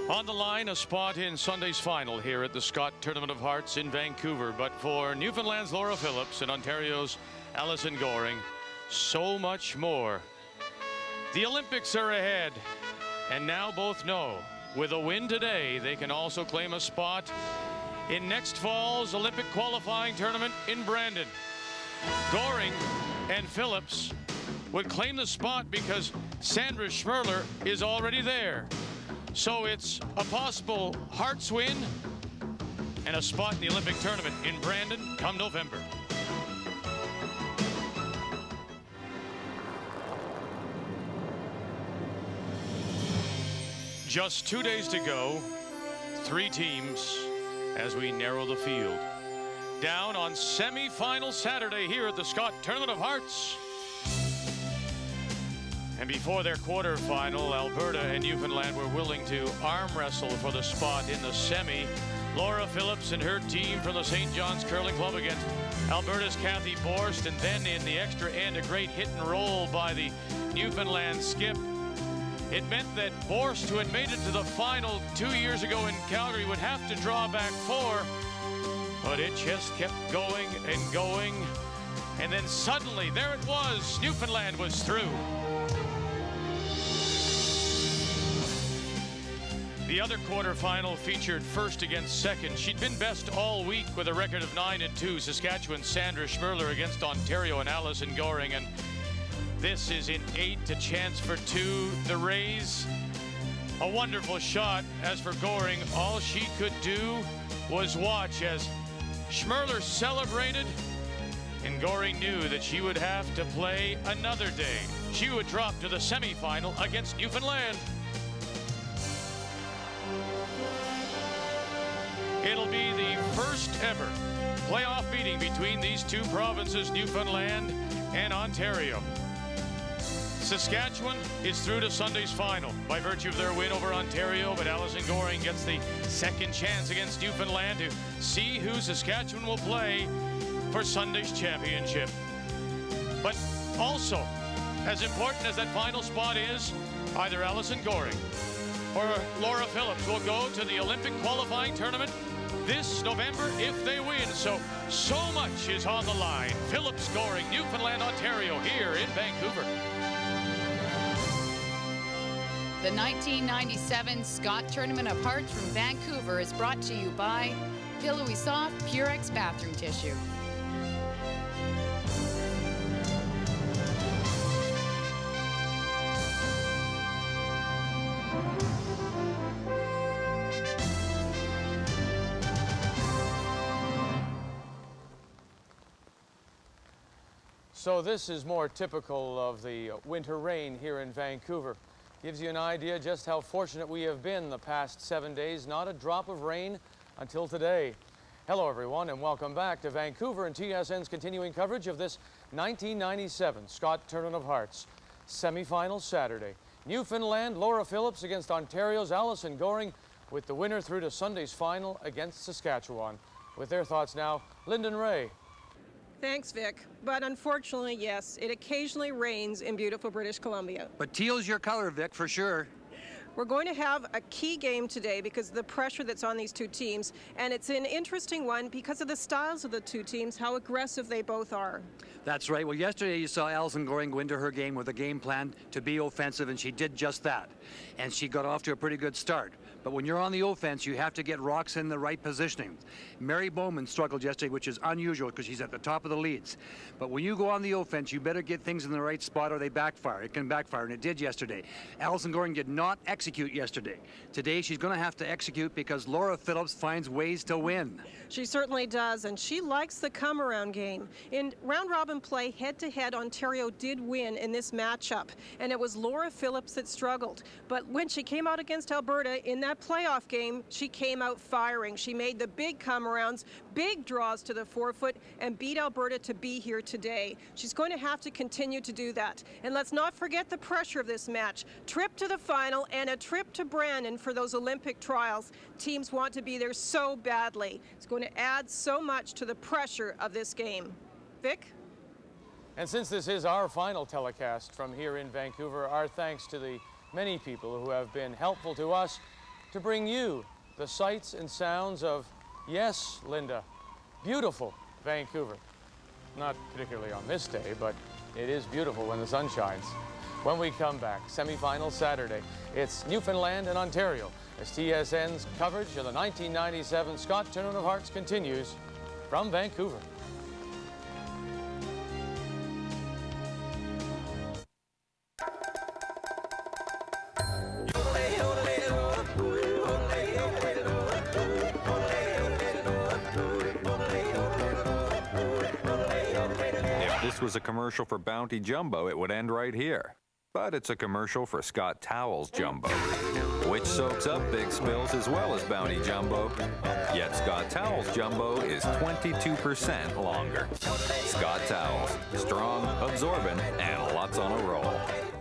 On the line, a spot in Sunday's final here at the Scott Tournament of Hearts in Vancouver. But for Newfoundland's Laura Phillips and Ontario's Alison Goring, so much more. The Olympics are ahead, and now both know with a win today, they can also claim a spot in next fall's Olympic qualifying tournament in Brandon. Goring and Phillips would claim the spot because Sandra Schmerler is already there. So it's a possible Hearts win and a spot in the Olympic tournament in Brandon come November. Just 2 days to go, 3 teams as we narrow the field. Down on semi-final Saturday here at the Scott Tournament of Hearts. And before their quarterfinal, Alberta and Newfoundland were willing to arm wrestle for the spot in the semi. Laura Phillips and her team from the St. John's Curling Club against Alberta's Kathy Borst, and then in the extra end, a great hit and roll by the Newfoundland skip. It meant that Borst, who had made it to the final 2 years ago in Calgary, would have to draw back 4. But it just kept going and going. And then suddenly, there it was. Newfoundland was through. The other quarterfinal featured first against second. She'd been best all week with a record of 9-2. Saskatchewan's Sandra Schmerler against Ontario and Alison Goring. And this is in 8, a chance for 2. The Rays, a wonderful shot. As for Goring, all she could do was watch as Schmerler celebrated, and Goring knew that she would have to play another day. She would drop to the semifinal against Newfoundland. It'll be the first ever playoff meeting between these two provinces, Newfoundland and Ontario. Saskatchewan is through to Sunday's final by virtue of their win over Ontario, but Alison Goring gets the second chance against Newfoundland to see who Saskatchewan will play for Sunday's championship. But also, as important as that final spot is, either Alison Goring or Laura Phillips will go to the Olympic qualifying tournament this November if they win. So much is on the line. Phillips, Goring, Newfoundland, Ontario here in Vancouver. The 1997 Scott Tournament of Hearts from Vancouver is brought to you by Pillowy Soft Purex Bathroom Tissue. So this is more typical of the winter rain here in Vancouver. Gives you an idea just how fortunate we have been the past 7 days. Not a drop of rain until today. Hello everyone and welcome back to Vancouver and TSN's continuing coverage of this 1997 Scott Tournament of Hearts. Semi-final Saturday. Newfoundland, Laura Phillips against Ontario's Alison Goring, with the winner through to Sunday's final against Saskatchewan. With their thoughts now, Lyndon Ray. Thanks, Vic. But unfortunately, yes, it occasionally rains in beautiful British Columbia. But teal's your color, Vic, for sure. We're going to have a key game today because of the pressure that's on these two teams, and it's an interesting one because of the styles of the two teams, how aggressive they both are. That's right. Well, yesterday you saw Alison Goring go into her game with a game plan to be offensive, and she did just that. And she got off to a pretty good start. But when you're on the offense, you have to get rocks in the right positioning. Mary Bowman struggled yesterday, which is unusual because she's at the top of the leads. But when you go on the offense, you better get things in the right spot or they backfire. It can backfire, and it did yesterday. Alison Goring did not execute yesterday. Today, she's going to have to execute because Laura Phillips finds ways to win. She certainly does, and she likes the come-around game. In round-robin play, head-to-head, Ontario did win in this matchup, and it was Laura Phillips that struggled. But when she came out against Alberta in that playoff game, she came out firing. She made the big come-arounds, big draws to the forefoot, and beat Alberta to be here today. She's going to have to continue to do that. And let's not forget the pressure of this match. Trip to the final and a trip to Brandon for those Olympic trials. Teams want to be there so badly. It's going to add so much to the pressure of this game. Vic? And since this is our final telecast from here in Vancouver, our thanks to the many people who have been helpful to us to bring you the sights and sounds of, yes, Linda, beautiful Vancouver. Not particularly on this day, but it is beautiful when the sun shines. When we come back, semifinal Saturday, it's Newfoundland and Ontario as TSN's coverage of the 1997 Scott Tournament of Hearts continues from Vancouver. If this was a commercial for Bounty Jumbo, it would end right here. But it's a commercial for Scott Towels Jumbo, which soaks up big spills as well as Bounty Jumbo. Yet Scott Towels Jumbo is 22% longer. Scott Towels, strong, absorbent, and lots on a roll.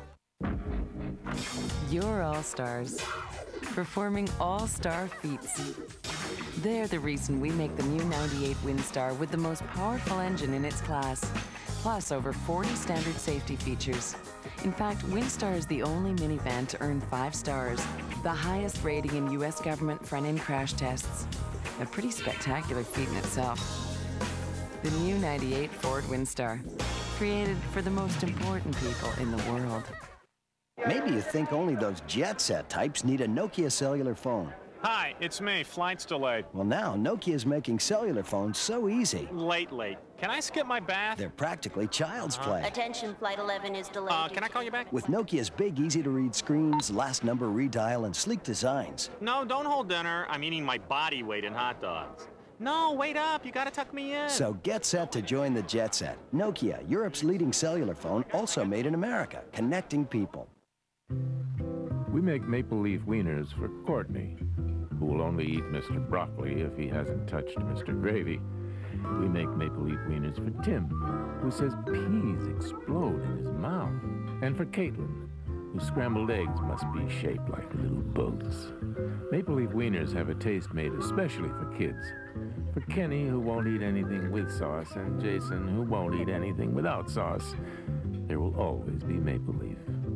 Your all-stars, performing all-star feats. They're the reason we make the new 98 Windstar with the most powerful engine in its class, plus over 40 standard safety features. In fact, Windstar is the only minivan to earn 5 stars, the highest rating in U.S. government front-end crash tests. A pretty spectacular feat in itself. The new 98 Ford Windstar, created for the most important people in the world. Maybe you think only those jet set types need a Nokia cellular phone. Hi, it's me. Flight's delayed. Well, now Nokia's making cellular phones so easy. Late. Can I skip my bath? They're practically child's play. Attention, Flight 11 is delayed. Can I call you back? With Nokia's big, easy-to-read screens, last number redial, and sleek designs. No, don't hold dinner. I'm eating my body weight in hot dogs. No, wait up. You gotta tuck me in. So get set to join the jet set. Nokia, Europe's leading cellular phone, also made in America, connecting people. We make maple leaf wieners for Courtney, who will only eat Mr. Broccoli if he hasn't touched Mr. Gravy. We make maple leaf wieners for Tim, who says peas explode in his mouth. And for Caitlin, whose scrambled eggs must be shaped like little boats. Maple leaf wieners have a taste made especially for kids. For Kenny, who won't eat anything with sauce, and Jason, who won't eat anything without sauce, there will always be maple leaf.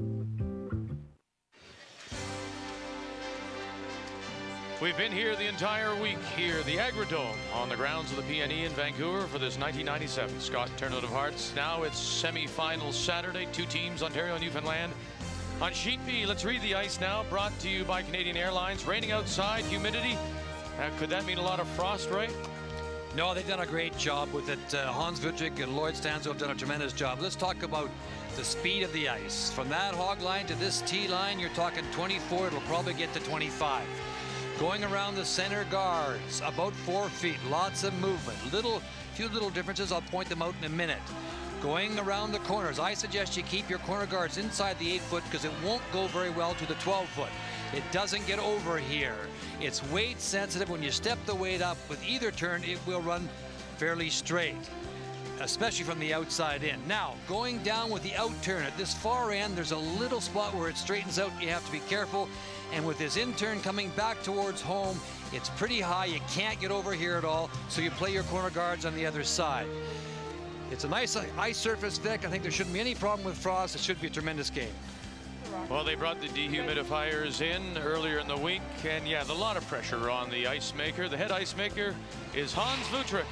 We've been here the entire week here, the Agrodome, on the grounds of the PNE in Vancouver for this 1997 Scott Tournament of Hearts. Now it's semi-final Saturday, 2 teams, Ontario and Newfoundland. On Sheet B, let's read the ice now, brought to you by Canadian Airlines. Raining outside, humidity. Could that mean a lot of frost, Ray? No, they've done a great job with it. Hans Vutric and Lloyd Stanzo have done a tremendous job. Let's talk about the speed of the ice. From that hog line to this tee line, you're talking 24. It'll probably get to 25. Going around the center guards, about 4 feet, lots of movement. Few little differences, I'll point them out in a minute. Going around the corners, I suggest you keep your corner guards inside the 8 foot because it won't go very well to the 12 foot. It doesn't get over here. It's weight sensitive. When you step the weight up with either turn, it will run fairly straight, especially from the outside in. Now, going down with the out turn at this far end, there's a little spot where it straightens out. You have to be careful. And with this in turn coming back towards home, it's pretty high. You can't get over here at all, so you play your corner guards on the other side. It's a nice ice surface, Vic. I think there shouldn't be any problem with frost. It should be a tremendous game. Well, they brought the dehumidifiers in earlier in the week, and yeah, a lot of pressure on the ice maker. The head ice maker is Hans Vutric.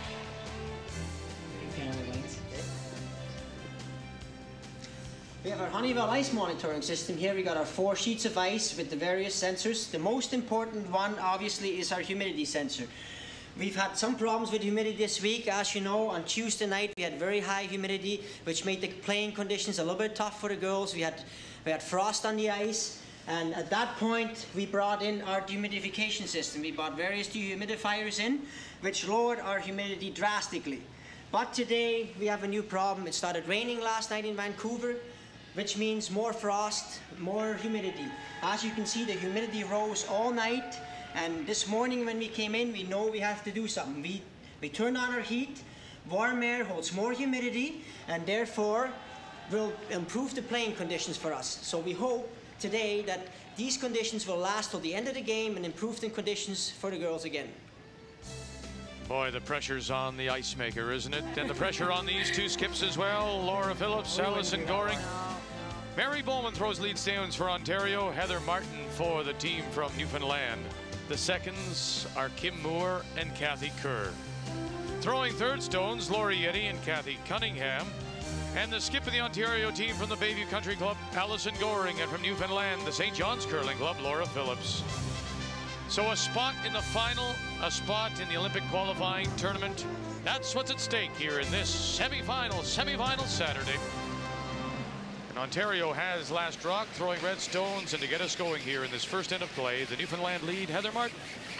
We have our Honeywell ice monitoring system here. We got our 4 sheets of ice with the various sensors. The most important one, obviously, is our humidity sensor. We've had some problems with humidity this week. As you know, on Tuesday night, we had very high humidity, which made the playing conditions a little bit tough for the girls. We had frost on the ice, and at that point, we brought in our dehumidification system. We brought various dehumidifiers in, which lowered our humidity drastically. But today, we have a new problem. It started raining last night in Vancouver, which means more frost, more humidity. As you can see, the humidity rose all night, and this morning when we came in, we know we have to do something. We turned on our heat. Warm air holds more humidity, and therefore will improve the playing conditions for us. So we hope today that these conditions will last till the end of the game and improve the conditions for the girls again. Boy, the pressure's on the ice maker, isn't it? And the pressure on these 2 skips as well. Laura Phillips, Alison Goring. Mary Bowman throws lead stones for Ontario. Heather Martin for the team from Newfoundland. The seconds are Kim Moore and Kathy Kerr. Throwing third stones, Laurie Yeti and Kathy Cunningham. And the skip of the Ontario team from the Bayview Country Club, Alison Goring, and from Newfoundland, the St. John's Curling Club, Laura Phillips. So a spot in the final, a spot in the Olympic qualifying tournament. That's what's at stake here in this semifinal Saturday. And Ontario has last rock, throwing red stones, and to get us going here in this first end of play, the Newfoundland lead, Heather Martin.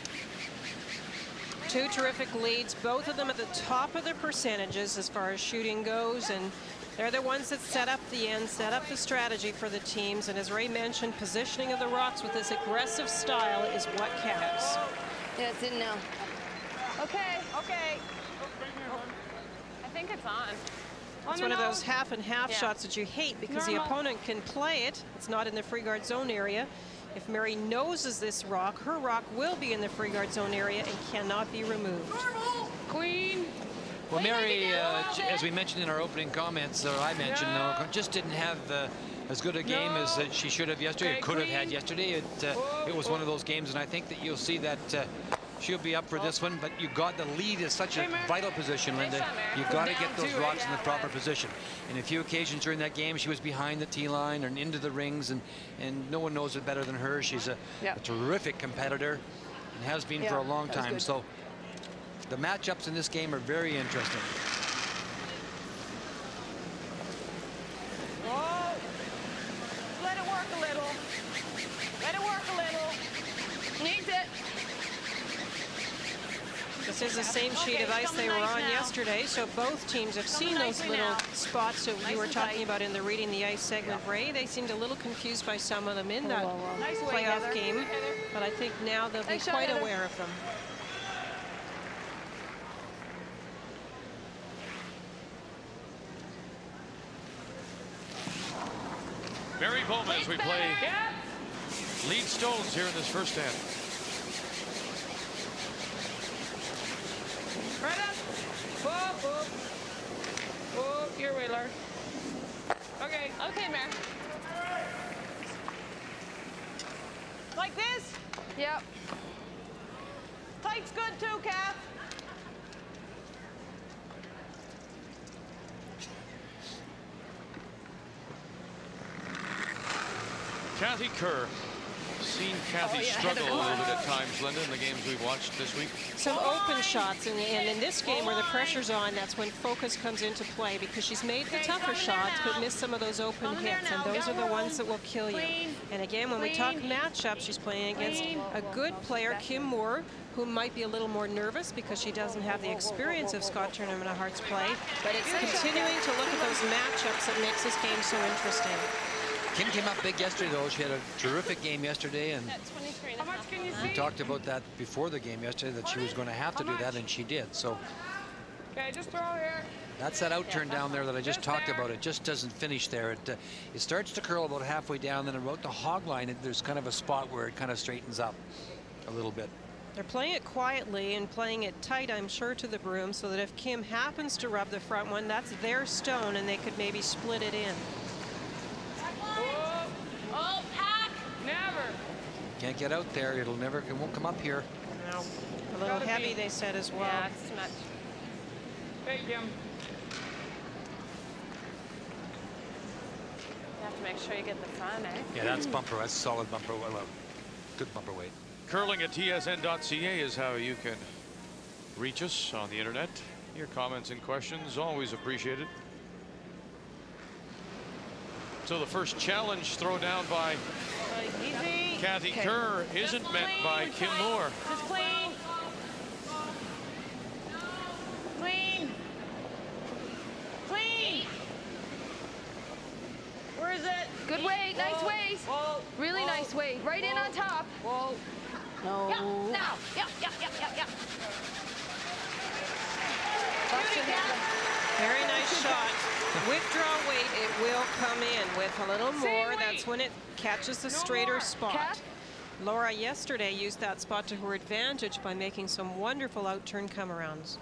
Two terrific leads, both of them at the top of their percentages as far as shooting goes, and they're the ones that set up the end, set up the strategy for the teams. And as Ray mentioned, positioning of the rocks with this aggressive style is what counts. Yeah, it's in now. Okay. I think it's on. It's one of those half and half shots that you hate because the opponent can play it. It's not in the free guard zone area. If Mary noses this rock, her rock will be in the free guard zone area and cannot be removed. Queen. Well, Mary, as we mentioned in our opening comments, or I mentioned, just didn't have as good a game as she should have yesterday, or could have had yesterday. It was one of those games, and I think that you'll see that she'll be up for this one. But the lead is such a vital position, Linda. You've got to get those rocks in the proper position. And a few occasions during that game, she was behind the tee line or into the rings, and no one knows it better than her. She's a terrific competitor and has been for a long time. So the matchups in this game are very interesting. Whoa. Let it work a little. Let it work a little. Needs it. This is the same sheet of ice they were on yesterday, so both teams have seen those little spots that you were talking about in the reading the ice segment, Ray. They seemed a little confused by some of them in that playoff game, but I think now they'll be quite aware of them. Mary Bowman as we play lead stones here in this first end. Right up. Whoop, whoop. Whoop, your wheeler. Okay. Okay, Mare. Like this? Yep. Tight's good too, Kath. Kathy Kerr. Seen Kathy struggle a little bit at times, Linda, in the games we've watched this week. Some open shots, and in this game where the pressure's on, that's when focus comes into play, because she's made the tougher shots but missed some of those open hits, and those are the ones that will kill you. And again, when we talk matchups, she's playing against a good player, Kim Moore, who might be a little more nervous because she doesn't have the experience of Scott Tournament of Hearts play, but it's continuing to look at those matchups that makes this game so interesting. Kim came up big yesterday, though. She had a terrific game yesterday, and we talked about that before the game yesterday, that she was going to have to do that, and she did. So okay, just throw here. That's that outturn down there that I just talked about. It just doesn't finish there. It starts to curl about halfway down, then about the hog line, there's kind of a spot where it kind of straightens up a little bit. They're playing it quietly and playing it tight, I'm sure, to the broom, so that if Kim happens to rub the front one, that's their stone, and they could maybe split it in. Oh, pack! Never. Can't get out there. It won't come up here. No. A little heavy, they said as well. Yeah, it's too much. Hey, Kim. You have to make sure you get the front, eh? Yeah, that's bumper. That's solid bumper. Well, good bumper weight. Curling at tsn.ca is how you can reach us on the internet. Your comments and questions always appreciated. So the first challenge thrown down by Kathy Kerr isn't met by Kim Moore. Just clean. Clean. Clean. Where is it? Good weight. Nice weight. Really nice weight. Right in on top. Whoa. No. Yeah, now. Yeah. Very nice shot. Withdraw weight, it will come in with a little more. That's when it catches the straighter spot. Laura yesterday used that spot to her advantage by making some wonderful outturn come-arounds.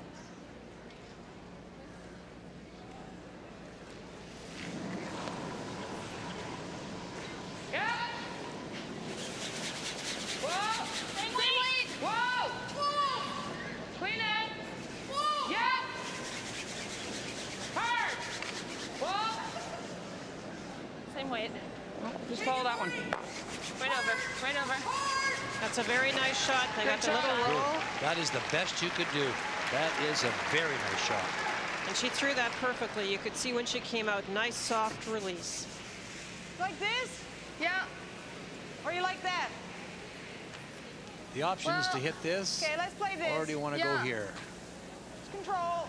same weight. Just follow that one. Right over, right over. That's a very nice shot. They got the little roll. That is the best you could do. That is a very nice shot. And she threw that perfectly. You could see when she came out, nice soft release. Like this? Yeah. Or you like that? The option is to hit this. Okay, let's play this. Or do you want to go here? Control.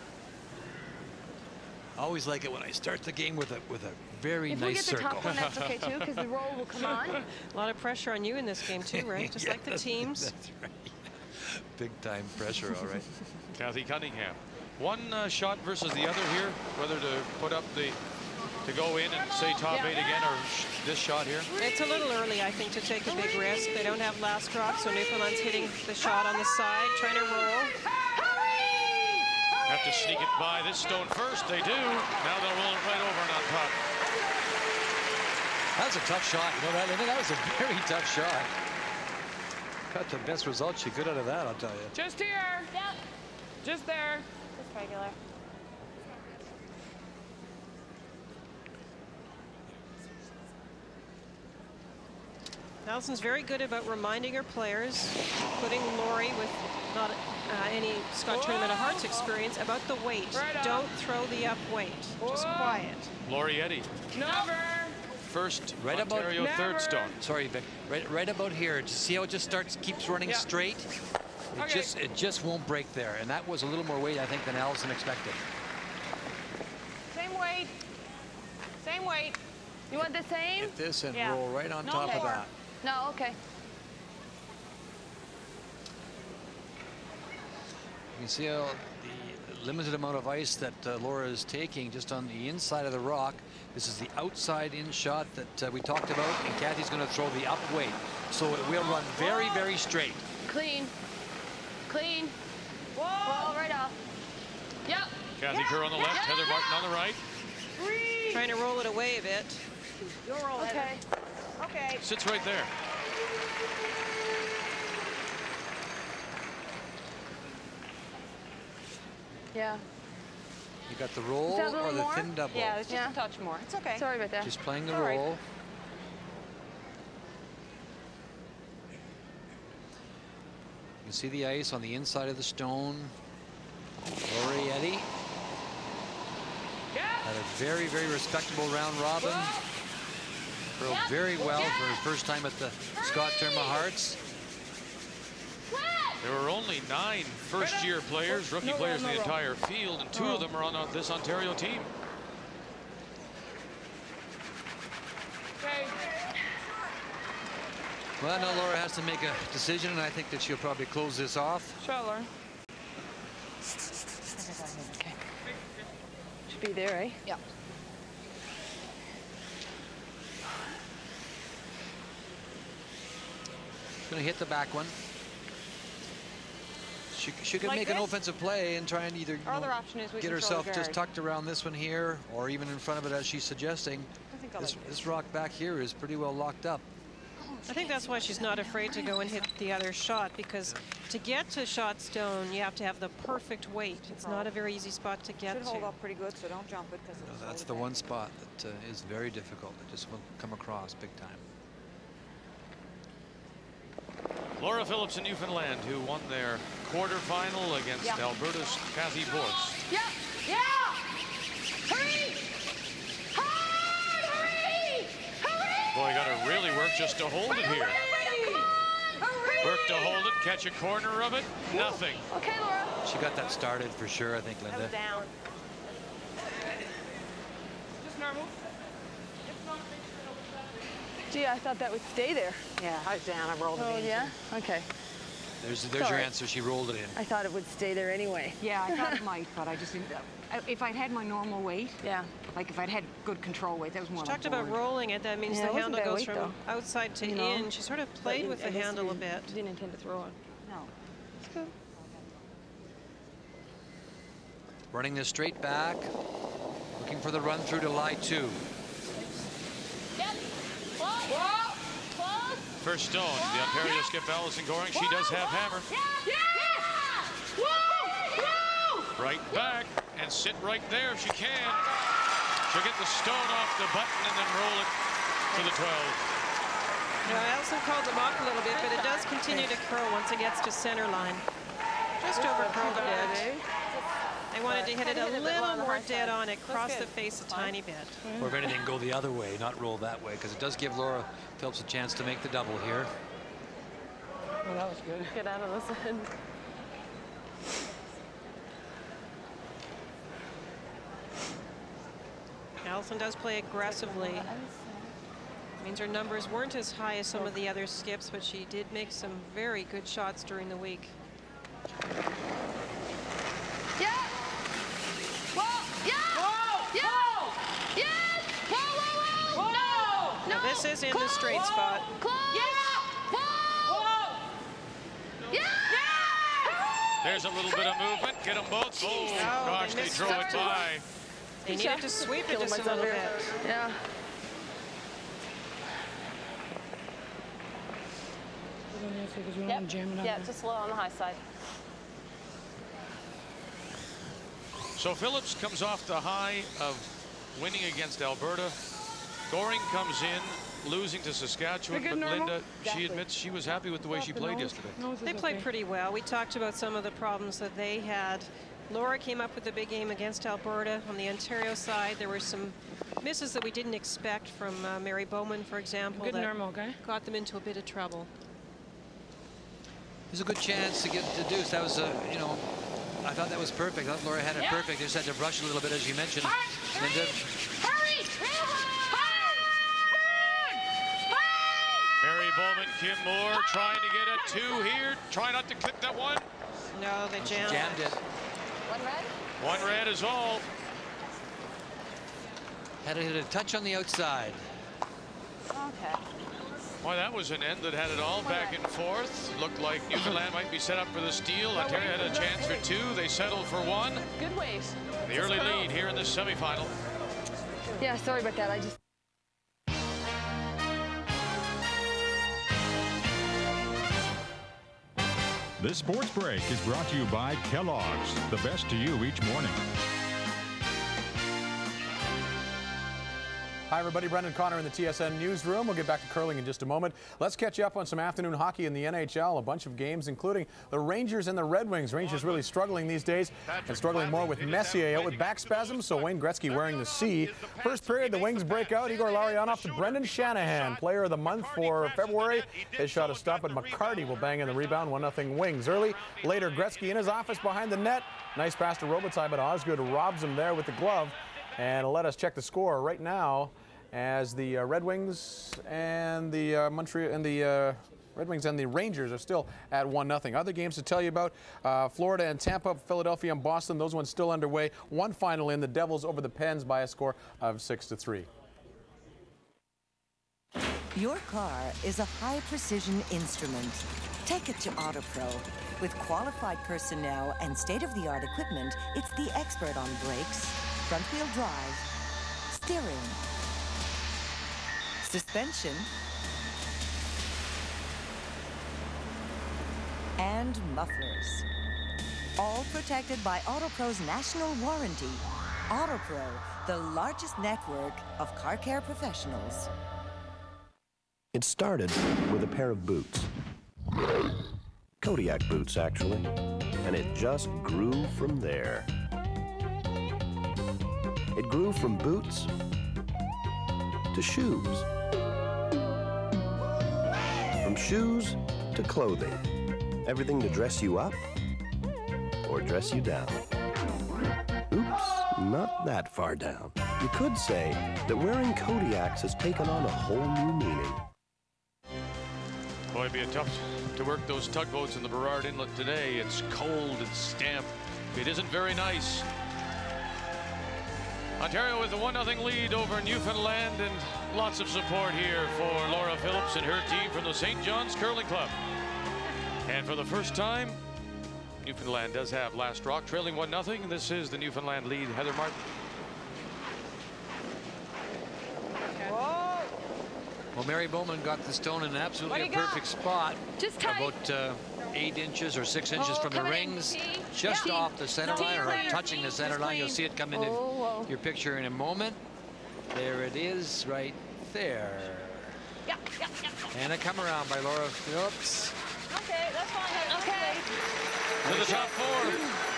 I always like it when I start the game with a very nice circle. If we get the top one, that's okay too, because the roll will come on. A lot of pressure on you in this game too, right? Just like the teams. That's right. Big time pressure, all right. Kathy Cunningham. One shot versus the other here, whether to put up to go in and say top 8 again, or this shot here. It's a little early, I think, to take a big risk. They don't have last drop, so Newfoundland's hitting the shot on the side, trying to roll. Have to sneak it by this stone first. They do. Now they'll roll it right over and on top. That was a tough shot. You know that, Linda? That was a very tough shot. Got the best result she could out of that, I'll tell you. Just here. Yep. Just there. Just regular. Alison's very good about reminding her players, including Lori with not any Scott Tournament of Hearts experience, about the weight. Right Don't throw the up weight. Just quiet. Lori Eddy. Never. First Right Ontario about third stone. Sorry, Vic. Right about here. Just see how it just keeps running straight. It just won't break there, and that was a little more weight, I think, than Alison expected. Same weight. Same weight. You want the same? Hit this and roll right on top of that. No, okay. You can see how the limited amount of ice that Laura is taking just on the inside of the rock. This is the outside in shot that we talked about, and Kathy's going to throw the up weight. So it will run very, very straight. Clean. Clean. Roll right off. Yep. Kathy Kerr on the left, Heather Martin on the right. Trying to roll it away a bit. You'll roll it. Okay. Okay. Sits right there. Yeah. You got the roll or the thin double? Yeah, it's just a touch more. It's okay. Sorry about that. Just playing the All right. roll. You can see the ice on the inside of the stone. Lori Eddy had a very, very respectable round robin. Rode very well for her first time at the Scott Tournament of Hearts. There were only 9 first-year players, rookie players in the entire field, and 2 of them are on this Ontario team. Okay. Well, now Laura has to make a decision, and I think that she'll probably close this off. Sure. Okay. Should be there, eh? Yep. Going to hit the back one. She could Like make an this? offensive play and try and either Our other option is we get control herself the just guard. tucked around this one here, or even in front of it as she's suggesting. I think I'll like This rock back here is pretty well locked up. I think that's why she's not afraid to go and hit the other shot, because to get to shot stone, you have to have the perfect weight. It's not a very easy spot to get Should to. hold up pretty good, so don't jump it. That's the one spot that is very difficult. It just will come across big time. Laura Phillips in Newfoundland, who won their quarterfinal against Alberta's Kathy Borst. Yeah. Yeah. Hurry. Hard. Hurry. Hurry. Boy, got to really work just to hold it here. Work to hold it, catch a corner of it, nothing. Okay, Laura. She got that started for sure, I think, Linda. Down. Just normal. Gee, I thought that would stay there. Yeah, I was down. I rolled it Oh, in. yeah? Okay. There's Sorry. your answer. She rolled it in. I thought it would stay there anyway. Yeah, I thought it might, but I just didn't. If I'd had my normal weight, like if I'd had good control weight, that was more She like talked about rolling it. That means Yeah, the it wasn't handle bad goes weight, from though. outside to You know? in. She sort of played with the handle a bit. Didn't intend to throw it. No. It's good. Running this straight back. Looking for the run through to lie 2. First stone, the Ontario skip Alison Goring. She does have hammer. Right back and sit right there if she can. She'll get the stone off the button and then roll it to the 12. Alison called them off a little bit, but it does continue to curl once it gets to center line. Just over curled a bit. They wanted to hit it a little more dead on. It crossed the face a tiny bit. Or if anything, go the other way, not roll that way, because it does give Laura Phillips a chance to make the double here. Oh, that was good. Get out of this end. Alison does play aggressively. Means her numbers weren't as high as some of the other skips, but she did make some very good shots during the week. Yeah. Whoa. Yeah. Whoa. Yeah. Yes. Whoa. Whoa. Whoa. No. Now this is in the straight spot. Close. Yeah. Whoa. Yeah. There's a little bit of movement. Get them both. Oh, gosh, they throw it by. They needed to sweep it just a little bit. Yeah. Yep. Yeah, just a little on the high side. So Phillips comes off the high of winning against Alberta. Goring comes in, losing to Saskatchewan, but Linda, she admits she was happy with the way she played yesterday. They played pretty well. We talked about some of the problems that they had. Laura came up with a big game against Alberta. On the Ontario side, there were some misses that we didn't expect from Mary Bowman, for example, Good that normal, okay? got them into a bit of trouble. There's a good chance to get the deuce. That was, you know, I thought that was perfect. I thought Laura had it perfect. They just had to brush a little bit, as you mentioned, Linda. Hurry! Mary Bowman, Kim Moore trying to get a 2 here. Try not to clip that one. No, they jammed it. One red? One red is all. Had to hit a touch on the outside. Okay. Boy, that was an end that had it all back and forth. Looked like Newfoundland might be set up for the steal. Ontario had a chance for 2. They settled for 1. Good weight. The early lead here in the semifinal. Yeah, sorry about that. I just... This sports break is brought to you by Kellogg's, the best to you each morning. Hi, everybody. Brendan Connor in the TSN newsroom. We'll get back to curling in just a moment. Let's catch you up on some afternoon hockey in the NHL. A bunch of games, including the Rangers and the Red Wings. Rangers really struggling these days and struggling more with Messier out with back spasms, so Wayne Gretzky wearing the C. First period, the Wings break out. Igor Larionov to Brendan Shanahan, player of the month for February. His shot is stopped, but McCarty will bang in the rebound. 1-0 Wings early. Later, Gretzky in his office behind the net. Nice pass to Robitaille, but Osgood robs him there with the glove. And let us check the score right now as the Red Wings and the Red Wings and the Rangers are still at 1-0. Other games to tell you about: Florida and Tampa, Philadelphia and Boston. Those ones still underway. One final in: the Devils over the Pens by a score of 6-3. Your car is a high-precision instrument. Take it to AutoPro. With qualified personnel and state-of-the-art equipment, it's the expert on brakes, front-wheel drive, steering, suspension, and mufflers. All protected by AutoPro's national warranty. AutoPro, the largest network of car care professionals. It started with a pair of boots. Kodiak boots, actually. And it just grew from there. It grew from boots to shoes. From shoes to clothing. Everything to dress you up or dress you down. Oops, not that far down. You could say that wearing Kodiaks has taken on a whole new meaning. Boy, it'd be tough to work those tugboats in the Burrard Inlet today. It's cold, it's damp. It isn't very nice. Ontario with a 1-0 lead over Newfoundland, and lots of support here for Laura Phillips and her team from the St. John's Curling Club. And for the first time, Newfoundland does have last rock, trailing 1-0, and this is the Newfoundland lead. Heather Martin. Well, Mary Bowman got the stone in absolutely a perfect spot. Just tight. About 8 inches or 6 inches from the rings, just off the center line, or touching the center line. You'll see it come into your picture in a moment. There it is, right there. Yeah. And a come around by Laura Phillips. Okay, that's fine. Okay. To the top 4.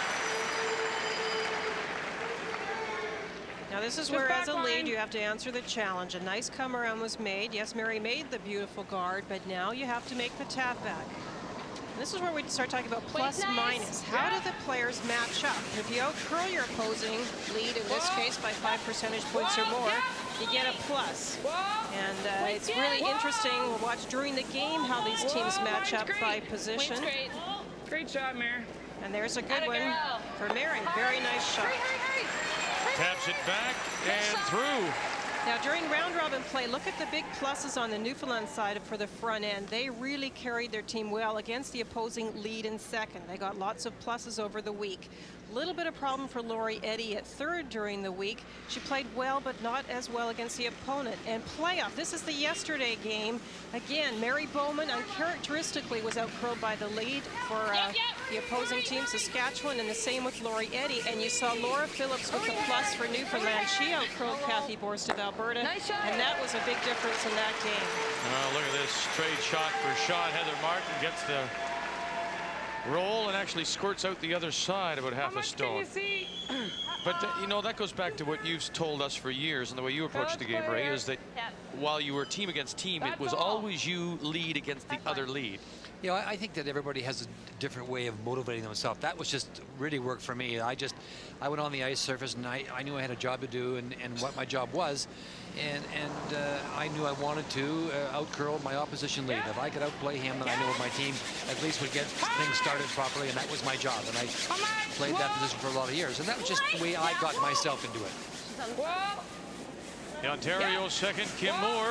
Now this is where, as a lead, you have to answer the challenge. A nice come around was made. Yes, Mary made the beautiful guard, but now you have to make the tap back. This is where we start talking about plus minus. How do the players match up? If you outcurl your opposing lead, in this case by 5 percentage points or more, you get a plus. And it's really interesting. We'll watch during the game how these teams match up by position. Great job, Mary. And there's a good one for Mary. Very nice shot. Taps it back and through. Now, during round-robin play, look at the big pluses on the Newfoundland side for the front end. They really carried their team well against the opposing lead in second. They got lots of pluses over the week. Little bit of problem for Lori Eddy at third during the week. She played well, but not as well against the opponent. And playoff, this is the yesterday game. Again, Mary Bowman uncharacteristically was outcurled by the lead for the opposing team, Saskatchewan, and the same with Lori Eddy. And you saw Laura Phillips with the plus for Newfoundland. She outcurled Kathy Borst of Alberta, and that was a big difference in that game. Look at this straight shot for shot. Heather Martin gets the roll and actually squirts out the other side about half a stone. But you know, that goes back to what you've told us for years, and the way you approach the game, Ray, is that while you were team against team, it was always you lead against the other lead. You know, I think that everybody has a different way of motivating themselves. That was just really worked for me. I went on the ice surface, and I knew I had a job to do, and what my job was, and I knew I wanted to outcurl my opposition lead. If I could outplay him, then I knew my team at least would get things started properly, and that was my job. And I played that position for a lot of years, and that was just the way I got myself into it. The Ontario second, Kim Moore.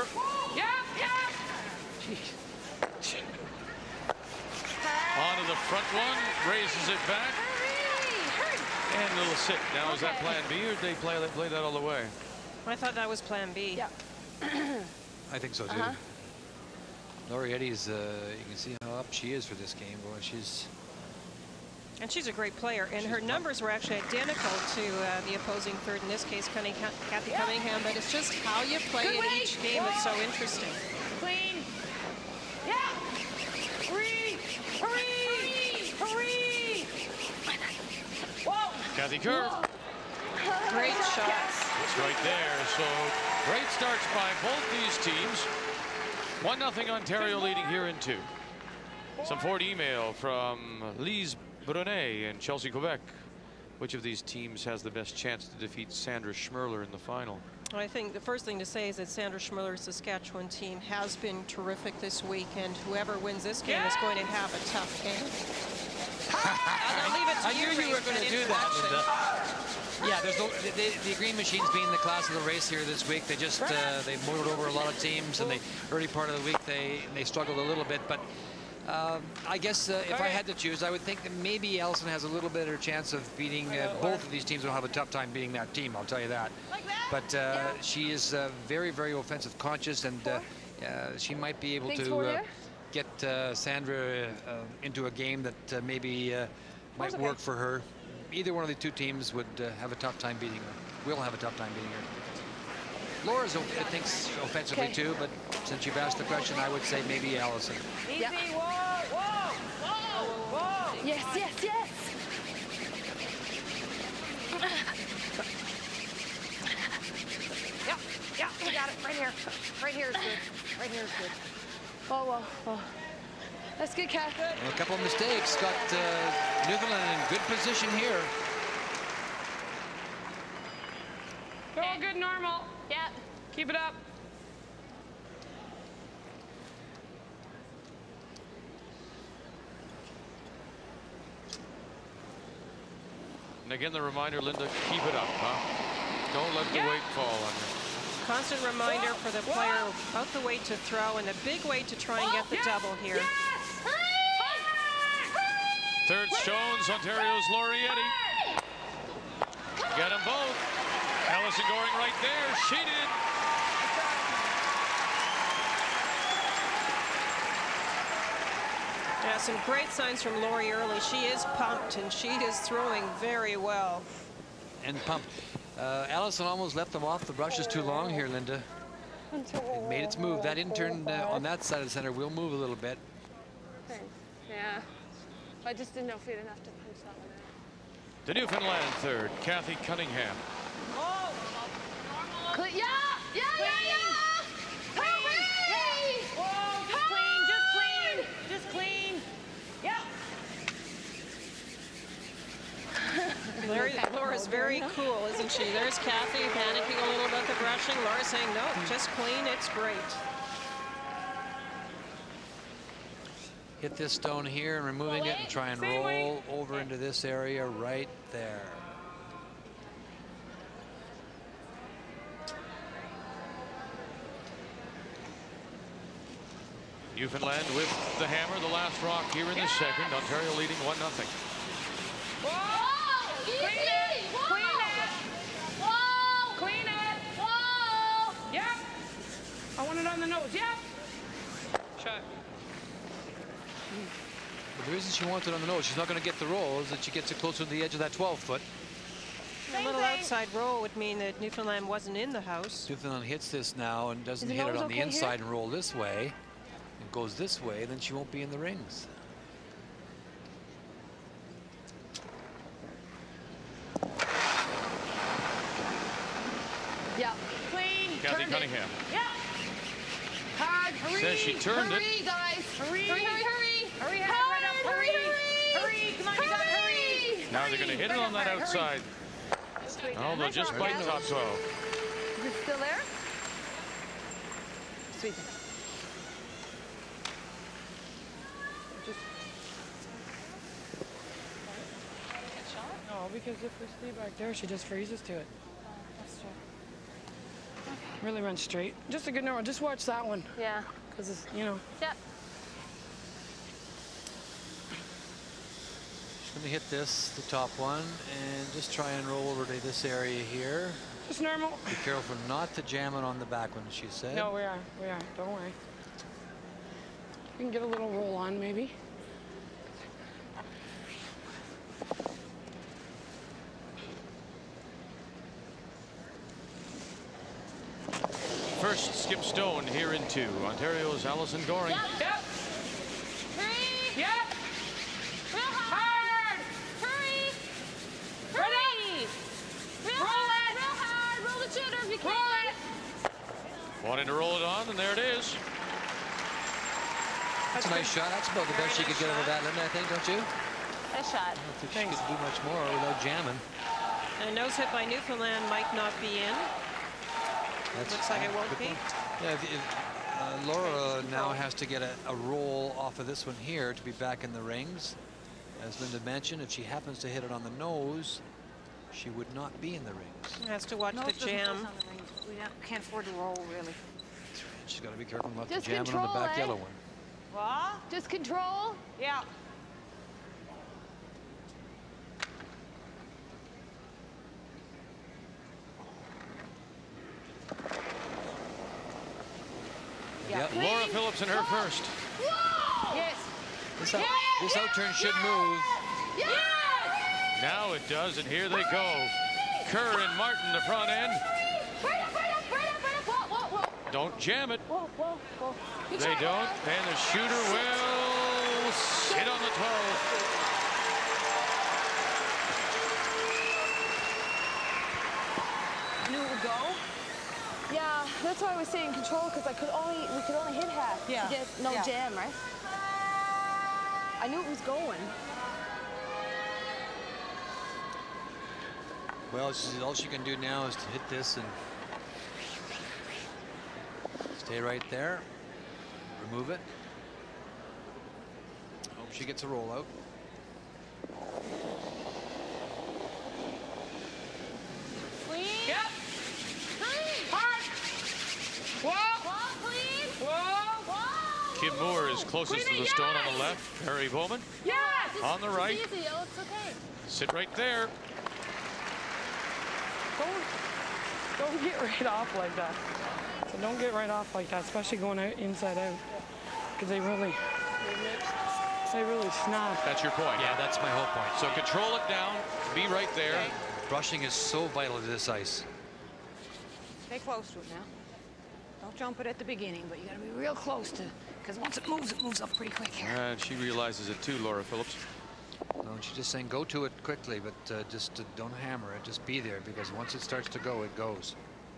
Onto the front one, raises it back. And a little sit. Now, is that plan B, or did they play that all the way? I thought that was plan B. I think so, too. Lori Eddy's, you can see how up she is for this game. Boy, And she's a great player, and her numbers were actually identical to the opposing third, in this case, Kathy Cunningham, but it's just how you play in each game that's so interesting. Clean. Hurry! Whoa! Kathy Kerr. Great shots. It's right there. So great starts by both these teams. 1-0 Ontario leading here in 2. Some Ford email from Lise Brunet in Chelsea, Quebec. Which of these teams has the best chance to defeat Sandra Schmerler in the final? Well, I think the first thing to say is that Sandra Schmerler's Saskatchewan team has been terrific this week, and whoever wins this game is going to have a tough game. I'll leave it to I knew you were going to do that, Linda. Yeah, there's the Green Machines being the class of the race here this week. They just they motored over a lot of teams, and the early part of the week they struggled a little bit, but I guess if I had to choose, I would think that maybe Alison has a little better chance of beating both of these teams. Will have a tough time beating that team, I'll tell you that. But she is very, very offensive conscious, and she might be able to get Sandra into a game that maybe might work for her. Either one of the two teams would have a tough time beating her. Will have a tough time beating her. Laura's, I think, offensively too, but since you've asked the question, I would say maybe Alison. Easy, whoa! Yes. Yeah, we got it. Right here. Right here is good. Whoa. That's good, Kath. Well, a couple of mistakes got Newfoundland in good position here. They're all good, normal. Yeah. Keep it up. And again, the reminder, Linda, keep it up, huh? Don't let the weight fall on you. Constant reminder for the player about the weight to throw, and a big weight to try and get the double here. Third Stones, Ontario's Lori Eddy. Got them both. Alison Goring right there. She did. Yeah, some great signs from Lori early. She is pumped, and she is throwing very well. And pumped. Alison almost left them off the brushes too long here, Linda. It made its move. That intern on that side of the center will move a little bit. Thanks. Yeah. I just didn't know if we had enough to punch that one out. The Newfoundland third, Kathy Cunningham. Oh! Yeah! Yeah! Yeah! Hurry! Whoa! Just clean! Just clean! Just clean! Yep! Laura's very cool, isn't she? There's Kathy panicking a little about the brushing. Laura saying, no, just clean, it's great. Hit this stone here and removing it and try and roll over into this area right there. Newfoundland with the hammer, the last rock here in the second. Ontario leading 1-0. Whoa! Easy! Clean it! Whoa! Clean it! Whoa! Clean it! Whoa! Yep! I want it on the nose. Yep! Shot. Well, the reason she wants it on the nose, she's not going to get the roll, is that she gets it closer to the edge of that 12-foot. A little outside roll would mean that Newfoundland wasn't in the house. Newfoundland hits this now and doesn't hit it on the inside and roll this way. It goes this way, then she won't be in the rings. Yeah. Clean. Kathy Cunningham. Yeah. Hard. Hurry. Says she turned it. Hurry, guys. Hurry. Hurry, hurry, hurry. Hurry, Hurry, hurry, hurry. Come on, you got hurry. Now they're going to hit it on that outside. Oh, they'll just bite top 12. Is it still there? Sweet. No, because if we stay back there, she just freezes to it. That's true. Really run straight. Just a good number. Just watch that one. Yeah. Because it's, you know. Yeah. She's going to hit this, the top one, and just try and roll over to this area here. Just normal. Be careful not to jam it on the back one, she said. No, we are. We are. Don't worry. We can get a little roll on, maybe. First skip stone here in 2. Ontario's Alison Goring. Yep. Hurry. Yep. Real hard. Hurry. Ready. Real hard. Real hard. Roll the shooter if you can. Roll it. Wanting to roll it on, and there it is. That's a nice shot. That's about the best she could get out of that, Linda, I think, don't you? Nice shot. I don't think she could do much more without jamming. And a nose hit by Newfoundland might not be in. Looks like it won't be. Yeah, Laura now has to get a roll off of this one here to be back in the rings. As Linda mentioned, if she happens to hit it on the nose, she would not be in the rings. Has to watch the jam. We can't afford to roll, really. She's got to be careful not to Just jam it on the control, back yellow one. What? Just control. Yeah. Yep. Laura Phillips in her first. Whoa! Yes. This outturn should move. Yes! Now it does, and here they go. Kerr and Martin, the front end. Right up, right up, right up, right up. Whoa, whoa, whoa. Don't jam it. Whoa, whoa, whoa. Good They shot. don't, and the shooter will sit on the 12. Knew it would go? Yeah, that's why I was saying control, because we could only hit half to get no jam, right? I knew it was going. Well, all she can do now is to hit this and stay right there. Remove it. Hope she gets a roll out. Clean. Yep. Clean. Hard. Whoa. Whoa, clean. Whoa. Whoa. Kim Moore is closest to the stone on the left. Harry Bowman Yes. on the right. It's easy, yo. It's okay. Sit right there. Don't get right off like that. So don't get right off like that, especially going out inside out, because they really snap. That's your point. Yeah, that's my whole point. So control it down. Be right there. Brushing is so vital to this ice. Stay close to it now. Don't jump it at the beginning, but you gotta be real close to, because once it moves up pretty quick. And she realizes it too, Laura Phillips. No, she's just saying go to it quickly, but just don't hammer it. Just be there, because once it starts to go, it goes.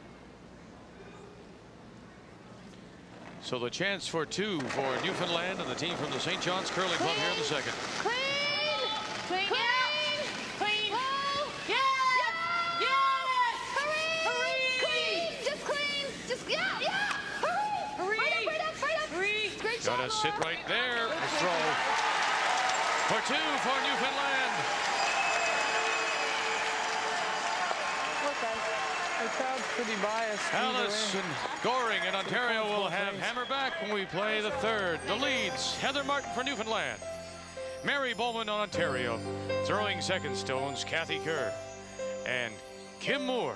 So the chance for two for Newfoundland and the team from the St. John's Curling Club here in the second. Clean! Clean! Clean! Clean! Yeah! Yeah! Hurry! Hurry! Clean! Just clean! Just, yeah! Hurry! Hurry! Right up! Hurry! Great job, Gotta sit Laura. right there. Nice throw. For two for Newfoundland. The crowd's pretty biased. Alison, Goring, and Ontario will have hammer back when we play the third. The leads, Heather Martin for Newfoundland. Mary Bowman on Ontario. Throwing second stones, Kathy Kerr. And Kim Moore.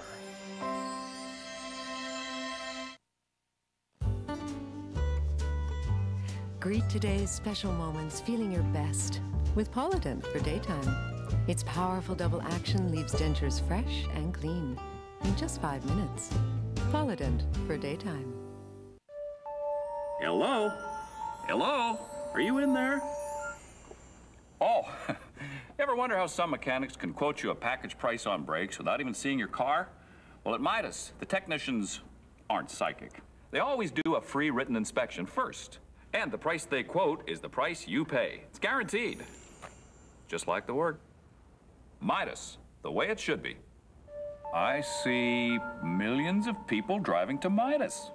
Greet today's special moments feeling your best with Polident for daytime. Its powerful double action leaves dentures fresh and clean in just 5 minutes. Polident for daytime. Hello? Hello? Are you in there? Oh, ever wonder how some mechanics can quote you a package price on brakes without even seeing your car? Well, at Midas, the technicians aren't psychic. They always do a free written inspection first. And the price they quote is the price you pay. It's guaranteed. Just like the word. Midas, the way it should be. I see millions of people driving to Midas.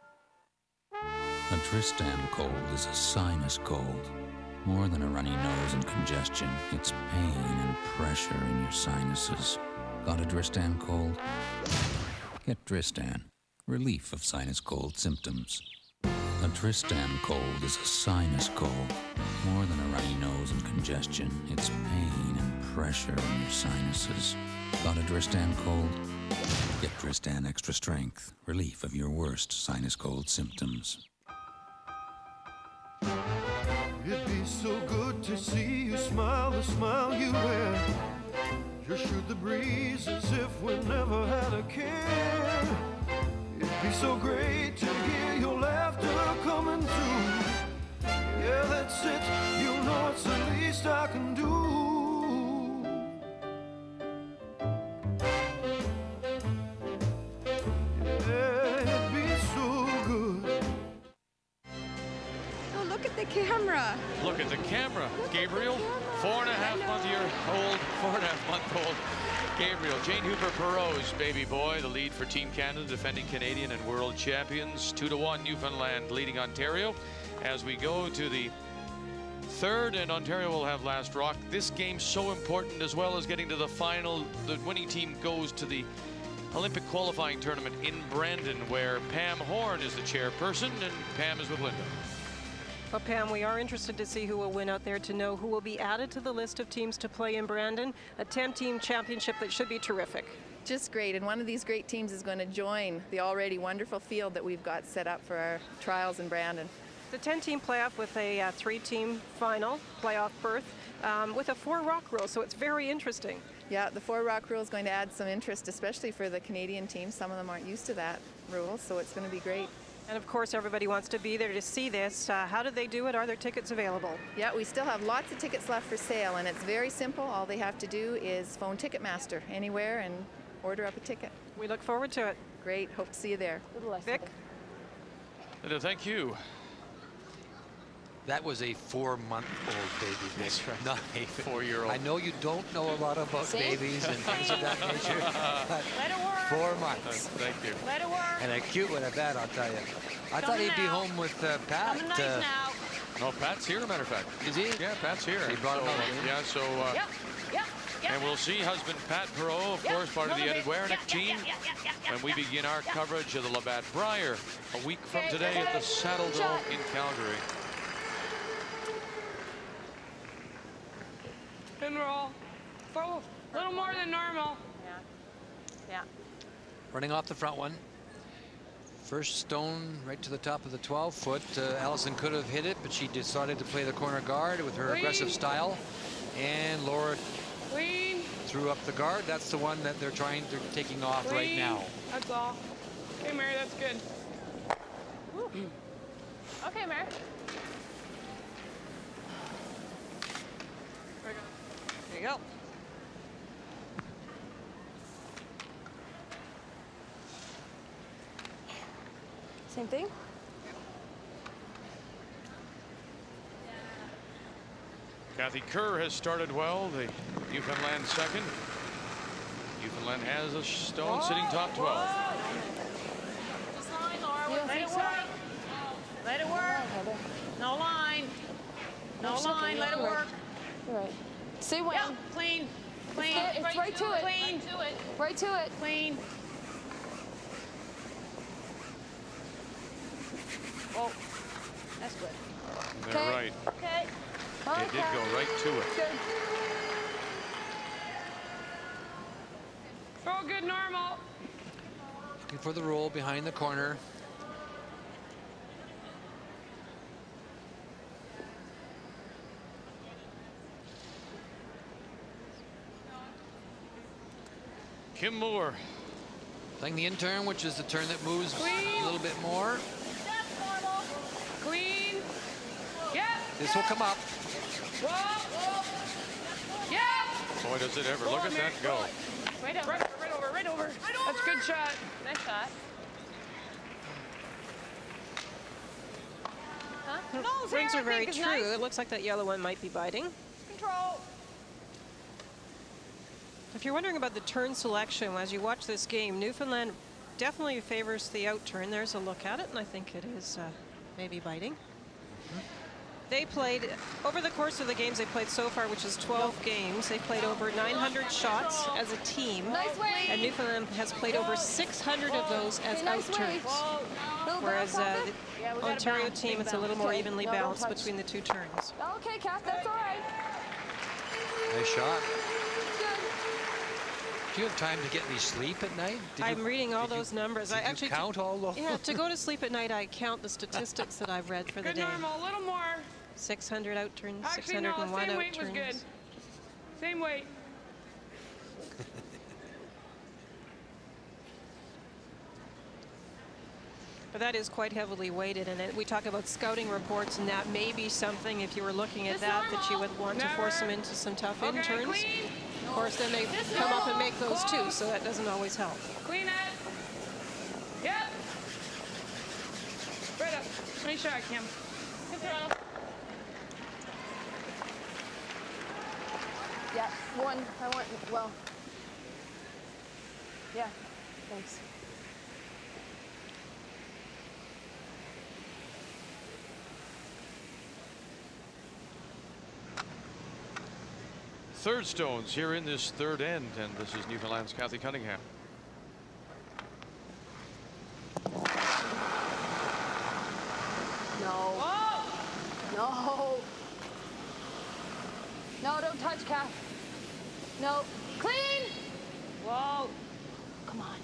A Tristan cold is a sinus cold. More than a runny nose and congestion, it's pain and pressure in your sinuses. Got a Tristan cold? Get Tristan. Relief of sinus cold symptoms. A Tristan cold is a sinus cold. More than a runny nose and congestion, it's pain and pressure in your sinuses. Got a Tristan cold? Get Tristan Extra Strength. Relief of your worst sinus cold symptoms. It'd be so good to see you smile, the smile you wear. You shoot the breeze as if we never had a care. It'd be so great to hear your laughter coming through. Yeah, that's it, you know it's the least I can do. Camera. Look at the camera. Gabriel, 4.5-month-old Gabriel. Jane Hooper-Perot's baby boy, the lead for Team Canada, defending Canadian and world champions. 2-1 Newfoundland leading Ontario. As we go to the third, and Ontario will have last rock. This game's so important, as well as getting to the final. The winning team goes to the Olympic qualifying tournament in Brandon, where Pam Horn is the chairperson, and Pam is with Linda. Well, Pam, we are interested to see who will win out there, to know who will be added to the list of teams to play in Brandon. A 10-team championship that should be terrific. Just great, and one of these great teams is going to join the already wonderful field that we've got set up for our trials in Brandon. The 10-team playoff with a 3-team final playoff berth with a 4-rock rule, so it's very interesting. Yeah, the 4-rock rule is going to add some interest, especially for the Canadian teams. Some of them aren't used to that rule, so it's going to be great. And of course, everybody wants to be there to see this. How do they do it? Are there tickets available? Yeah, we still have lots of tickets left for sale, and it's very simple. All they have to do is phone Ticketmaster anywhere and order up a ticket. We look forward to it. Great. Hope to see you there. Vic? Linda, thank you. That was a 4-month-old baby. That's right. Not a 4-year-old. I know you don't know a lot about babies and things of that nature, but Let it work. 4 months. Thank you. Let it work. And a cute one at that, I'll tell you. I thought he'd be home with Pat. Coming nice now. No, Pat's here, as a matter of fact. Is he? Yeah, Pat's here. He brought him over. Yeah, so... Yep. And we'll see husband Pat Perot, of course, part of the Ed Wernick team, when we begin our coverage of the Labatt Brier a week from today at the Saddle Dome in Calgary. Spin roll. Full. A little more than normal. Yeah. Running off the front one. First stone right to the top of the 12-foot. Alison could have hit it, but she decided to play the corner guard with her aggressive style. And Laura threw up the guard. That's the one that they're taking off Clean. right now. That's all. Okay, Mary, that's good. Okay, Mary. There you go. Same thing. Kathy Kerr has started well. The Newfoundland second. Newfoundland has a stone sitting top 12. Just line, Laura. Let it work. Let it work. No line. No line. Let it work. You're right. See when. Yep. Clean. Clean. It's right to it. Clean. Right to it. Clean. Oh, that's good. They're right. Okay. It did go right to it. Good. Throw good normal. Looking for the roll behind the corner. Kim Moore. Playing the in-turn, which is the turn that moves Clean. a little bit more. Clean. Yeah. This will come up. Whoa. Yeah. Boy, does it ever. Look at that go. Right over. That's a good shot. Nice shot. Huh? No, rings are very true. Nice. It looks like that yellow one might be biting. Control. If you're wondering about the turn selection as you watch this game, Newfoundland definitely favors the out turn. There's a look at it, and I think it is maybe biting. They played, over the course of the games they played so far, which is 12 games, they played over 900 shots as a team. Nice way. And Newfoundland has played over 600 of those as out turns. Whereas the Ontario team, it's a little more evenly balanced between the two turns. Okay, Kath, that's all right. Nice shot. Do you have time to get any sleep at night? I'm reading all those numbers. Did I actually you count all those? Yeah, to go to sleep at night, I count the statistics that I've read for the Good day. normal. A little more. 600 out turns, Actually, no, 601 same out weight was turns. good. Same weight. But that is quite heavily weighted, and we talk about scouting reports, and that may be something, if you were looking at that you would want to force them into some tough in turns. Clean. Of course, then they come up and make those too, so that doesn't always help. Clean it. Yep. Right up. Nice shot, Kim. Good throw. Yeah, one. I want, well. Yeah, thanks. Third stones here in this third end, and this is Newfoundland's Kathy Cunningham. No. No. No, don't touch, Kath. No. Clean. Whoa. Come on.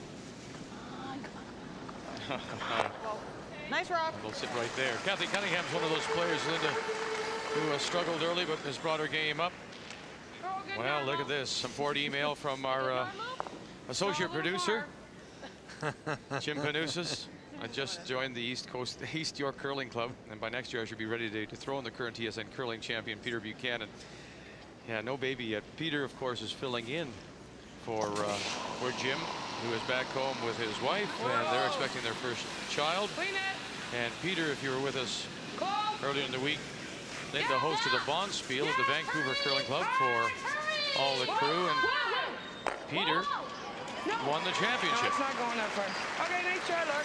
Nice rock. They'll sit right there. Kathy Cunningham's one of those players, Linda, who struggled early but has brought her game up. Well, look at this. Some forward email from our associate producer, Jim Panousis. I just joined the East York Curling Club, and by next year I should be ready to throw in the current TSN curling champion, Peter Buchanan. Yeah, no baby yet. Peter, of course, is filling in for Jim, who is back home with his wife, and they're expecting their first child. And Peter, if you were with us earlier in the week, Linda hosted a bonspiel at the Vancouver Curling Club for all the crew, and Peter won the championship. No, it's not going that far. Okay, nice shot, Lark.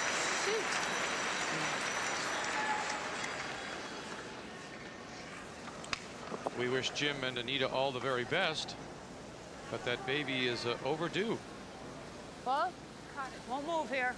We wish Jim and Anita all the very best, but that baby is overdue. What? Won't move here.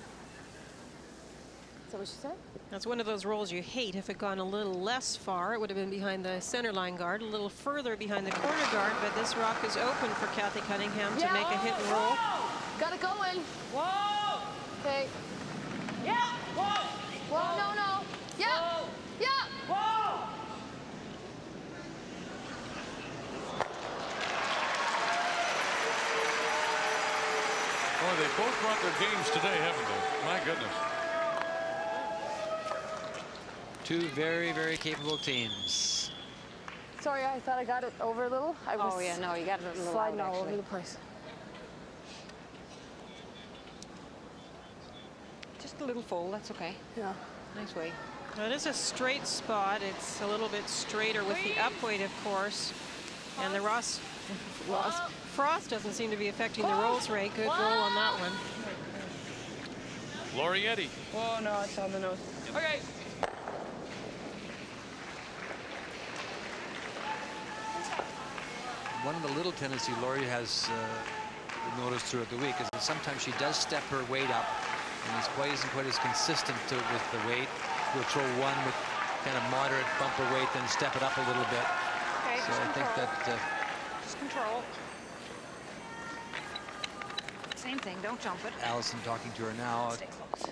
Is that what she said? That's one of those rolls you hate. If it had gone a little less far, it would have been behind the center line guard, a little further behind the corner guard, but this rock is open for Kathy Cunningham to make a hit and roll. Got it going. Whoa. Okay. Yeah. Whoa. Whoa, no. Yeah. Whoa. Yeah. Whoa. both brought their games today, haven't they? My goodness. Two very, very capable teams. Sorry, I thought I got it over a little. Oh, yeah, no, you got it a little sliding out, all over actually. the place. Just a little fold, that's okay. Yeah. Nice way. That is a straight spot. It's a little bit straighter with the up weight, of course. And the frost doesn't seem to be affecting the rolls rate. Good roll on that one. Lorietti. Oh, no, it's on the nose. Okay. One of the little tendencies Laurie has noticed throughout the week is that sometimes she does step her weight up, and isn't quite as consistent with the weight. We'll throw one with kind of moderate bumper weight, then step it up a little bit. Okay, so I think that just control. Same thing, don't jump it. Alison talking to her now. Stay close.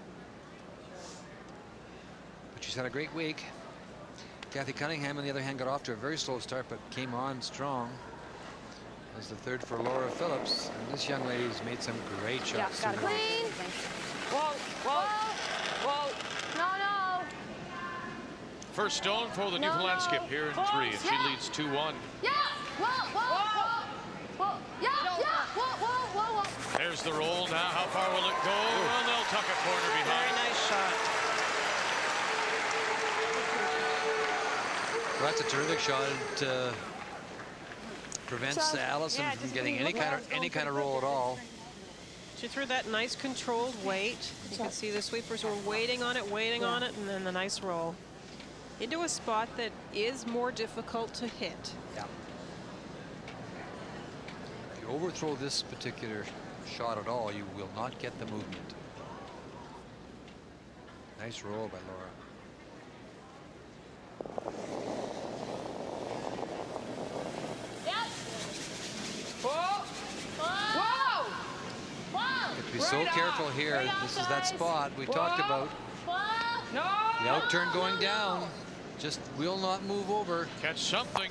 But she's had a great week. Kathy Cunningham, on the other hand, got off to a very slow start, but came on strong. As the third for Laura Phillips. And this young lady's made some great shots. Yeah, got it clean. Whoa, whoa, whoa. No, no. First stone for the Newfoundland skip here in 3, and she leads 2-1. Yeah. Whoa, whoa, whoa. Whoa. Yeah, yeah. Whoa, whoa, whoa, whoa. There's the roll now. How far will it go? Well, they'll tuck a corner behind. Very nice shot. Well, that's a terrific shot. It prevents Alison from getting any kind of roll at all. She threw that nice controlled weight. You can see the sweepers were waiting on it, and then the nice roll into a spot that is more difficult to hit. Yeah. If you overthrow this particular shot at all, you will not get the movement. Nice roll by Laura. Be so careful here. This is that spot we talked about. The outturn going down. Just will not move over. Catch something.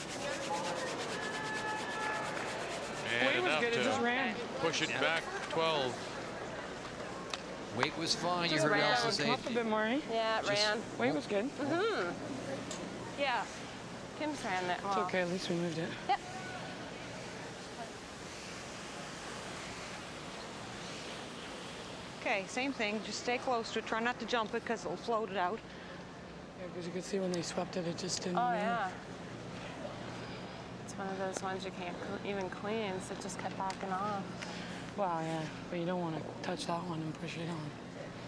And enough to push it back 12. Weight was fine. You heard Alison say. Up a bit more, eh? Yeah, it ran. Weight was good. Mm-hmm. Yeah. Kim's ran that well. It's okay. At least we moved it. Yep. Okay, same thing. Just stay close to it. Try not to jump it because it'll float it out. Yeah, because you could see when they swept it, it just didn't Oh, move. yeah. It's one of those ones you can't even clean, so it just kept backing off. Wow, yeah. But you don't want to touch that one and push it on.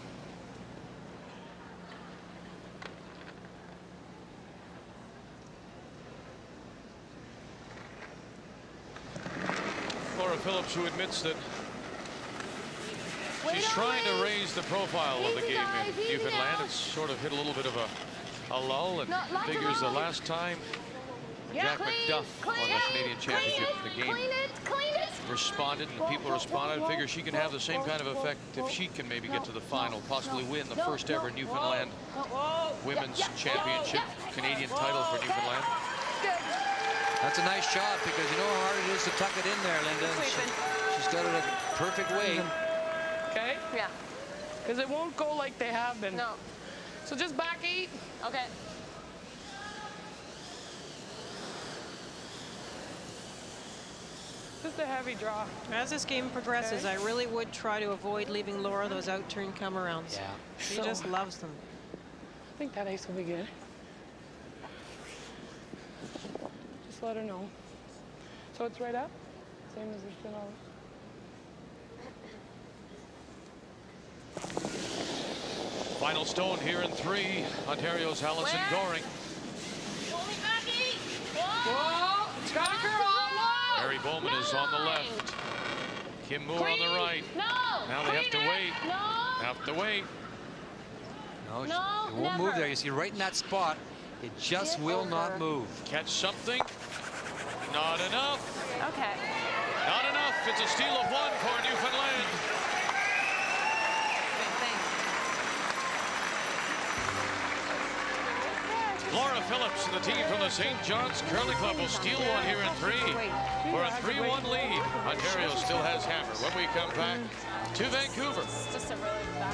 Laura Phillips, who admits that she's trying to raise the profile of the game in Newfoundland. It's sort of hit a little bit of a lull, and figures the last time Jack McDuff won the Canadian Championship, the game responded and people responded. Figure she can have the same kind of effect if she can maybe get to the final, possibly win the first ever Newfoundland Women's Championship Canadian title for Newfoundland. That's a nice shot because you know how hard it is to tuck it in there, Linda. She's got it at perfect weight. Okay? Yeah. Because it won't go like they have been. No. So just back 8. Okay. Just a heavy draw. As this game progresses, I really would try to avoid leaving Laura those outturn come-arounds. Yeah. She just loves them. I think that ace will be good. Just let her know. So it's right up? Same as it's been always. Final stone here in 3. Ontario's Alison Goring. Whoa! It's got a girl! Mary Bowman is on the left. Kim Moore on the right. Now they have to wait. Have to wait. No, it won't move there. You see, right in that spot, it just will not move. Catch something. Not enough. Okay. Not enough. It's a steal of 1 for Newfoundland. Laura Phillips and the team from the St. John's Curling Club will steal one here in 3 for a 3-1 lead. Ontario still has hammer when we come back to Vancouver. It's just a really bad.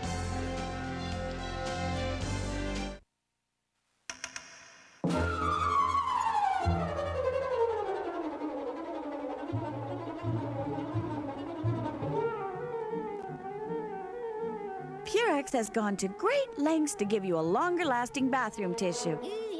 Purex has gone to great lengths to give you a longer-lasting bathroom tissue.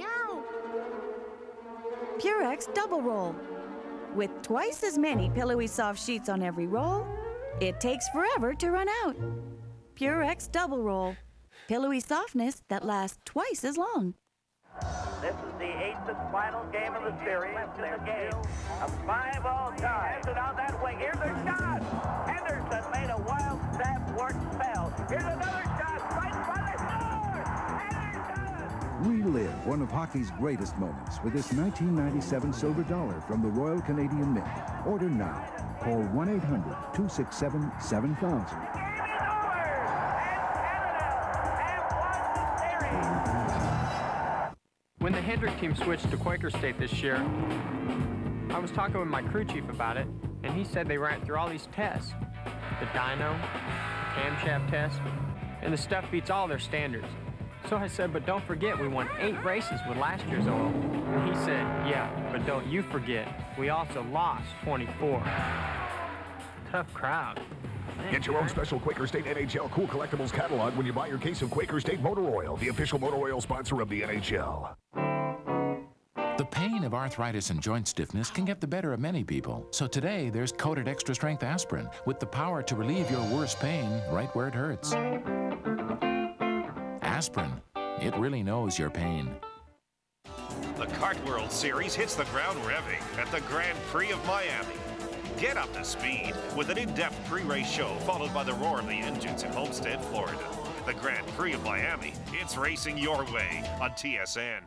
Purex Double Roll. With twice as many pillowy soft sheets on every roll, it takes forever to run out. Purex Double Roll. Pillowy softness that lasts twice as long. This is the 8th and final game of the series. In the game, a 5-all tie. So down that wing. Here's a shot. Henderson made a wild stab. Wharton fell. Here's another shot. Right by the score. Relive one of hockey's greatest moments with this 1997 silver dollar from the Royal Canadian Mint. Order now. Call 1-800-267-7000. When the Hendrick team switched to Quaker State this year, I was talking with my crew chief about it, and he said they ran through all these tests. The dyno, the camshaft test, and the stuff beats all their standards. So I said, but don't forget, we won 8 races with last year's oil. And he said, yeah, but don't you forget, we also lost 24. Tough crowd. Get your own special Quaker State NHL Cool Collectibles catalog when you buy your case of Quaker State Motor Oil, the official motor oil sponsor of the NHL. The pain of arthritis and joint stiffness can get the better of many people. So today, there's coated extra strength aspirin with the power to relieve your worst pain right where it hurts. Aspirin, it really knows your pain. The Kart World Series hits the ground revving at the Grand Prix of Miami. Get up to speed with an in-depth pre-race show followed by the roar of the engines in Homestead, Florida. The Grand Prix of Miami, it's racing your way on TSN.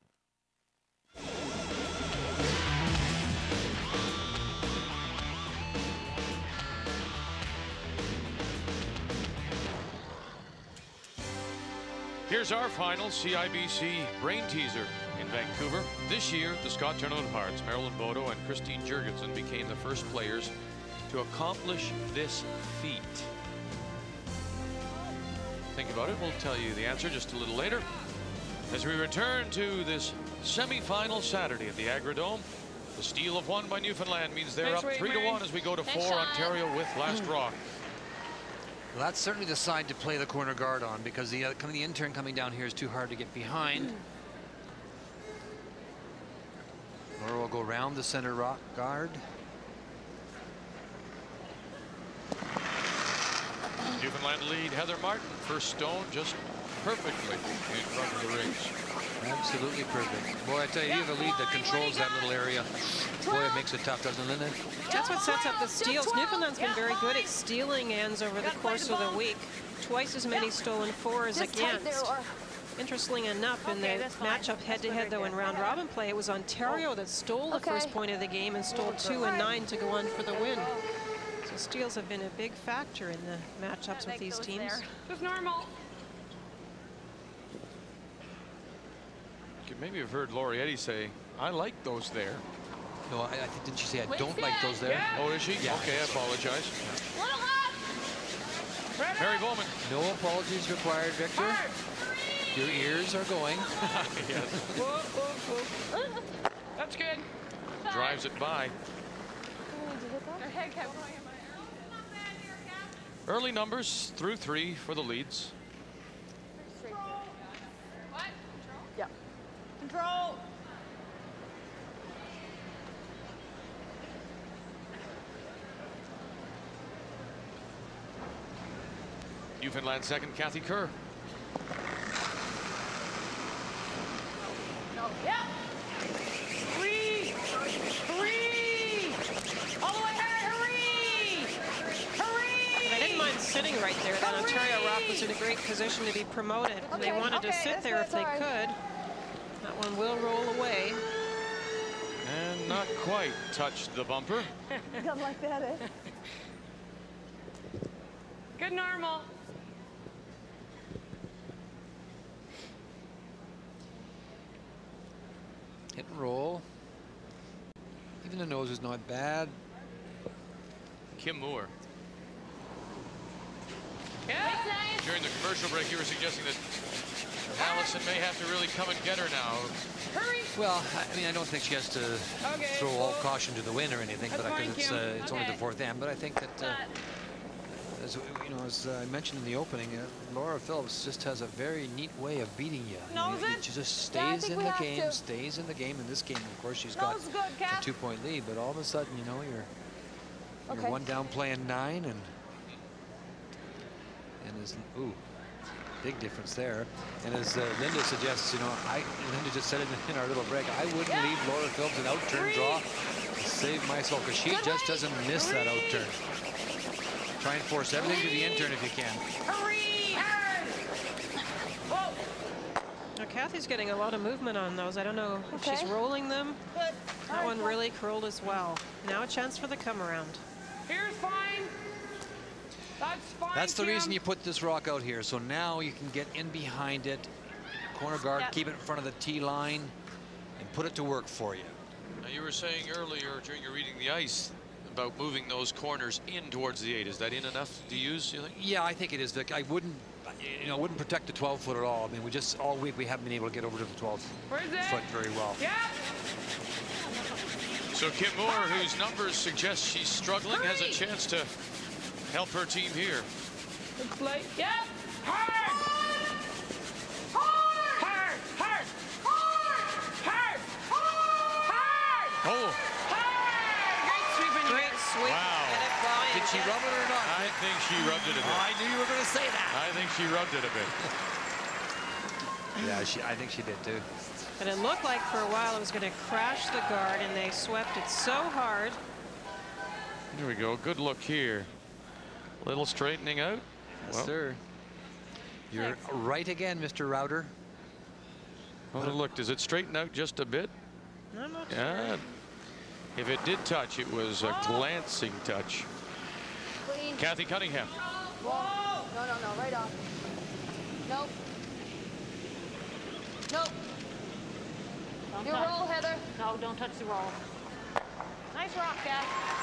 Here's our final CIBC Brain Teaser in Vancouver. This year, the Scott Tournament of Hearts, Marilyn Bodo and Christine Jurgensen became the first players to accomplish this feat. Think about it. We'll tell you the answer just a little later. As we return to this semifinal Saturday at the Agrodome, the steal of 1 by Newfoundland means they're up 3-1 as we go to 4. Ontario with last rock. Well, that's certainly the side to play the corner guard on, because the intern coming down here is too hard to get behind. Laura will go around the center rock guard. Newfoundland lead Heather Martin. First stone just perfectly in front of the rings. Absolutely perfect. Boy, I tell you, you have a lead that controls that little area. Boy, it makes it tough, doesn't it? That's what sets up the steals. Newfoundland's been very good at stealing ends over the course of the week. Twice as many stolen fours against. Interestingly enough, in the matchup head-to-head, though, in round-robin play, it was Ontario that stole the first point of the game and stole 2 and 9 to go on for the win. So steals have been a big factor in the matchups with these teams. Just normal. You maybe have heard Laurie say, I like those there. No, I think, didn't she say I don't like those there? Oh, is she? Yeah. Okay, I apologize. Mary Bowman. No apologies required, Victor. Your ears are going. Yes. That's good. Drives it by. Her head kept going in my Early numbers through 3 for the leads. What? Yeah. Control. Newfoundland second, Kathy Kerr. No. Yeah. 3. 3. All the way high. Hurry. Hurry. I didn't mind sitting right there. That Ontario Rock was in a great position to be promoted. And they wanted to sit there if they could. That one will roll away. And not quite touched the bumper. Something like that, eh? Good normal. and roll. Even the nose is not bad. Kim Moore. During the commercial break, you were suggesting that Alison may have to really come and get her now. Hurry! Well, I mean, I don't think she has to throw all caution to the wind or anything, but because it's only the 4th end. But I think that, as you know, as I mentioned in the opening, Laura Phillips just has a very neat way of beating you. She just stays in the game, stays in the game. In this game, of course, she's got a 2-point lead, but all of a sudden, you know, you're 1 down playing 9, and is big difference there. And as Linda suggests, you know, Linda just said it in our little break, I wouldn't leave Laura Phillips an out-turn draw to save my soul, because she just doesn't miss that out-turn. Try and force everything to the in-turn if you can. Now Kathy's getting a lot of movement on those. I don't know if she's rolling them. That one really curled as well. Now a chance for the come around. Here's fine. That's fine. That's the reason you put this rock out here. So now you can get in behind it, corner guard, keep it in front of the tee line, and put it to work for you. Now, you were saying earlier during your reading the ice about moving those corners in towards the 8. Is that in enough to use, you think? Yeah, I think it is, Vic. I wouldn't, you know, wouldn't protect the 12-foot at all. I mean, we just all week we haven't been able to get over to the 12-foot very well. Yeah. So Kim Moore, whose numbers suggest she's struggling, has a chance to help her team here. It's like, yeah. Hard! Hard! Hard! Hard! Hard! Hard! Oh. Great sweep. Great sweep. Wow. Did she rub it or not? I think she rubbed it a bit. I knew you were going to say that. I think she rubbed it a bit. Yeah, I think she did too. And it looked like for a while it was going to crash the guard, and they swept it so hard. Here we go. Good look here. Little straightening out. Yes, sir. You're right again, Mr. Router. Well, look, does it straighten out just a bit? I'm not sure. If it did touch, it was a glancing touch. Clean. Kathy Cunningham. Whoa. No, right off. Nope. Nope. Your roll, Heather. No, don't touch the roll. Nice rock, Kath.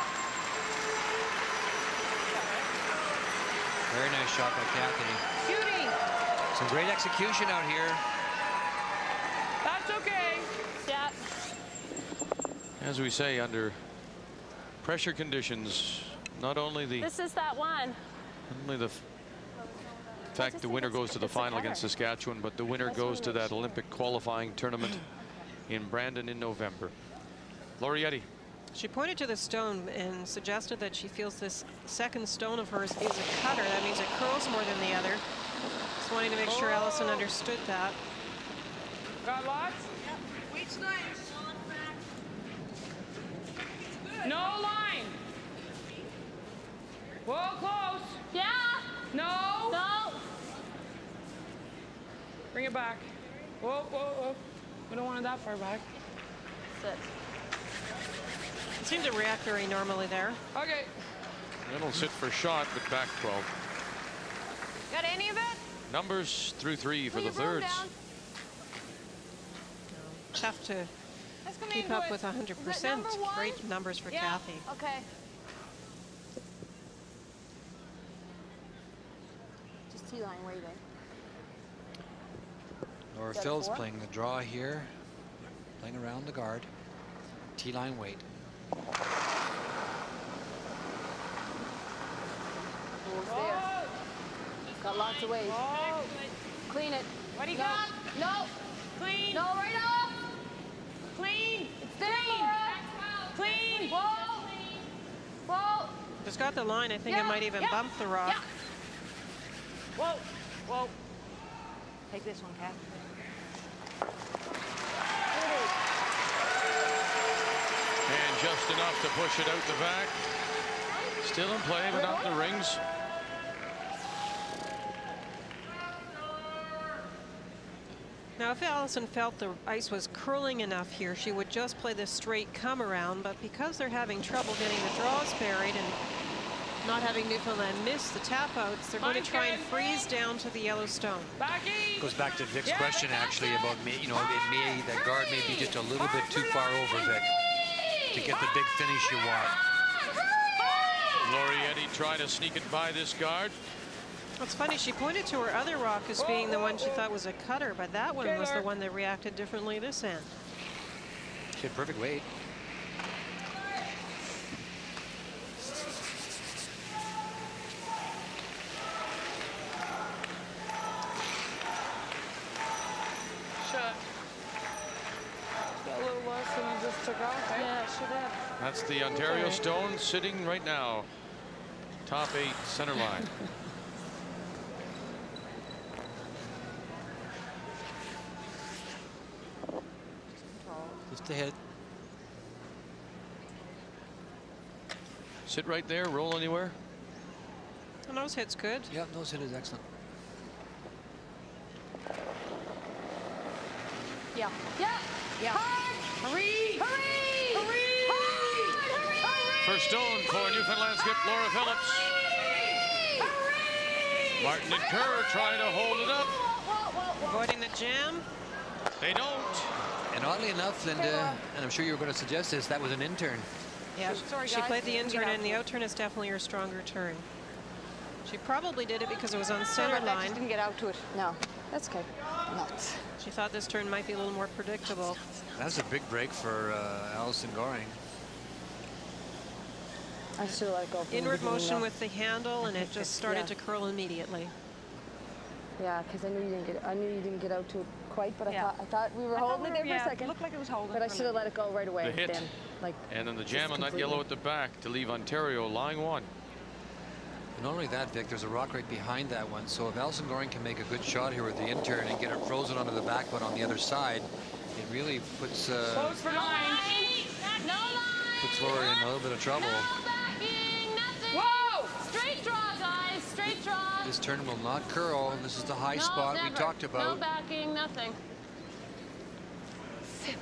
Very nice shot by Kathy. Beauty. Some great execution out here. That's okay. Yeah. As we say, under pressure conditions, not only the This is that one. fact the winner goes to the final against Saskatchewan, but the winner goes to that Olympic qualifying tournament in Brandon in November. Laurietti. She pointed to the stone and suggested that she feels this second stone of hers is a cutter. That means it curls more than the other. Just wanting to make sure Alison understood that. Got lots? Yep. Weight's nice. No line. Whoa, close. Yeah. No. No. Bring it back. Whoa, whoa, whoa. We don't want it that far back. Sit. It seemed to react very normally there. Okay. It'll sit for shot, but back 12. Got any of it? Numbers through 3 for the thirds. Tough to keep up with 100%. Great numbers for Kathy. Okay. Just T-line waving. Laura Phillips playing the draw here, playing around the guard. T-line weight. There. Got lots of ways. Clean it. What do you got? No. Clean. No, right off. Clean. It's there, Laura. Clean. Whoa. Whoa. It's got the line. I think it might even bump the rock. Whoa. Whoa. Take this one, Kat. And just enough to push it out the back. Still in play, but out the rings. Now, if Alison felt the ice was curling enough here, she would just play this straight come around, but because they're having trouble getting the draws buried and Not having Newfoundland miss the tap outs, they're going to try and freeze down to the yellow stone. Goes back to Vic's question actually about me. You know, that guard may be just a little bit too far over Vic to get the big finish you want. Laurietti trying to sneak it by this guard. It's funny, she pointed to her other rock as being the one she thought was a cutter, but that one was the one that reacted differently this end. She had perfect weight. Got a little less than I just took off. Yeah, it should have. That's the Ontario Stone sitting right now. Top 8 center line. Just ahead. Sit right there, roll anywhere. The nose hit's good. Yeah, nose hit is excellent. Yeah. Yeah. Yeah. Hurry! Hurry! Hurry! Hurry! First stone for Newfoundland skip Laura Phillips. Martin and Kerr trying to hold it up. Avoiding the jam. They don't. And oddly enough, Linda, and I'm sure you were going to suggest this, that was an intern. Yeah, she played the intern, and the out turn is definitely her stronger turn. She probably did it because it was on center line. Just didn't get out to it. No, that's okay. Not. She thought this turn might be a little more predictable. That's a big break for Alison Goring. I should let it go. Inward motion with the handle, and it just started to curl immediately. Yeah, because I knew you didn't get out to it quite, but I thought we were holding it there for a second. It looked like it was holding. But I should have let it go right away. The hit. Then, like, and then the jam on that yellow at the back to leave Ontario lying 1. And not only that, Vic, there's a rock right behind that one. So if Alison Goring can make a good shot here with the intern and get her frozen onto the back one on the other side, it really puts Close for line. No line. puts Laura in a little bit of trouble. No backing, nothing. Whoa! Straight draw, guys. Straight draw. This turn will not curl. This is the high spot never. we talked about. No backing, nothing. Sit.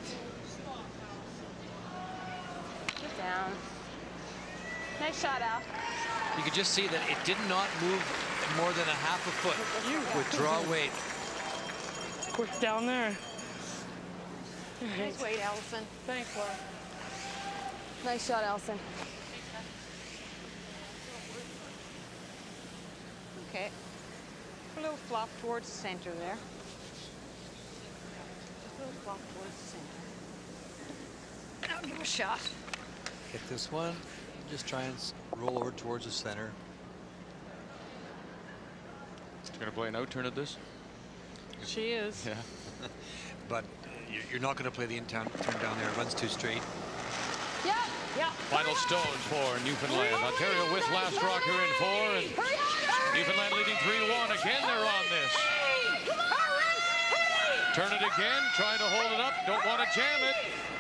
Get down. Nice shot, Al. You could just see that it did not move more than a half a foot with draw weight. Quick down there. Nice weight, Alison. Thanks, Laura. Nice shot, Alison. Okay. A little flop towards the center there. Just a little flop towards the center. Now give it a shot. Hit this one. Just try and roll over towards the center. She's going to play an out turn at this. She is. Yeah. But you're not going to play the in-turn down there. It runs too straight. Yeah. Yeah. Final stone for Newfoundland. Ontario with last rocker in 4, and Newfoundland leading 3-1. Again, they're on this. Turn it again, trying to hold it up. Don't want to jam it.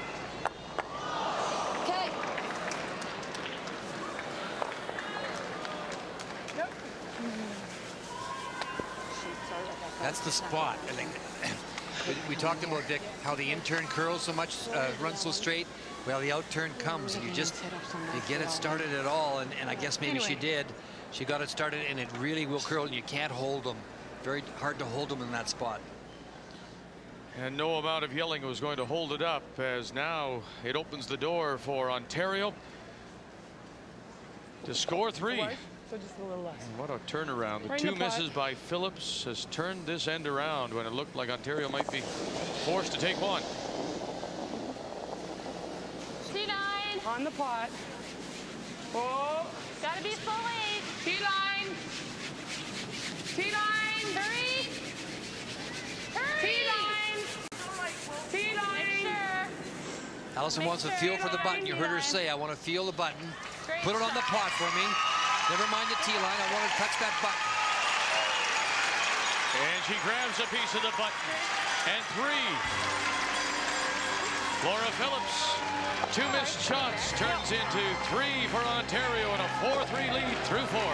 Okay. That's the spot. I think we talked about, Vic, how the in-turn curls so much, runs so straight. Well, the out-turn comes, and you get it started at all, and I guess maybe she did. She got it started, and it really will curl, and you can't hold them. Very hard to hold them in that spot. And no amount of yelling was going to hold it up, as now it opens the door for Ontario to score 3. So just a little less. And what a turnaround. The Right two in the pot. misses by Phillips has turned this end around when it looked like Ontario might be forced to take 1. T-line. On the pot. Oh. Gotta be full weight. T-line. T-line. Hurry. Hurry. T-line. T-line. Sure. Alison wants to feel for the button. You heard her say, I want to feel the button. Put it on the pot for me. Never mind the T-line. I want to touch that button. And she grabs a piece of the button. And 3. Laura Phillips, 2 missed shots, turns into 3 for Ontario and a 4-3 lead through 4.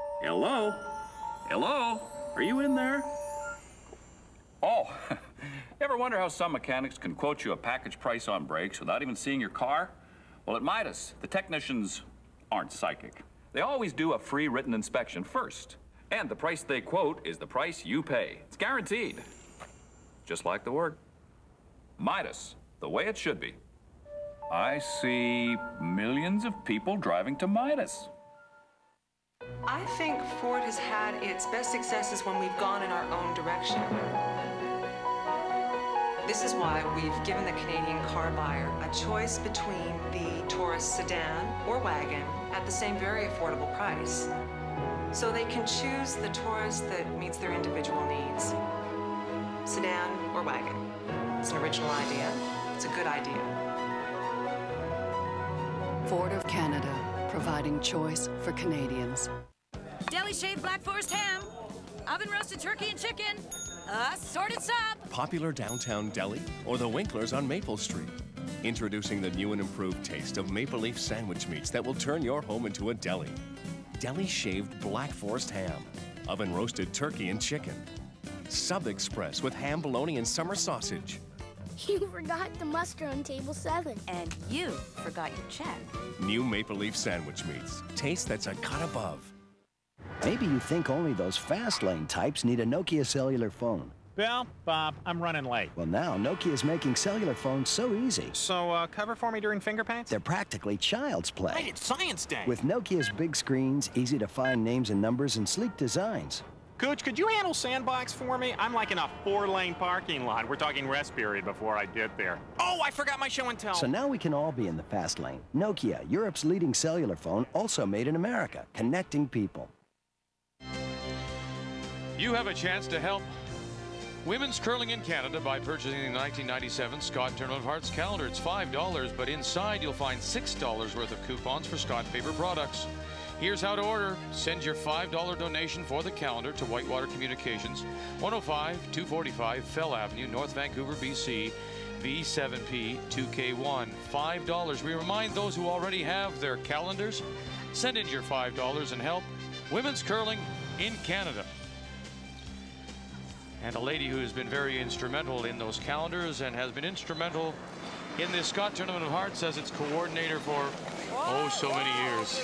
Hello? Hello? Are you in there? Oh, Ever wonder how some mechanics can quote you a package price on brakes without even seeing your car? Well, at Midas, the technicians aren't psychic. They always do a free written inspection first. And the price they quote is the price you pay. It's guaranteed. Just like the word. Midas, the way it should be. I see millions of people driving to Midas. I think Ford has had its best successes when we've gone in our own direction. This is why we've given the Canadian car buyer a choice between the Taurus sedan or wagon at the same very affordable price. So they can choose the Taurus that meets their individual needs. Sedan or wagon. It's an original idea. It's a good idea. Ford of Canada, providing choice for Canadians. Deli shaved Black Forest ham, oven roasted turkey and chicken, assorted sub. Popular downtown deli or the Winklers on Maple Street. Introducing the new and improved taste of Maple Leaf sandwich meats that will turn your home into a deli. Deli shaved Black Forest ham, oven roasted turkey and chicken. Sub Express with ham, bologna, and summer sausage. You forgot the mustard on table 7. And you forgot your check. New Maple Leaf sandwich meats. Taste that's a cut above. Maybe you think only those fast lane types need a Nokia cellular phone. Bill, Bob, I'm running late. Well, now Nokia's making cellular phones so easy. So, cover for me during finger paints? They're practically child's play. Right, it's Science Day. With Nokia's big screens, easy-to-find names and numbers, and sleek designs. Coach, could you handle Sandbox for me? I'm like in a 4-lane parking lot. We're talking rest period before I get there. Oh, I forgot my show and tell. So now we can all be in the fast lane. Nokia, Europe's leading cellular phone, also made in America, connecting people. You have a chance to help women's curling in Canada by purchasing the 1997 Scott Tournament of Hearts calendar. It's $5, but inside you'll find $6 worth of coupons for Scott paper products. Here's how to order. Send your $5 donation for the calendar to Whitewater Communications, 105-245 Fell Avenue, North Vancouver, BC, V7P 2K1. $5. We remind those who already have their calendars, send in your $5 and help women's curling in Canada. And a lady who has been very instrumental in those calendars and has been instrumental in this Scott Tournament of Hearts as its coordinator for so many years.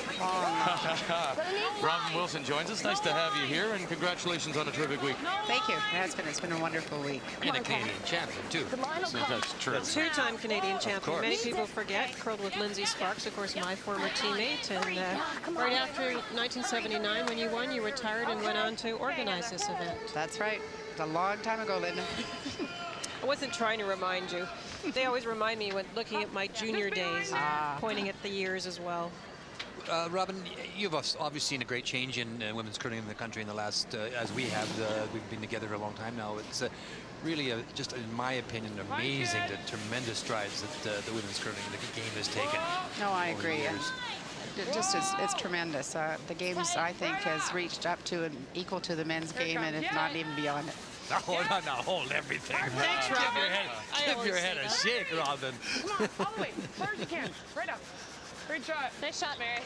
Robin Wilson joins us. Nice to have you here, and congratulations on a terrific week. Thank you. It's been a wonderful week. And a Canadian champion, too. So that's true. Two-time Canadian champion. Many people forget, curled with Lindsay Sparks, of course, my former teammate. And right after 1979, when you won, you retired and went on to organize this event. That's right. It's a long time ago, Linda. I wasn't trying to remind you. They always remind me when looking at my junior days, pointing at the years as well. Robin, you've obviously seen a great change in women's curling in the country in the last, as we have, we've been together for a long time now. It's really, just in my opinion, amazing the tremendous strides that the women's curling game has taken. No, I agree. It's tremendous. The games, I think, has reached up to and equal to the men's game, and if not even beyond it. No, hold everything. Thanks, Robin. Give your head a shake, Robin. Come on, all the way, as far as you can. Right up. Great shot. Nice shot, Mary.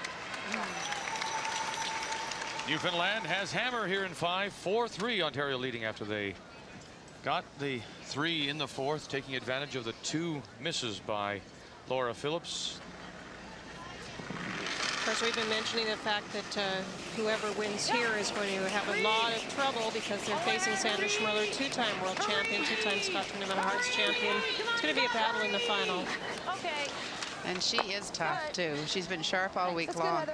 Newfoundland has hammer here in 5, 4-3. Ontario leading after they got the 3 in the 4th, taking advantage of the 2 misses by Laura Phillips. Of course, we've been mentioning the fact that whoever wins here is going to have a lot of trouble because they're facing Sandra Schmirler, 2-time world champion, 2-time Scott Tournament of Hearts champion. It's going to be a battle in the final. Okay. And she is tough, too. She's been sharp all week long.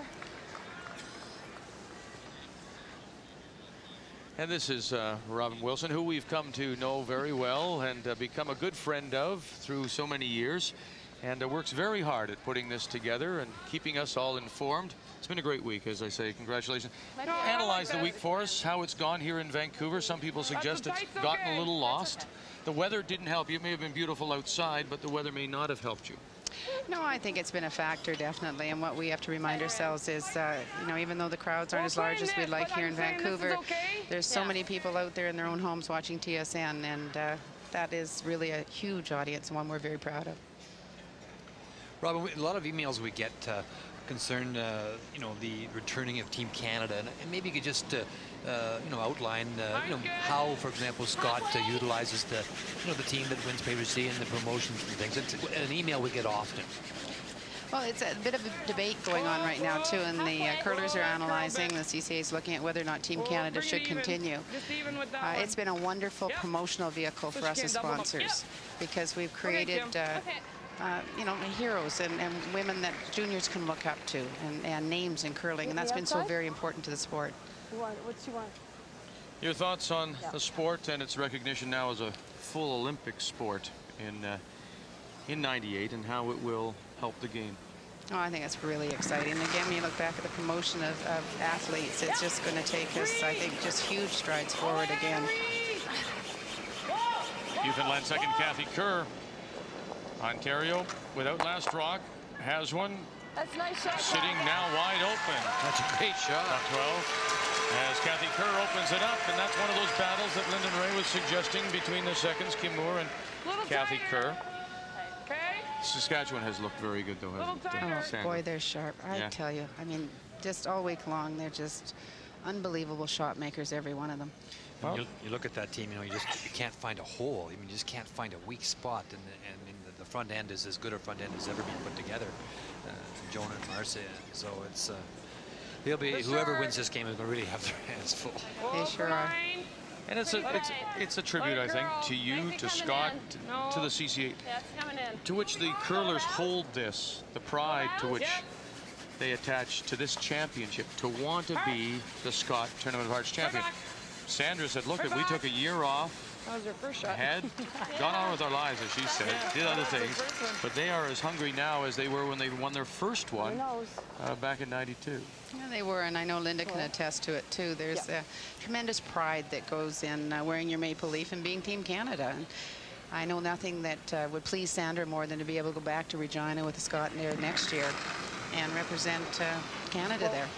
And this is Robin Wilson, who we've come to know very well and become a good friend of through so many years. And works very hard at putting this together and keeping us all informed. It's been a great week, as I say. Congratulations. Analyze the week for us, how it's gone here in Vancouver. Some people suggest it's gotten a little lost. The weather didn't help you. It may have been beautiful outside, but the weather may not have helped you. No, I think it's been a factor, definitely. And what we have to remind ourselves is, you know, even though the crowds aren't as large as we'd like here in Vancouver, there's so many people out there in their own homes watching TSN, and that is really a huge audience and one we're very proud of. Robin, a lot of emails we get concern, you know, the returning of Team Canada, and maybe you could just, you know, outline, you know, how, for example, Scott utilizes the, you know, the team that wins previously and the promotions and things. It's an email we get often. Well, it's a bit of a debate going on right now, too, and the curlers are analyzing, the CCA is looking at whether or not Team Canada should continue. It's been a wonderful promotional vehicle for us as sponsors, because we've created, you know, heroes and women that juniors can look up to, and names in curling, and that's been so very important to the sport. What you want? Your thoughts on the sport and its recognition now as a full Olympic sport in '98, and how it will help the game? Oh, I think it's really exciting. Again, when you look back at the promotion of athletes, it's just going to take us, I think, just huge strides forward again. Newfoundland second, Kathy Kerr. Ontario, without last rock, has one. That's a nice shot. Sitting now wide open. That's a great shot. Top 12. As Kathy Kerr opens it up, and that's one of those battles that Lyndon Ray was suggesting between the seconds, Kim Moore and Kathy Kerr. Saskatchewan has looked very good, though, hasn't it? Oh, boy, they're sharp. I tell you. I mean, just all week long, they're just unbelievable shot makers, every one of them. Well, you look at that team, you know, you can't find a hole. I mean, you just can't find a weak spot, and the front end is as good a front end as ever been put together. Jonah and Marcia, so it's they'll be, whoever wins this game is going to really have their hands full. They sure are. And it's a tribute, I think, to you, to Scott, to the CCA, to which the curlers hold this, the pride to which they attach to this championship, to want to be the Scott Tournament of Hearts champion. Sandra said, look, we took a year off, That was her first shot. had gone on with our lives, as she said, did other things, but they are as hungry now as they were when they won their first one back in '92. Yeah, they were, and I know Linda can attest to it too. There's a tremendous pride that goes in wearing your maple leaf and being Team Canada. And I know nothing that would please Sandra more than to be able to go back to Regina with the Scott there next year and represent Canada there.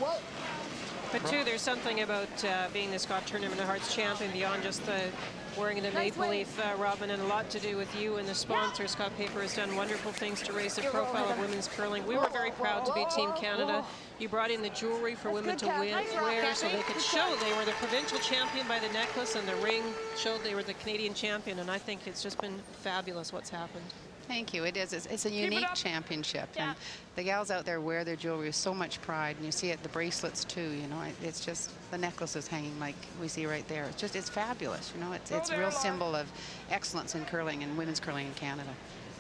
But too, there's something about being the Scott Tournament of Hearts champion beyond just the wearing the maple leaf, Robin, and a lot to do with you and the sponsor. Scott Paper has done wonderful things to raise the profile of women's curling. We were very proud to be Team Canada. You brought in the jewelry for women to wear so they could show they were the provincial champion by the necklace, and the ring showed they were the Canadian champion. And I think it's just been fabulous what's happened. Thank you. It is. It's a unique championship, and the gals out there wear their jewelry with so much pride, and you see it, the bracelets too. You know, it's just the necklaces hanging like we see right there. It's fabulous. You know, it's a real symbol of excellence in curling and women's curling in Canada.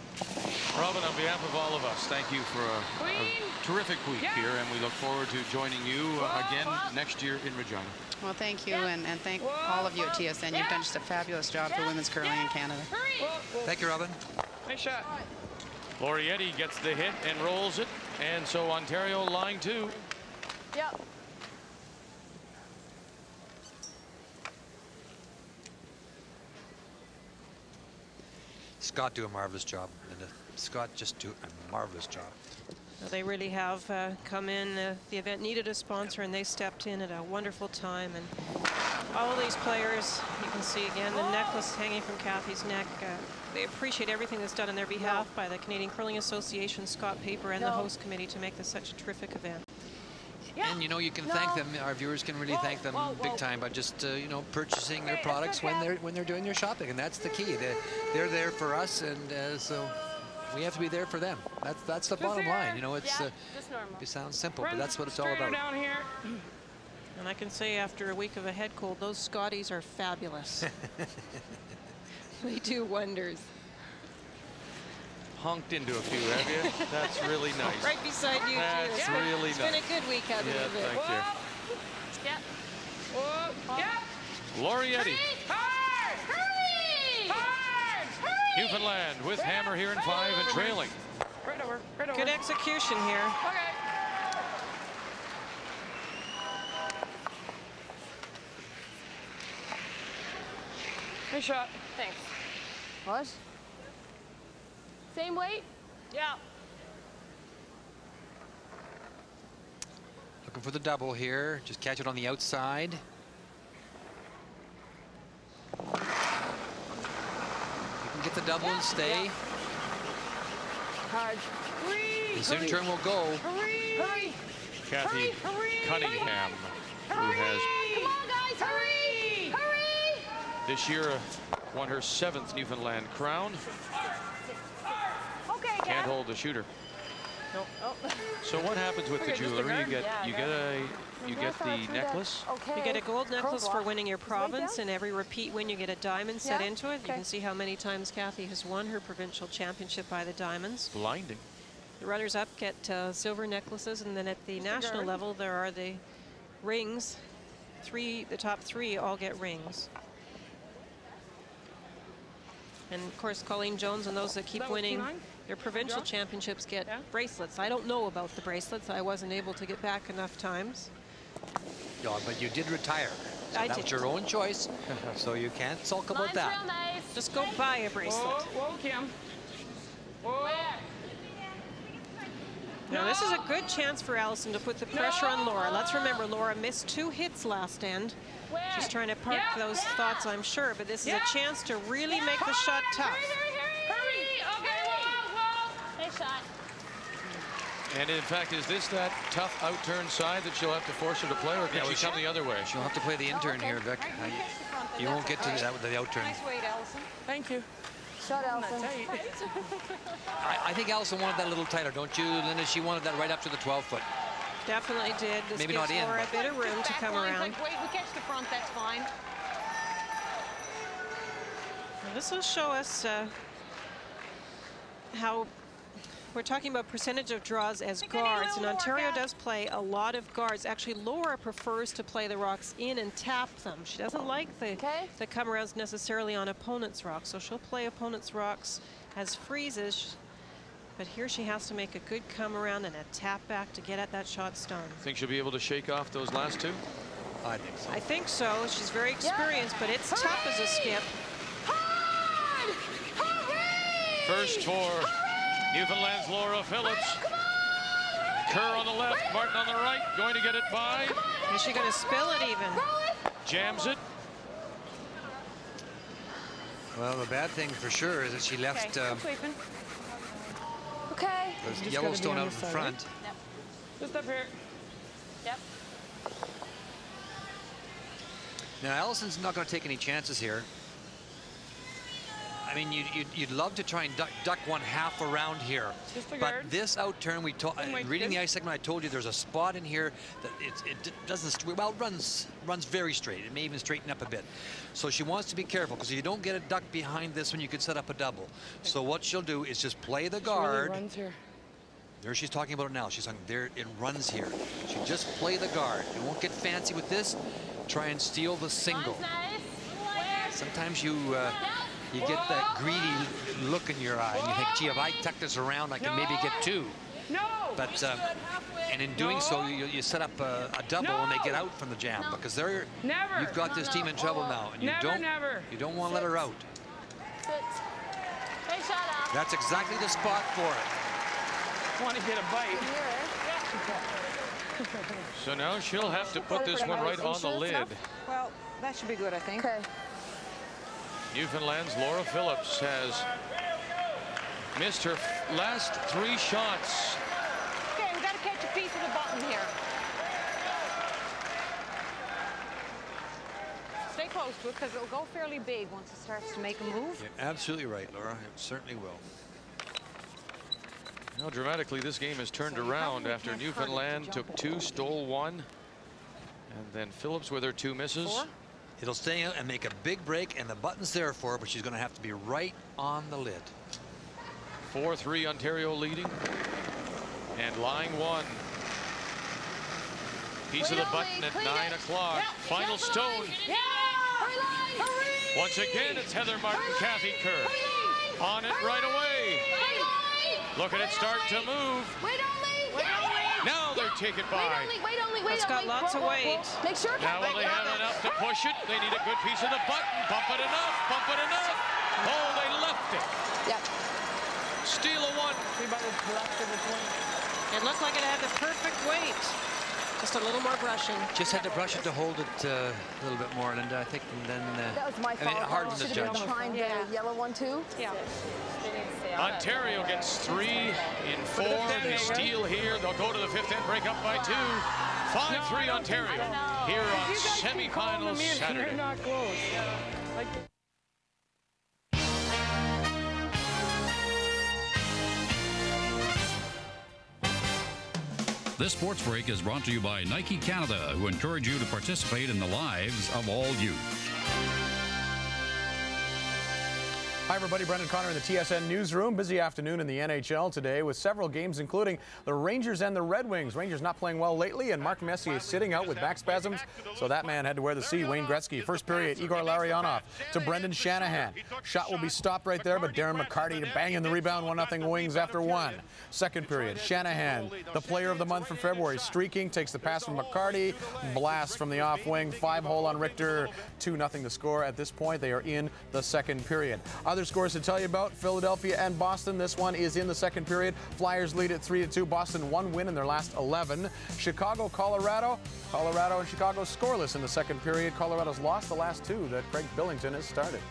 Robin, on behalf of all of us, thank you for a terrific week here, and we look forward to joining you again next year in Regina. Well, thank you, and thank all of you at TSN. You've done just a fabulous job for women's curling in Canada. Thank you, Robin. Nice shot. Laurietti gets the hit and rolls it, and so Ontario line 2. Yep. Scott do a marvelous job, Linda. Scott just do a marvelous job. Well, they really have come in. The event needed a sponsor, and they stepped in at a wonderful time. And all of these players, you can see again the necklace hanging from Kathy's neck. They appreciate everything that's done on their behalf by the Canadian Curling Association, Scott Paper, and the host committee to make this such a terrific event. And you know, you can thank them. Our viewers can really thank them big time by just you know, purchasing their products when they're doing their shopping, and that's the key. They're there for us, and so we have to be there for them. That's the bottom line. You know, it sounds simple, but that's what it's all about. Down here. And I can say after a week of a head cold, those Scotties are fabulous. They do wonders. Honked into a few, have you? That's really nice. Right beside you, That's too. really It's nice. been a good week, hasn't it? Thank you. Whoa. Yep. Laurietti. Hard! Hurry! Hard! Hurry! Newfoundland with hammer here in 5 and trailing. Right over. Good execution here. Okay. Nice shot. Thanks. What? Same weight? Yeah. Looking for the double here. Just catch it on the outside. You can get the double and stay. Hard. The center turn will go. Kathy Cunningham, who has Come on, guys, hurry! Hurry! this year won her 7th Newfoundland crown. Okay, Can't hold the shooter. Nope. Oh. So what happens with the jewelry? You get the necklace. You get a gold necklace for winning your province, and every repeat win you get a diamond set into it. You can see how many times Kathy has won her provincial championship by the diamonds. Blinding. The runners-up get silver necklaces, and then at the national level there are the rings. The top 3 all get rings. And of course Colleen Jones and those that keep winning their provincial championships get bracelets. I don't know about the bracelets. I wasn't able to get back enough times. Yeah, but you did retire. So that was your own choice, so you can't sulk about that. Real nice. Just go buy a bracelet. Whoa, Kim. Whoa. Now this is a good chance for Alison to put the pressure on Laura. Let's remember, Laura missed 2 hits last end. She's trying to park those thoughts, I'm sure, but this is a chance to really make the shot tough. Hurry! Okay, whoa! Nice shot. And in fact, is this that tough outturn side that she'll have to force her to play, or can she come the other way? She'll have to play the intern here, Vic. You won't get to that with the outturn. Nice weight, Alison. Thank you. Shut Alison. I think Alison wanted that a little tighter, don't you, Linda? She wanted that right up to the 12-foot. Definitely did. This Maybe gives not in, Laura a bit of room to come around. Wait, we catch the front, that's fine. Now this will show us how we're talking about percentage of draws as guards, and Ontario does play a lot of guards. Actually, Laura prefers to play the rocks in and tap them. She doesn't like the come-arounds necessarily on opponents' rocks, so she'll play opponents' rocks as freezes. But here she has to make a good come-around and a tap back to get at that shot stone. Think she'll be able to shake off those last 2? I think so. I think so. She's very experienced, but it's tough as a skip. First for Newfoundland's Laura Phillips. Kerr on the left, Martin on the right, going to get it by. Is she going to spill it even? Jams it. Well, the bad thing for sure is that she left Okay. there's Yellowstone out in front. Yep. Just up here. Yep. Now, Alison's not going to take any chances here. I mean, you'd love to try and duck one half around here. But this outturn, reading the ice segment, I told you there's a spot in here that it doesn't, well, it runs very straight. It may even straighten up a bit. So she wants to be careful, because if you don't get a duck behind this one, you could set up a double. So what she'll do is just play the guard. Really runs here. There she's talking about it now. She's talking, there it runs here. She just play the guard. You won't get fancy with this. Try and steal the single. Sometimes you get that greedy look in your eye, and you think, gee, if I tuck this around, I can maybe get 2. No. But and in doing so, you set up a double, and they get out from the jam, because they're you've got this team in trouble now, and you don't want to let her out. That's exactly the spot for it. Want to get a bite. So now she'll have to put this one right on the lid. Well, that should be good, I think. Okay. Newfoundland's Laura Phillips has missed her last 3 shots. Okay, we got to catch a piece of the button here. Stay close to it, because it'll go fairly big once it starts to make a move. You're absolutely right, Laura. It certainly will. Now, dramatically, this game has turned around after Newfoundland took 2, stole 1, and then Phillips with her 2 misses. 4. It'll stay out and make a big break, and the button's there for her, but she's going to have to be right on the lid. 4-3 Ontario leading, and line 1. Piece of the button at 9 o'clock. Final stone. Once again, it's Heather Martin, Kathy Kerr. On it right away. Look at it start to move. Now they take it by. It's got lots of weight. Make sure. Now will they have enough to push it? They need a good piece of the button. Bump it enough. Bump it enough. Oh, they left it. Yep. Steal a 1. It looked like it had the perfect weight. Just a little more brushing. Just had to brush it to hold it a little bit more, Linda, I think, and then that was my fault. hard one to judge. Trying to yellow one too. Yeah. Ontario gets 3 in 4. They steal here. They'll go to the 5th end, break up by 2. 5-3 Ontario here on semifinals Saturday. You're not close. This sports break is brought to you by Nike Canada, who encourage you to participate in the lives of all youth. Hi everybody, Brendan Connor in the TSN newsroom. Busy afternoon in the NHL today with several games including the Rangers and the Red Wings. Rangers not playing well lately and Mark Messier sitting out with back spasms, so that man had to wear the C. Wayne Gretzky. First period, Igor Larionov to Brendan Shanahan. Shot will be stopped right there, but Darren McCarty banging the rebound, 1-0 Wings after 1. Second period, Shanahan, the player of the month for February, streaking, takes the pass from McCarty, blast from the off wing, 5-hole on Richter, 2-0 the score at this point. They are in the second period. Other scores to tell you about, Philadelphia and Boston. This one is in the second period. Flyers lead at 3-2. Boston 1 win in their last 11. Chicago, Colorado. Colorado and Chicago scoreless in the second period. Colorado's lost the last 2 that Craig Billington has started.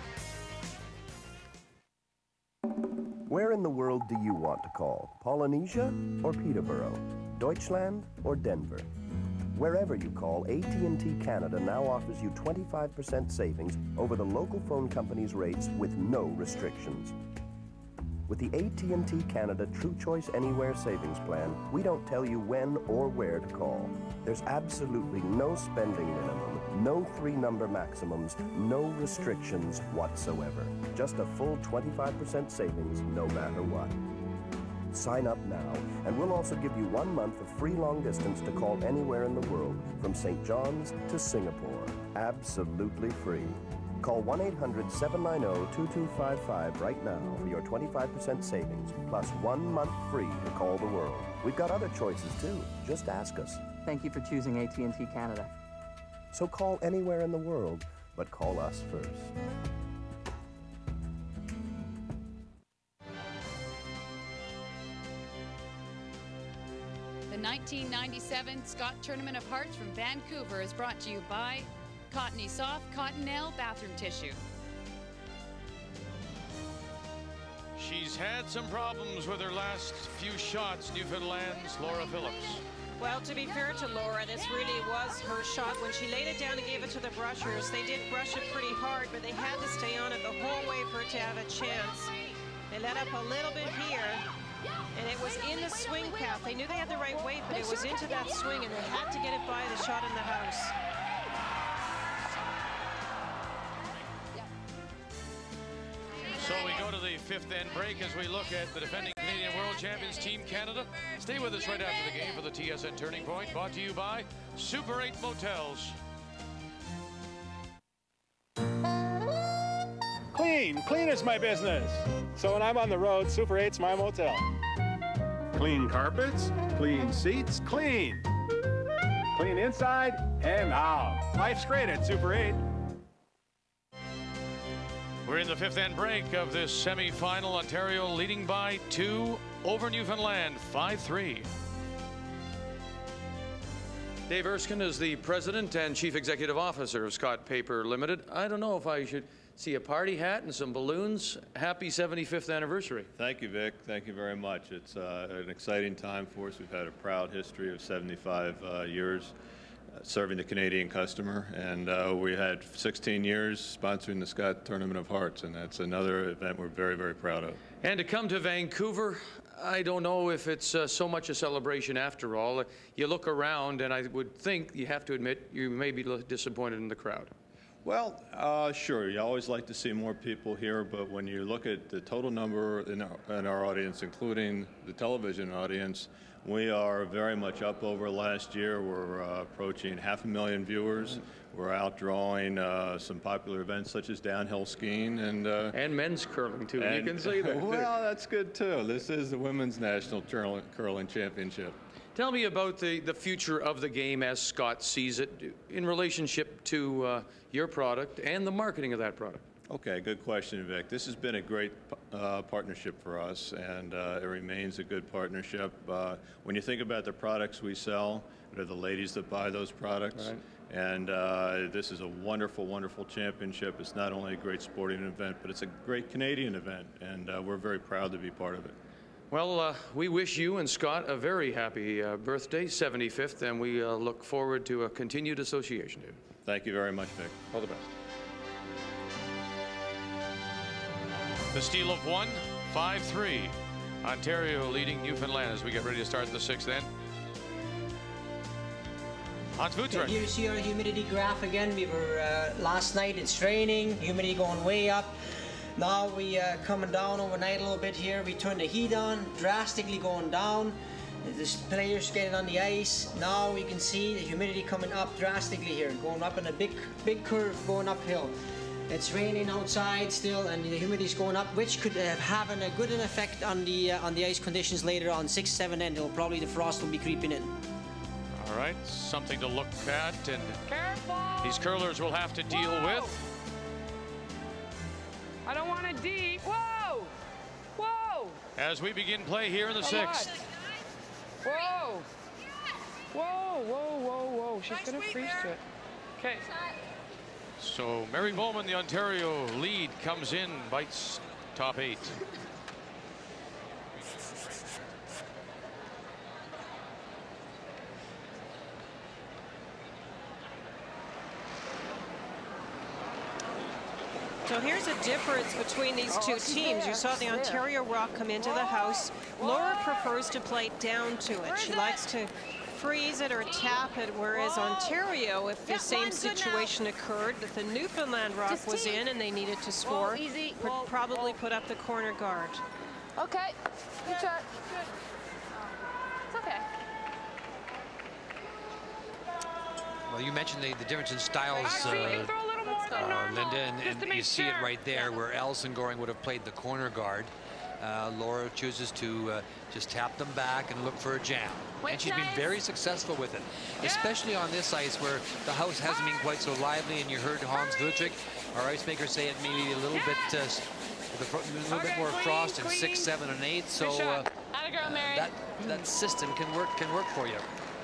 Where in the world do you want to call? Polynesia or Peterborough? Deutschland or Denver? Wherever you call, AT&T Canada now offers you 25% savings over the local phone company's rates with no restrictions. With the AT&T Canada True Choice Anywhere Savings Plan, we don't tell you when or where to call. There's absolutely no spending minimum, no 3-number maximums, no restrictions whatsoever. Just a full 25% savings no matter what. Sign up now, and we'll also give you 1 month of free long distance to call anywhere in the world, from St. John's to Singapore. Absolutely free. Call 1-800-790-2255 right now for your 25% savings, plus 1 month free to call the world. We've got other choices too. Just ask us. Thank you for choosing AT&T Canada. So call anywhere in the world, but call us first. The 1997 Scott Tournament of Hearts from Vancouver is brought to you by Cottony Soft Cottonelle Bathroom Tissue. She's had some problems with her last few shots, Newfoundland's Laura Phillips. Well, to be fair to Laura, this really was her shot. When she laid it down and gave it to the brushers, they did brush it pretty hard, but they had to stay on it the whole way for it to have a chance. They let up a little bit here, and it was in the swing path. They knew they had the right weight, but it was into that swing, and they had to get it by the shot in the house. So we go to the 5th end break as we look at the defending Canadian World Champions Team Canada. Stay with us right after the game for the TSN Turning Point, brought to you by Super 8 Motels. Clean is my business. So when I'm on the road, Super 8's my motel. Clean carpets, clean seats, clean. Clean inside and out. Life's great at Super 8. We're in the 5th end break of this semi-final. Ontario leading by 2 over Newfoundland, 5-3. Dave Erskine is the president and chief executive officer of Scott Paper Limited. I don't know if I should see a party hat and some balloons. Happy 75th anniversary. Thank you, Vic. Thank you very much. It's an exciting time for us. We've had a proud history of 75 years serving the Canadian customer, and we had 16 years sponsoring the Scott Tournament of Hearts, and that's another event we're very, very proud of. And to come to Vancouver, I don't know if it's so much a celebration after all. You look around, and I would think, you have to admit, you may be disappointed in the crowd. Well, sure, you always like to see more people here, but when you look at the total number in our audience, including the television audience, we are very much up over last year. We're approaching 500,000 viewers. We're outdrawing some popular events such as downhill skiing and men's curling too. You can say that. Well, that's good too. This is the Women's National Curling Championship. Tell me about the future of the game as Scott sees it in relationship to your product and the marketing of that product. Okay, good question, Vic. This has been a great partnership for us, and it remains a good partnership. When you think about the products we sell, they're the ladies that buy those products. Right. And this is a wonderful, wonderful championship. It's not only a great sporting event, but it's a great Canadian event, and we're very proud to be part of it. Well, we wish you and Scott a very happy birthday, 75th, and we look forward to a continued association. Thank you very much, Vic. All the best. The steal of 1, 5-3. Ontario leading Newfoundland as we get ready to start the 6th end. Hans Vutric. Here you see our humidity graph again. We were last night, it's raining, humidity going way up. Now we coming down overnight a little bit here. We turned the heat on, drastically going down. The players getting on the ice. Now we can see the humidity coming up drastically here, going up in a big curve going uphill. It's raining outside still, and the humidity is going up, which could have a good effect on the ice conditions later on 6-7 end. Probably the frost will be creeping in. All right, something to look at, and Careful! these curlers will have to deal with. I don't want it deep. Whoa! Whoa! As we begin play here in the 6th. Whoa! Whoa, whoa, whoa, whoa. She's going to freeze to it. Okay. So Mary Bowman, the Ontario lead, comes in, bites top 8. So here's a difference between these two teams. You saw the Ontario Rock come into the house. Laura prefers to play down to it. She likes to freeze it or tap it, whereas Ontario, if the same situation occurred, that the Newfoundland Rock was in and they needed to score, would probably put up the corner guard. Okay, good shot. It's okay. Well, you mentioned the difference in styles, Linda, and you see it right there where Alison Goring would have played the corner guard. Laura chooses to just tap them back and look for a jam. And she's been very successful with it, especially on this ice where the house hasn't been quite so lively. And you heard Hans Vutric, our ice maker, say it maybe a little bit more frost in 6, 7, and 8. So that system can work for you.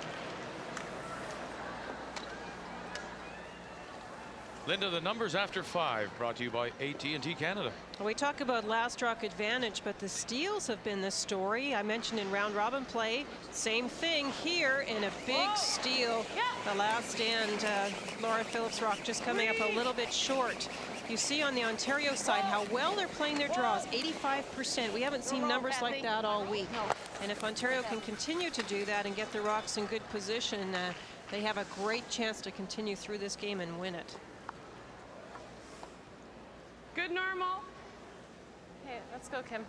Linda, the numbers after 5 brought to you by AT&T Canada. We talk about last rock advantage, but the steals have been the story. I mentioned in round robin play, same thing here in a big steal. The last end, Laura Phillips Rock just coming up a little bit short. You see on the Ontario side how well they're playing their draws, 85%. We haven't seen numbers like that all week. And if Ontario can continue to do that and get the Rocks in good position, they have a great chance to continue through this game and win it. Good normal. Okay, let's go, Kim.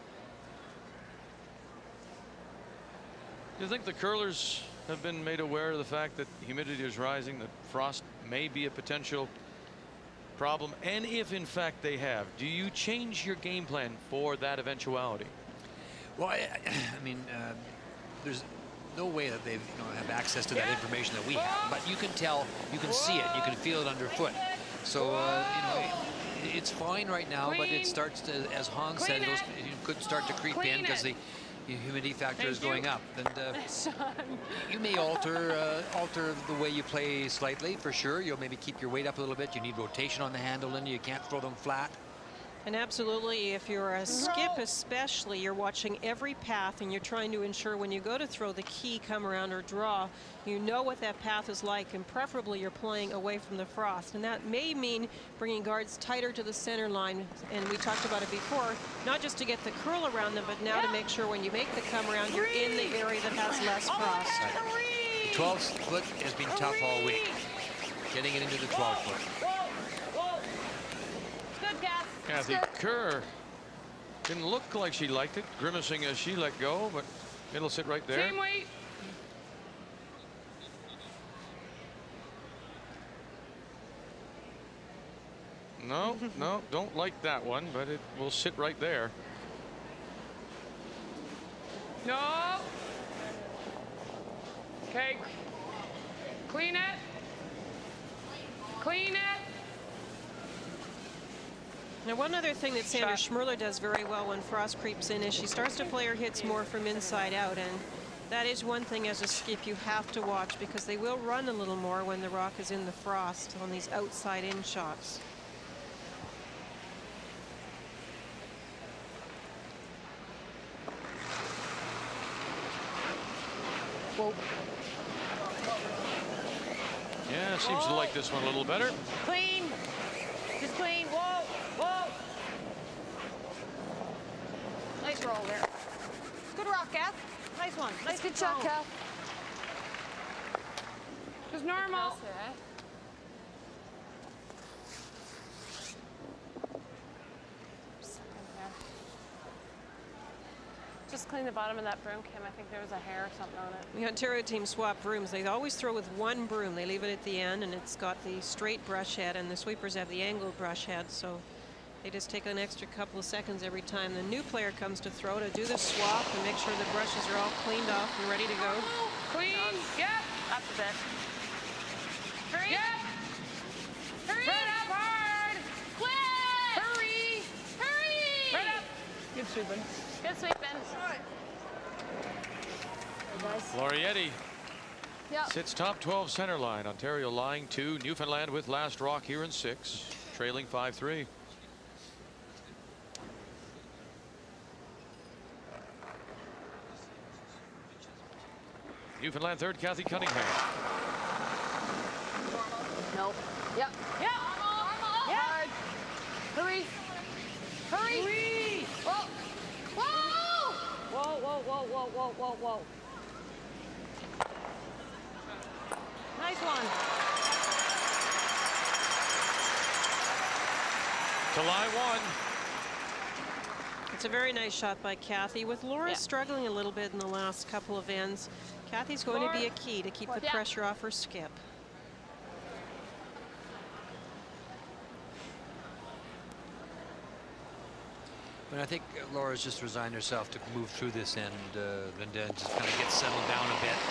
Do you think the curlers have been made aware of the fact that humidity is rising, that frost may be a potential problem? And if in fact they have, do you change your game plan for that eventuality? Well, I mean, there's no way that they have access to that information that we have, but you can tell, you can see it, you can feel it underfoot. So it's fine right now, but it starts to, as Hans said, those could start to creep in because the humidity factor is going up. And you may alter the way you play slightly, for sure. You'll maybe keep your weight up a little bit. You need rotation on the handle, and you can't throw them flat. And absolutely, if you're a skip especially, you're watching every path and you're trying to ensure when you go to throw the key, come around, or draw, you know what that path is like, and preferably you're playing away from the frost. And that may mean bringing guards tighter to the center line, and we talked about it before, not just to get the curl around them, but now to make sure when you make the come around, you're in the area that has less frost. The 12-foot has been tough all week, getting it into the 12-foot. Kathy Kerr didn't look like she liked it, grimacing as she let go, but it'll sit right there. Same weight. No, no, don't like that one, but it will sit right there. No. Okay. Clean it. Clean it. Now, one other thing that Sandra Schmerler does very well when frost creeps in is she starts to play her hits more from inside out, and that is one thing as a skip you have to watch, because they will run a little more when the rock is in the frost on these outside-in shots. Whoa. Yeah, seems to like this one a little better. Clean. Just clean. Whoa. Whoa. Nice roll there. Good rock, Kath. Nice one. Nice good shot, Kath. Just normal. Just clean the bottom of that broom, Kim. I think there was a hair or something on it. The Ontario team swap brooms. They always throw with one broom. They leave it at the end, and it's got the straight brush head, and the sweepers have the angled brush head. So they just take an extra couple of seconds every time the new player comes to throw to do the swap and make sure the brushes are all cleaned off and ready to go. Clean. Yep. Up a bit. Hurry. Yep. Hurry. Spread up hard. Quick. Hurry. Hurry. Spread up. Good sweeping. Good sweeping. Lorietti Yep. sits top 12 center line. Ontario lying 2. Newfoundland with last rock here in 6, trailing 5-3. Newfoundland third, Kathy Cunningham. Nope. Yep. Yep. Normal. Yep. Hard. Hurry. Hurry. Hurry. Whoa. Whoa. Whoa, whoa, whoa, whoa, whoa, whoa, whoa. Nice one. To lie 1. It's a very nice shot by Kathy. With Laura struggling a little bit in the last couple of ends, Kathy's going to be a key to keep the pressure off her skip. And I think Laura's just resigned herself to move through this end, and then just kind of get settled down a bit.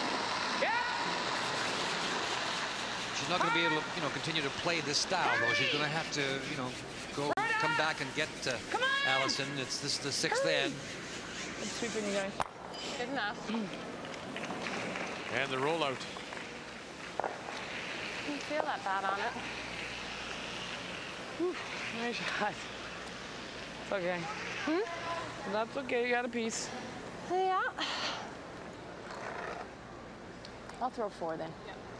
She's not going to be able to, continue to play this style, though. She's going to have to, come back and get Alison. This is the 6th end. Good sweeping, you guys. Good enough. And the rollout. Didn't feel that bad on it. Whew, nice shot. It's okay. That's okay. You got a piece. Yeah. I'll throw 4 then.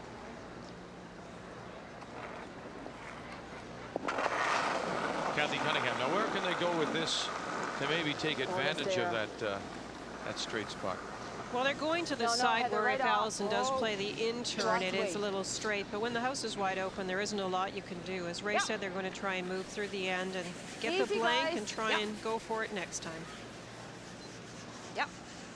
Kathy Cunningham. Now, where can they go with this to maybe take advantage of that straight spot? Well, they're going to the side where if Alison does play the in-turn, it is a little straight. But when the house is wide open, there isn't a lot you can do. As Ray said, they're going to try and move through the end and get the blank and try and go for it next time. Yep.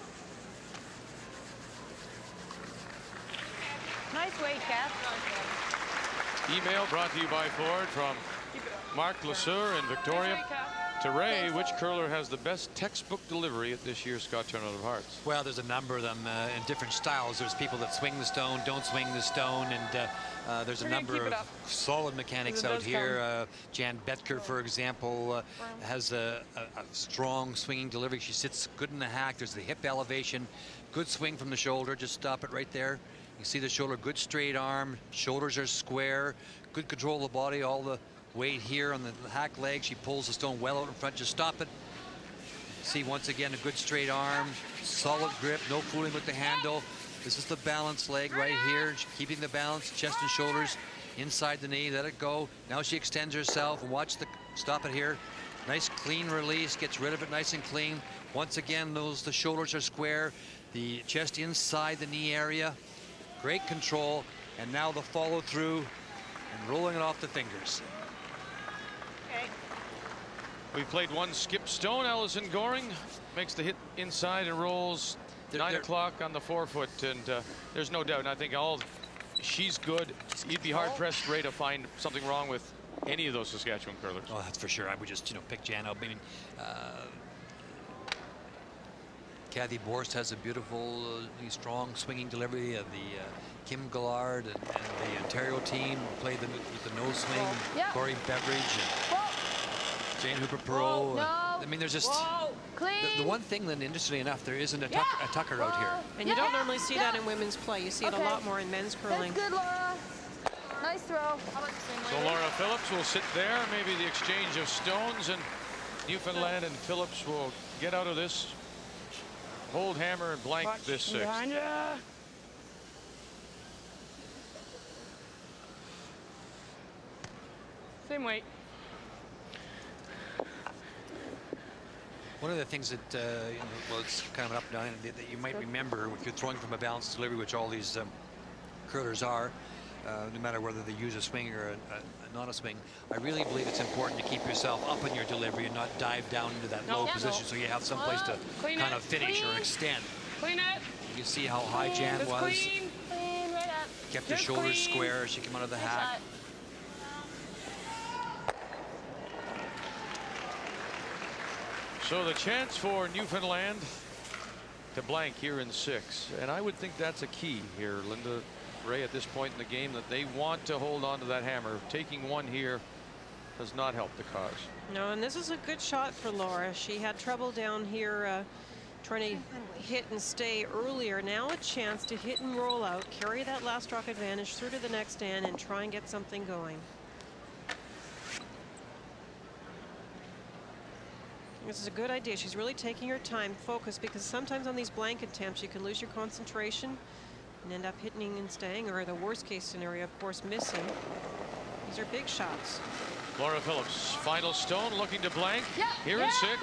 Nice weight, Kath. Email brought to you by Ford from Mark Lesueur in Victoria. To Ray, which curler has the best textbook delivery at this year's Scott Tournament of Hearts? Well, there's a number of them in different styles. There's people that swing the stone, don't swing the stone, and there's a number of solid mechanics out here. Jan Betker, for example, has a strong swinging delivery. She sits good in the hack. There's the hip elevation, good swing from the shoulder. Just stop it right there. You see the shoulder, good straight arm. Shoulders are square, good control of the body. All the weight here on the hack leg. She pulls the stone well out in front. Just stop it. See, once again, a good straight arm, solid grip, no fooling with the handle. This is the balance leg right here. She's keeping the balance, chest and shoulders inside the knee. Let it go. Now she extends herself and watch the, stop it here. Nice clean release, gets rid of it nice and clean. Once again, the shoulders are square, the chest inside the knee area. Great control, and now the follow through and rolling it off the fingers. We played one skip stone. Alison Goring makes the hit inside and rolls 9 o'clock on the 4-foot, and there's no doubt. And I think she's good. You'd be hard pressed, Ray, to find something wrong with any of those Saskatchewan curlers. Oh, that's for sure. I would just pick Jan up. I mean, Kathy Borst has a beautiful, strong swinging delivery. The Kim Gallard and the Ontario team played with the nose swing. Corey Beveridge. Jane Hooper-Perot. No. I mean, there's just the one thing that, interestingly enough, there isn't a tucker out here. And you don't normally see that in women's play. You see it a lot more in men's curling. That's good, Laura. Nice throw. So Laura Phillips will sit there. Maybe the exchange of stones, and Newfoundland and Phillips will get out of this. Hold hammer and blank this sixth. Behind ya. Same weight. One of the things that, you know, well, it's kind of an up and down that you might remember if you're throwing from a balanced delivery, which all these curlers are, no matter whether they use a swing or a not a swing. I really believe it's important to keep yourself up in your delivery and not dive down into that low position, so you have some place to kind of finish or extend. Clean it. You can see how high Jan was. Clean, right up. Kept her shoulders square as she came out of the hack. So the chance for Newfoundland to blank here in 6, and I would think that's a key here, Linda Ray, at this point in the game, that they want to hold on to that hammer. Taking one here does not help the cause. No, and this is a good shot for Laura. She had trouble down here trying to hit and stay earlier. Now a chance to hit and roll out, carry that last rock advantage through to the next stand and try and get something going. This is a good idea. She's really taking her time, focus, because sometimes on these blank attempts you can lose your concentration and end up hitting and staying, or the worst case scenario, of course, missing. These are big shots. Laura Phillips, final stone, looking to blank here in 6.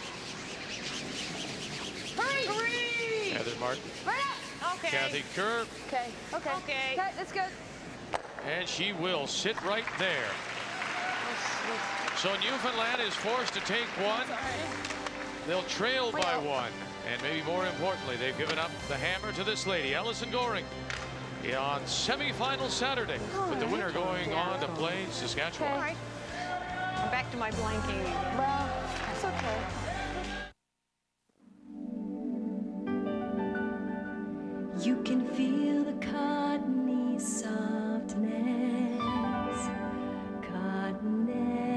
Hurry! Heather Martin. Right up. Okay. Kathy Kerr. Okay. Okay, that's good. And she will sit right there. So Newfoundland is forced to take one. They'll trail by 1. And maybe more importantly, they've given up the hammer to this lady, Alison Goring, on semifinal Saturday, with the winner going on to play Saskatchewan. Okay. I'm back to my blanking. Well, that's okay. You can feel the cottony softness, cottonelle.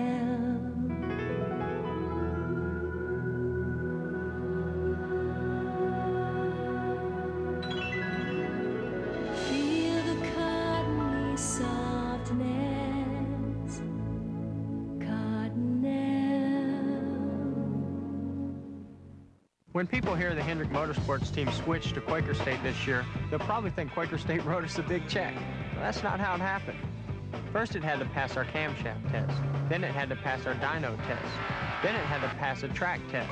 Feel the cottony softness, When people hear the Hendrick Motorsports team switch to Quaker State this year, they'll probably think Quaker State wrote us a big check. Well, that's not how it happened. First it had to pass our camshaft test, then it had to pass our dyno test, then it had to pass a track test.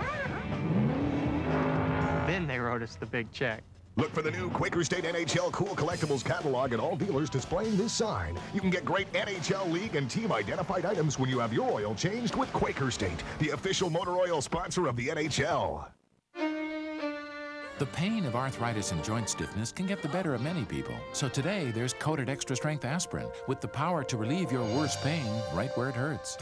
Then they wrote us the big check. Look for the new Quaker State NHL Cool Collectibles catalog at all dealers displaying this sign. You can get great NHL League and team-identified items when you have your oil changed with Quaker State, the official motor oil sponsor of the NHL. The pain of arthritis and joint stiffness can get the better of many people. So today, there's coated extra strength aspirin with the power to relieve your worst pain right where it hurts.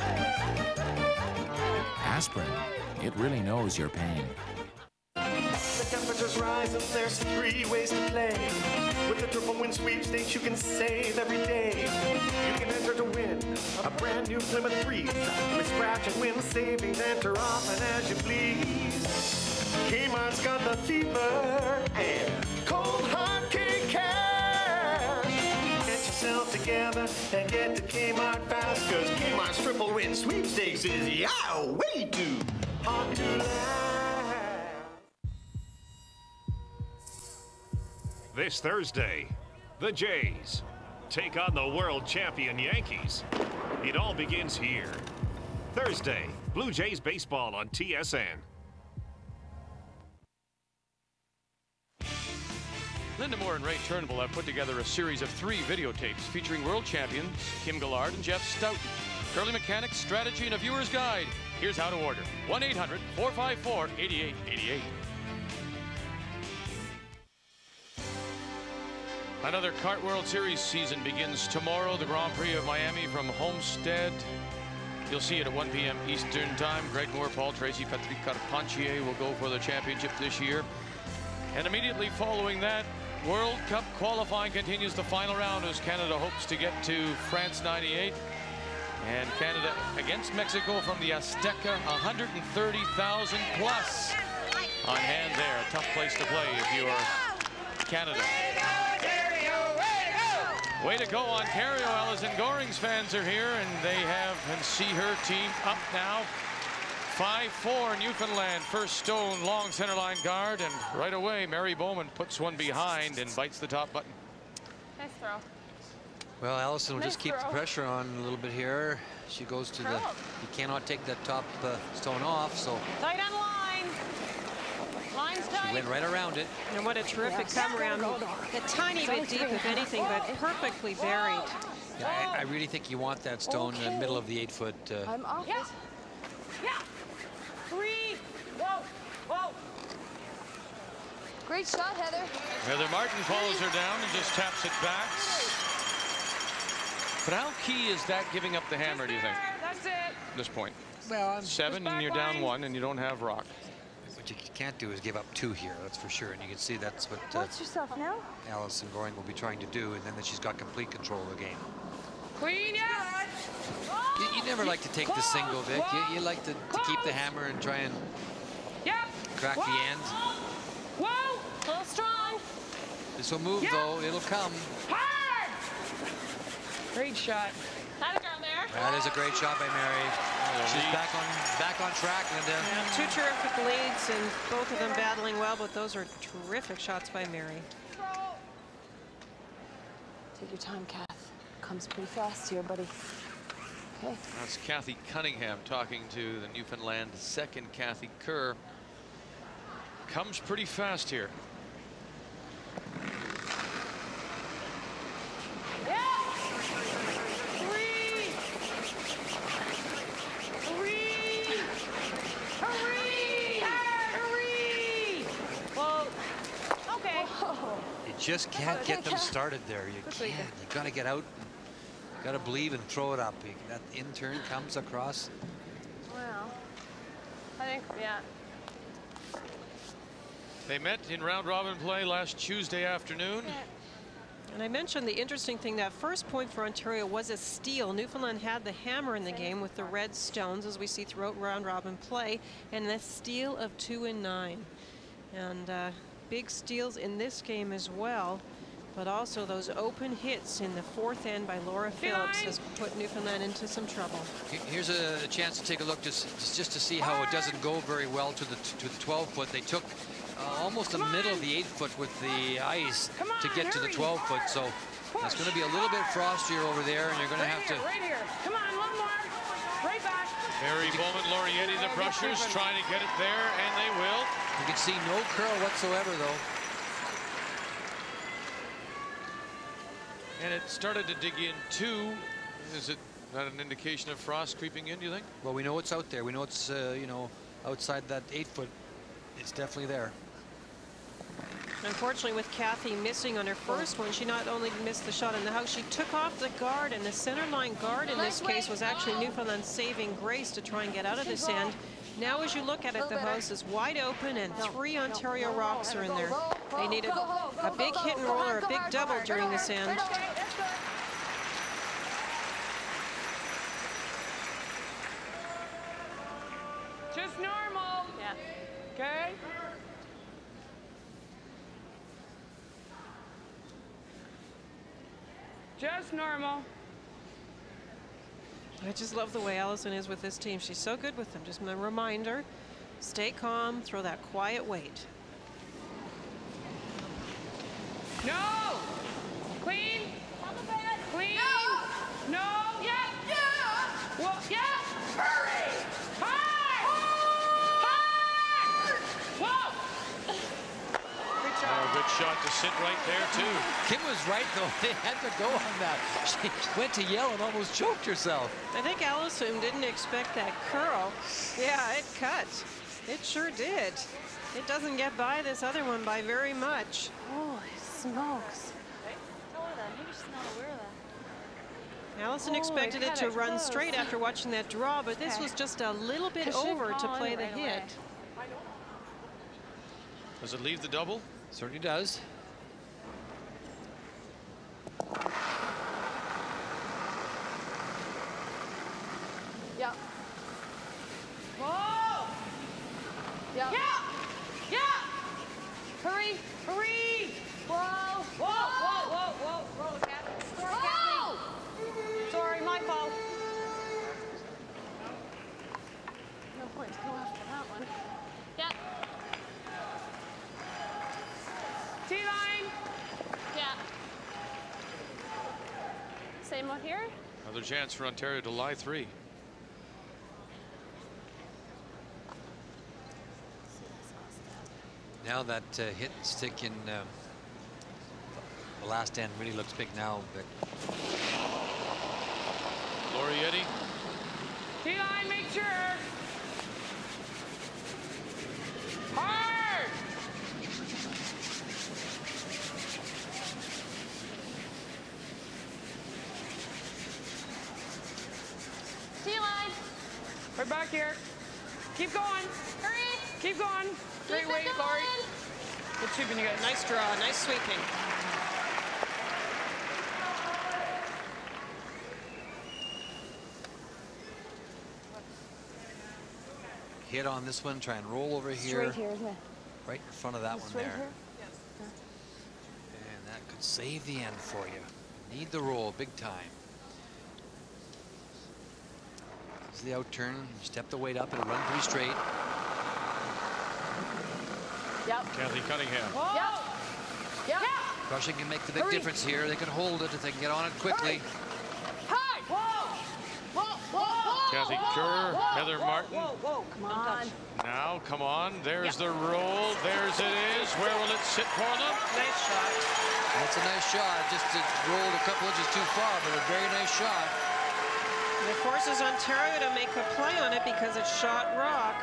Aspirin, it really knows your pain. The temperature's rising, there's 3 ways to play. With the triple win sweepstakes, you can save every day. You can enter to win a brand new Plymouth Freeze. With scratch and win savings, enter often as you please. Kmart's got the fever and cold hard cash. Get yourself together and get to Kmart fast, cause Kmart's triple win sweepstakes is way too hot to last. This Thursday, the Jays take on the world champion Yankees. It all begins here. Thursday, Blue Jays baseball on TSN. Linda Moore and Ray Turnbull have put together a series of 3 videotapes featuring world champions Kim Gillard and Jeff Stoughton. Curling mechanics, strategy, and a viewer's guide. Here's how to order. 1-800-454-8888. Another Kart World Series season begins tomorrow. The Grand Prix of Miami from Homestead. You'll see it at 1 p.m. Eastern Time. Greg Moore, Paul Tracy, Patrick Carpentier will go for the championship this year. And immediately following that, World Cup qualifying continues the final round as Canada hopes to get to France 98. And Canada against Mexico from the Azteca, 130,000 plus on hand there. A tough place to play if you are Canada. Way to go, Ontario. Alison Goring's fans are here, and they have and see her team up now. 5-4 Newfoundland, first stone, long center line guard, and right away Mary Bowman puts one behind and bites the top button. Nice throw. Well, Alison will just keep the pressure on a little bit here. She goes to the, you cannot take that top stone off, so. Tight on line. Line's tight. She went right around it. And what a terrific come around. A tiny bit deep, if anything, but perfectly buried. Yeah, I really think you want that stone in the middle of the 8-foot. I'm off. Yeah. Yeah. 3. Whoa. Whoa. Great shot, Heather. Heather Martin follows her down and just taps it back. But how key is that giving up the hammer, do you think? That's it. At this point. Well, 7 and you're down 1 and you don't have rock. What you can't do is give up 2 here, that's for sure. And you can see that's what Watch yourself now. Alison Goring will be trying to do, and then she's got complete control of the game. Queen, yeah. You never like to take the single, Vic. You like to keep the hammer and try and crack the end. Whoa, a little strong. This will move, though. It'll come. Hard. Great shot. Had a girl there. That is a great shot by Mary. She's back on track, Linda. Yeah, 2 terrific leads, and both of them battling well, but those are terrific shots by Mary. Take your time, Kath. Comes pretty fast here, buddy. Okay. That's Kathy Cunningham talking to the Newfoundland second, Kathy Kerr. Comes pretty fast here. Yeah. 3. 3. Hurry. Hurry. Whoa. Okay. You just can't get them started there. You can't. You got to get out. You got to believe and throw it up. That in turn comes across. Well, I think, yeah. They met in round robin play last Tuesday afternoon. And I mentioned the interesting thing, that first point for Ontario was a steal. Newfoundland had the hammer in the game with the red stones, as we see throughout round robin play, and a steal of 2 and 9. And big steals in this game as well, but also those open hits in the 4th end by Laura Phillips has put Newfoundland into some trouble. Here's a chance to take a look just to see how it doesn't go very well to the 12-foot. They took almost the middle of the 8-foot with the ice to get to the 12-foot, so it's going to be a little bit frostier over there, and you're going to have to. Right here. Come on, one more. Right back. Mary Bowman, Laurietti, the brushers trying to get it there, and they will. You can see no curl whatsoever, though. And it started to dig in too. Is it not an indication of frost creeping in, do you think? Well, we know it's out there. We know it's, you know, outside that 8-foot. It's definitely there. Unfortunately, with Kathy missing on her first one, she not only missed the shot in the house, she took off the guard, and the center line guard in this case was actually Newfoundland's saving grace to try and get out of this end. Now, as you look at it, the house is wide open, and 3 Ontario rocks are in there. They needed a big hit and roll or a big double during this end. Just normal. Yeah. Okay. Just normal. I just love the way Alison is with this team. She's so good with them. Just a reminder, stay calm, throw that quiet weight. No. Clean. On the bed. Clean. No. Yeah. Yeah. Well, yeah. Hurry. Hard. Hard. Whoa. Oh, good shot to sit right there, too. Kim was right, though. They had to go on that. She went to yell and almost choked herself. I think Alison didn't expect that curl. Yeah, it cut. It sure did. It doesn't get by this other one by very much. Holy smokes. Tell her that. Maybe she's not aware of that. Alison expected it to run straight after watching that draw, but this was just a little bit over to play the hit. Does it leave the double? Certainly does. Yeah. Whoa! Yeah. Yeah! Yeah! Hurry! Hurry! Whoa! Whoa! Whoa! Whoa! Whoa! Roll, Kathy. Sorry, Kathy. Sorry, my fault. No point to go after that one. Yeah. T-line. Yeah. Same one here. Another chance for Ontario to lie 3. Now that hit stick in the last end really looks big now, Vic. Lorietti. T-line, make sure. Hard. T-line. Right back here. Keep going. Hurry. Keep going. Great weight, Lori. Good sweeping, you guys. Nice draw, nice sweeping. Hit on this one, try and roll over here. Straight here, isn't it? Right in front of that one Straight there. here? And that could save the end for you. Need the roll big time. This is the out turn. Step the weight up and run pretty straight. Yep. Kathy Cunningham. Yep. Yep. Crushing can make the big difference here. They can hold it if they can get on it quickly. Hard. Whoa. Whoa. Whoa. Kathy Kerr, Heather Martin. Whoa. Whoa. Come on. Now, come on. There's the roll. There's it is. Where will it sit for them? Nice shot. That's a nice shot. Just rolled a couple inches too far, but a very nice shot. And it forces Ontario to make a play on it because it's shot rock.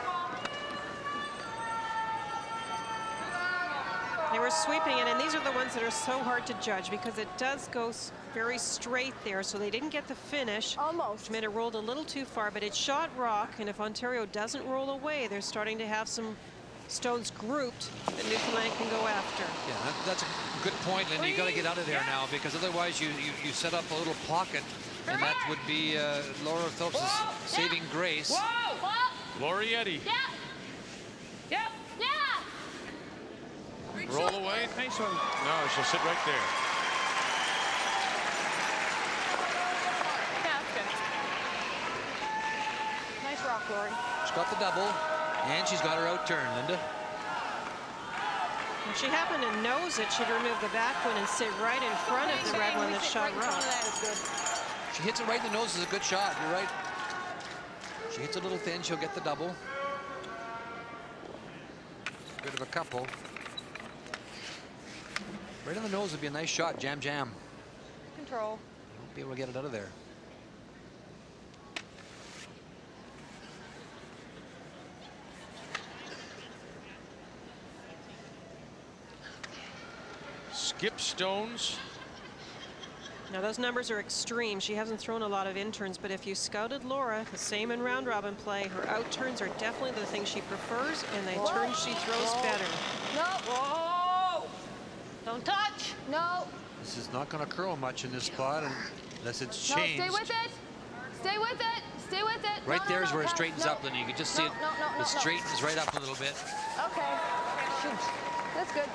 They were sweeping it, and these are the ones that are so hard to judge because it does go very straight there, so they didn't get the finish. Almost. Which meant it rolled a little too far, but it's shot rock, and if Ontario doesn't roll away, they're starting to have some stones grouped that Newfoundland can go after. Yeah, that's a good point, Linda. You got to get out of there now because otherwise you set up a little pocket, and that would be Laura Phillips' saving grace. Whoa. Lorietti. Yeah. Yep. Yeah. Roll away. Nice one. No, she'll sit right there. Yeah, that's good. Nice rock, Lori. She's got the double, and she's got her out turn, Linda. If she happened to nose it, she'd remove the back one and sit right in front of the red one that's shot rock. She hits it right in the nose. Is a good shot. You're right. She hits a little thin. She'll get the double. Bit of a couple. Right on the nose would be a nice shot. Jam, jam. Control. Won't be able to get it out of there. Skip stones. Now those numbers are extreme. She hasn't thrown a lot of in turns, but if you scouted Laura, the same in round robin play, her out turns are definitely the thing she prefers, and the turns she throws better. No. Whoa. Don't touch. No. This is not going to curl much in this spot unless it's changed. No, stay with it. Stay with it. Stay with it. Right there is where it straightens up, Linda. You can just see it. It straightens right up a little bit. Okay. That's good.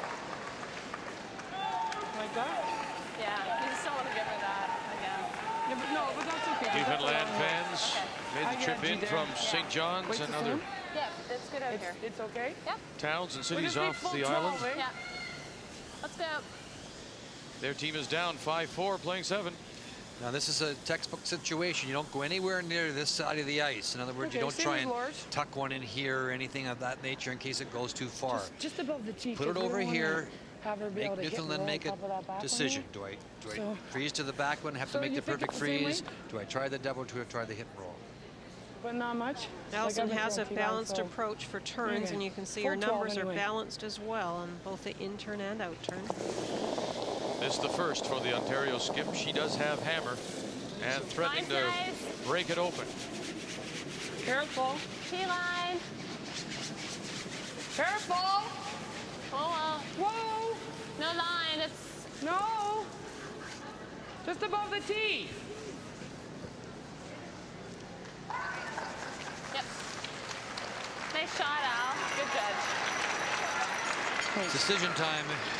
Like that? Yeah, you just don't want to give her that again. Yeah, but no, but that's okay. Newfoundland fans made the trip in from St. John's and other Yeah, it's good out here. It's okay? Yep. towns and cities off the island. Yeah. Let's go. Their team is down 5-4, playing 7. Now this is a textbook situation. You don't go anywhere near this side of the ice. In other words, you don't try and tuck one in here or anything of that nature in case it goes too far. Just above the cheek. Put it over here. Have her be Make able to Newfoundland make a decision. Do I freeze to the back one, have to make the perfect freeze? Do I try the double, do I try the hit and roll? But not much. Alison has a balanced approach for turns, and you can see her numbers are balanced as well on both the in turn and out turn. This is the first for the Ontario skip. She does have hammer and threatening to break it open. Careful. T-line. Careful. Oh, whoa. No line. It's no. Just above the tee. shot, Al. Good judge. Decision time.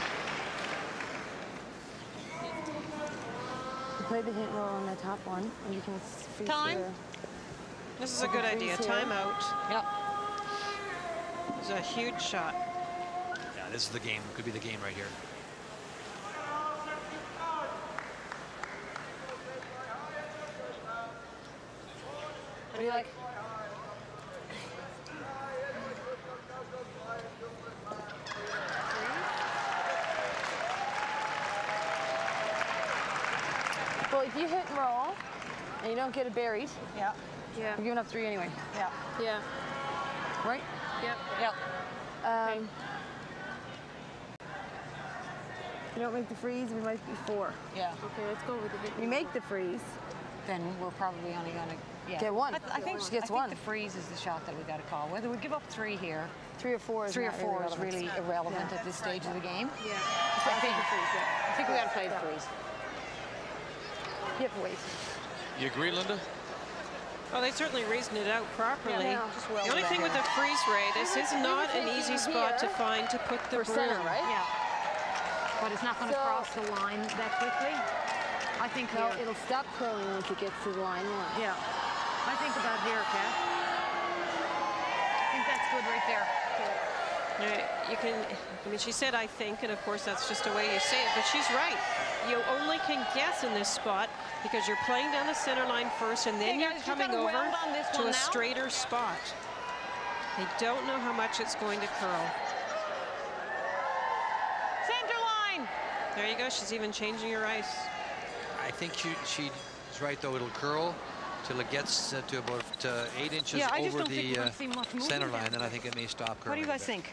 You play the hit roll on the top one, and you can freeze Time. there. This is a good idea. Timeout. Yep. It's a huge shot. Yeah, this is the game. Could be the game right here. What do you like? Well, if you hit and roll and you don't get it buried, yeah, you're giving up 3 anyway. Yeah. Yeah. Right? Yep. Yep. You don't make the freeze, we might be 4. Yeah. Okay, let's go with the big. You make the freeze, Then we're probably only going to get 1. I think she gets 1. the freeze is the shot that we got to call. Whether we give up 3 here, 3 or 4 is 3 or not 4 is really irrelevant Yeah. at this stage of the game. Yeah. I think we got to play the freeze. You have to wait. You agree, Linda? Well, they certainly reasoned it out properly. Yeah. Just well The only thing with the freeze ray, this is not an easy spot to find to put the For center, broom. right? Yeah. But it's not going to cross the line that quickly. I think No, here. it'll stop curling once it gets to the line. Yeah. I think about here, Kat. I think that's good right there. You can, I mean, she said, I think, and of course that's just a way you say it, but she's right. You only can guess in this spot because you're playing down the center line first and then Okay, you're guys, coming gotta over weld on this to one a now. straighter spot. They don't know how much it's going to curl. Center line. There you go. She's even changing her ice. I think she's right, though. It'll curl till it gets to about 8 inches Yeah, I just over don't think we're the gonna see much movement center there. line, then I think it may stop curling. What do you guys a bit. think?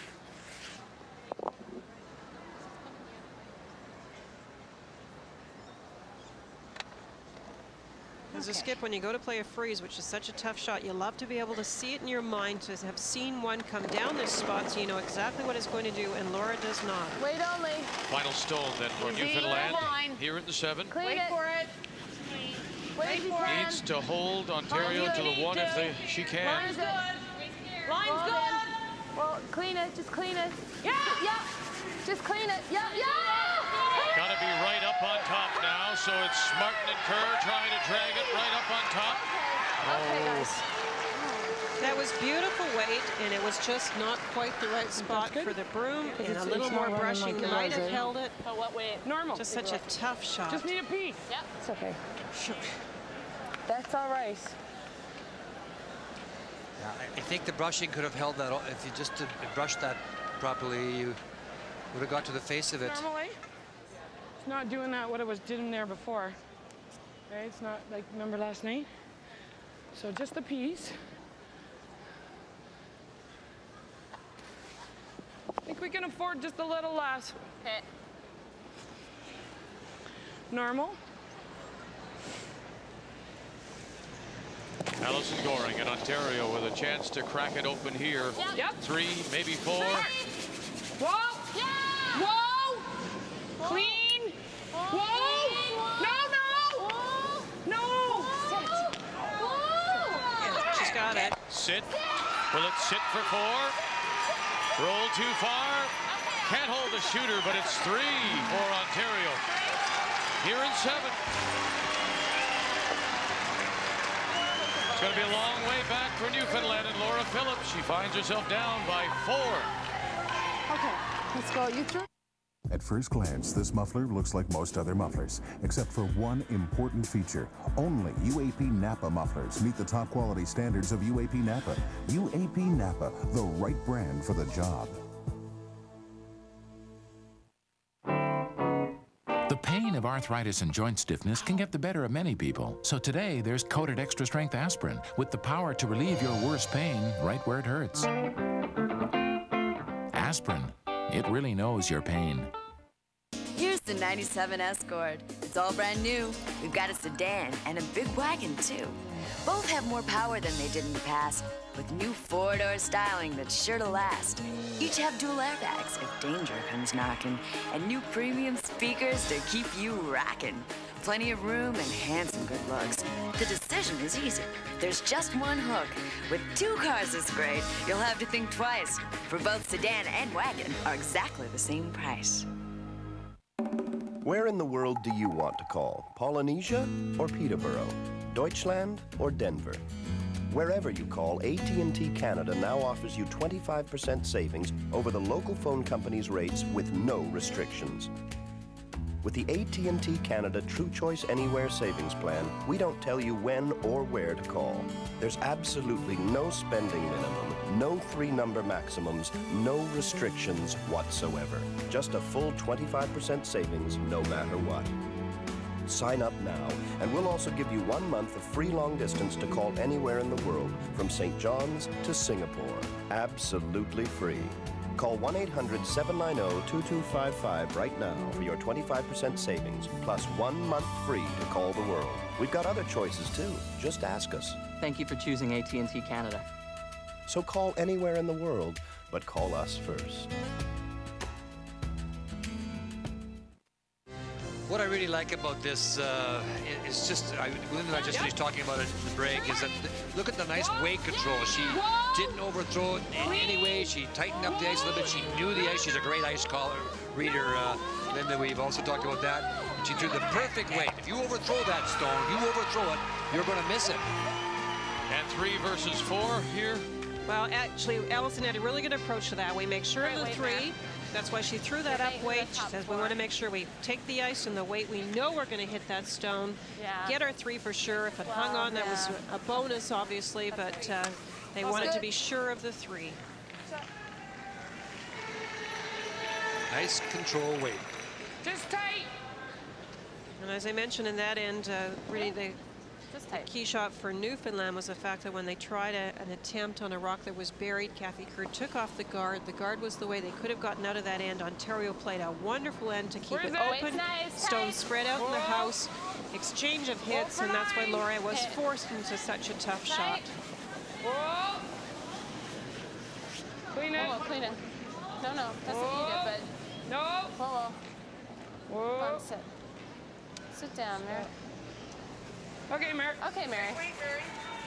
As a skip, when you go to play a freeze, which is such a tough shot, you love to be able to see it in your mind, to have seen one come down this spot so you know exactly what it's going to do, and Laura does not. Wait only. Final stone then for Easy, Newfoundland line. here at the 7. Clean Wait it. for it. Wait if you can. Needs to hold Ontario to the 1 if she can. Line's good. Line's Hold good. in. Well, clean it. Just clean it. Yeah. Yeah. Just clean it. Yeah. Yeah. Got to be right up on top now, so it's Martin and Kerr trying to drag it right up on top. Okay, guys. That was beautiful weight, and it was just not quite the right spot for the broom, and a little it's more not running brushing like might yours, have eh? held it. But what weight? Normal. Just such a tough shot. Just need a piece. Yep. It's okay. That's all right. Yeah, I think the brushing could have held that. If you just brushed that properly, you would have got to the face of it. Normally, it's not doing that what it was doing there before. Okay, it's not like, remember last night? So just the piece. I think we can afford just a little less. Okay. Normal. Alison Goring in Ontario with a chance to crack it open here. Yep. 3, maybe 4. Whoa! Yeah! Whoa! Clean! Whoa! No, no! No! Yeah, she's got it. Sit. Will it sit for 4? Roll too far. Can't hold the shooter, but it's 3 for Ontario. Here in 7. It's going to be a long way back for Newfoundland and Laura Phillips. She finds herself down by 4. Okay, let's go. You through? At first glance, this muffler looks like most other mufflers, except for one important feature. Only UAP Napa mufflers meet the top quality standards of UAP Napa. UAP Napa, the right brand for the job. The pain of arthritis and joint stiffness can get the better of many people. So today, there's coated extra strength aspirin with the power to relieve your worst pain right where it hurts. Aspirin, it really knows your pain. Here's the 97 Escort. It's all brand new. We've got a sedan and a big wagon, too. Both have more power than they did in the past, with new four-door styling that's sure to last. Each have dual airbags if danger comes knocking, and new premium speakers to keep you rocking. plenty of room and handsome good looks. The decision is easy. There's just one hook. With 2 cars this great, you'll have to think twice. For both sedan and wagon are exactly the same price. Where in the world do you want to call? Polynesia or Peterborough? Deutschland or Denver? Wherever you call, AT&T Canada now offers you 25% savings over the local phone company's rates with no restrictions. With the AT&T Canada True Choice Anywhere Savings Plan, we don't tell you when or where to call. There's absolutely no spending minimum, no 3-number maximums, no restrictions whatsoever. Just a full 25% savings no matter what. Sign up now, and we'll also give you 1 month of free long distance to call anywhere in the world, from St. John's to Singapore. Absolutely free. Call 1-800-790-2255 right now for your 25% savings, plus 1 month free to call the world. We've got other choices too. Just ask us. Thank you for choosing AT&T Canada. So call anywhere in the world, but call us first. What I really like about this is just, Linda just finished talking about it in the break, is that look at the nice weight control. She didn't overthrow it in any way. She tightened up the ice a little bit. She knew the ice. She's a great ice reader, Linda. We've also talked about that. She threw the perfect weight. If you overthrow that stone, you overthrow it, you're going to miss it. And 3 versus 4 here. Well, actually, Alison had a really good approach to that. We make sure of the 3. That's why she threw that up weight. She says we want to make sure we take the ice and the weight. We know we're going to hit that stone. Get our 3 for sure. If it hung on, that was a bonus, obviously, but they wanted to be sure of the 3. Nice control weight. Just tight. And as I mentioned in that end, really the key shot for Newfoundland was the fact that when they tried an attempt on a rock that was buried, Kathy Kerr took off the guard. The guard was the way they could have gotten out of that end. Ontario played a wonderful end to keep it open. Stones spread out in the house, exchange of hits, and that's why Laura was forced into such a tough shot. Clean it. Clean it. No, doesn't need it, but. No. Whoa. Come on, sit. Sit down, Mary. Okay, Mary. Okay, Mary. Wait, Mary.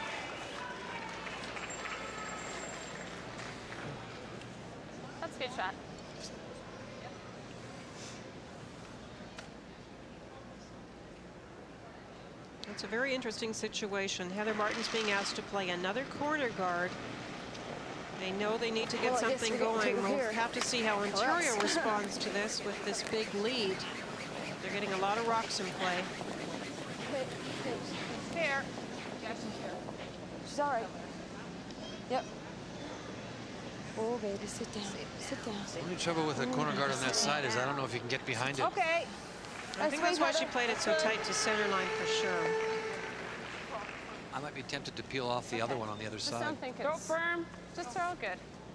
That's a good shot. It's a very interesting situation. Heather Martin's being asked to play another corner guard. They know they need to get something going. We'll have to see how Ontario responds to this with this big lead. They're getting a lot of rocks in play. Here. She's all right. Yep. Oh, baby, sit down. Sit down. The only trouble with a corner guard on that side is I don't know if you can get behind it. Okay. I think that's why she played it so tight to center line for sure. I might be tempted to peel off the other one on the other side. Don't think it's... Go firm. Just throw it good.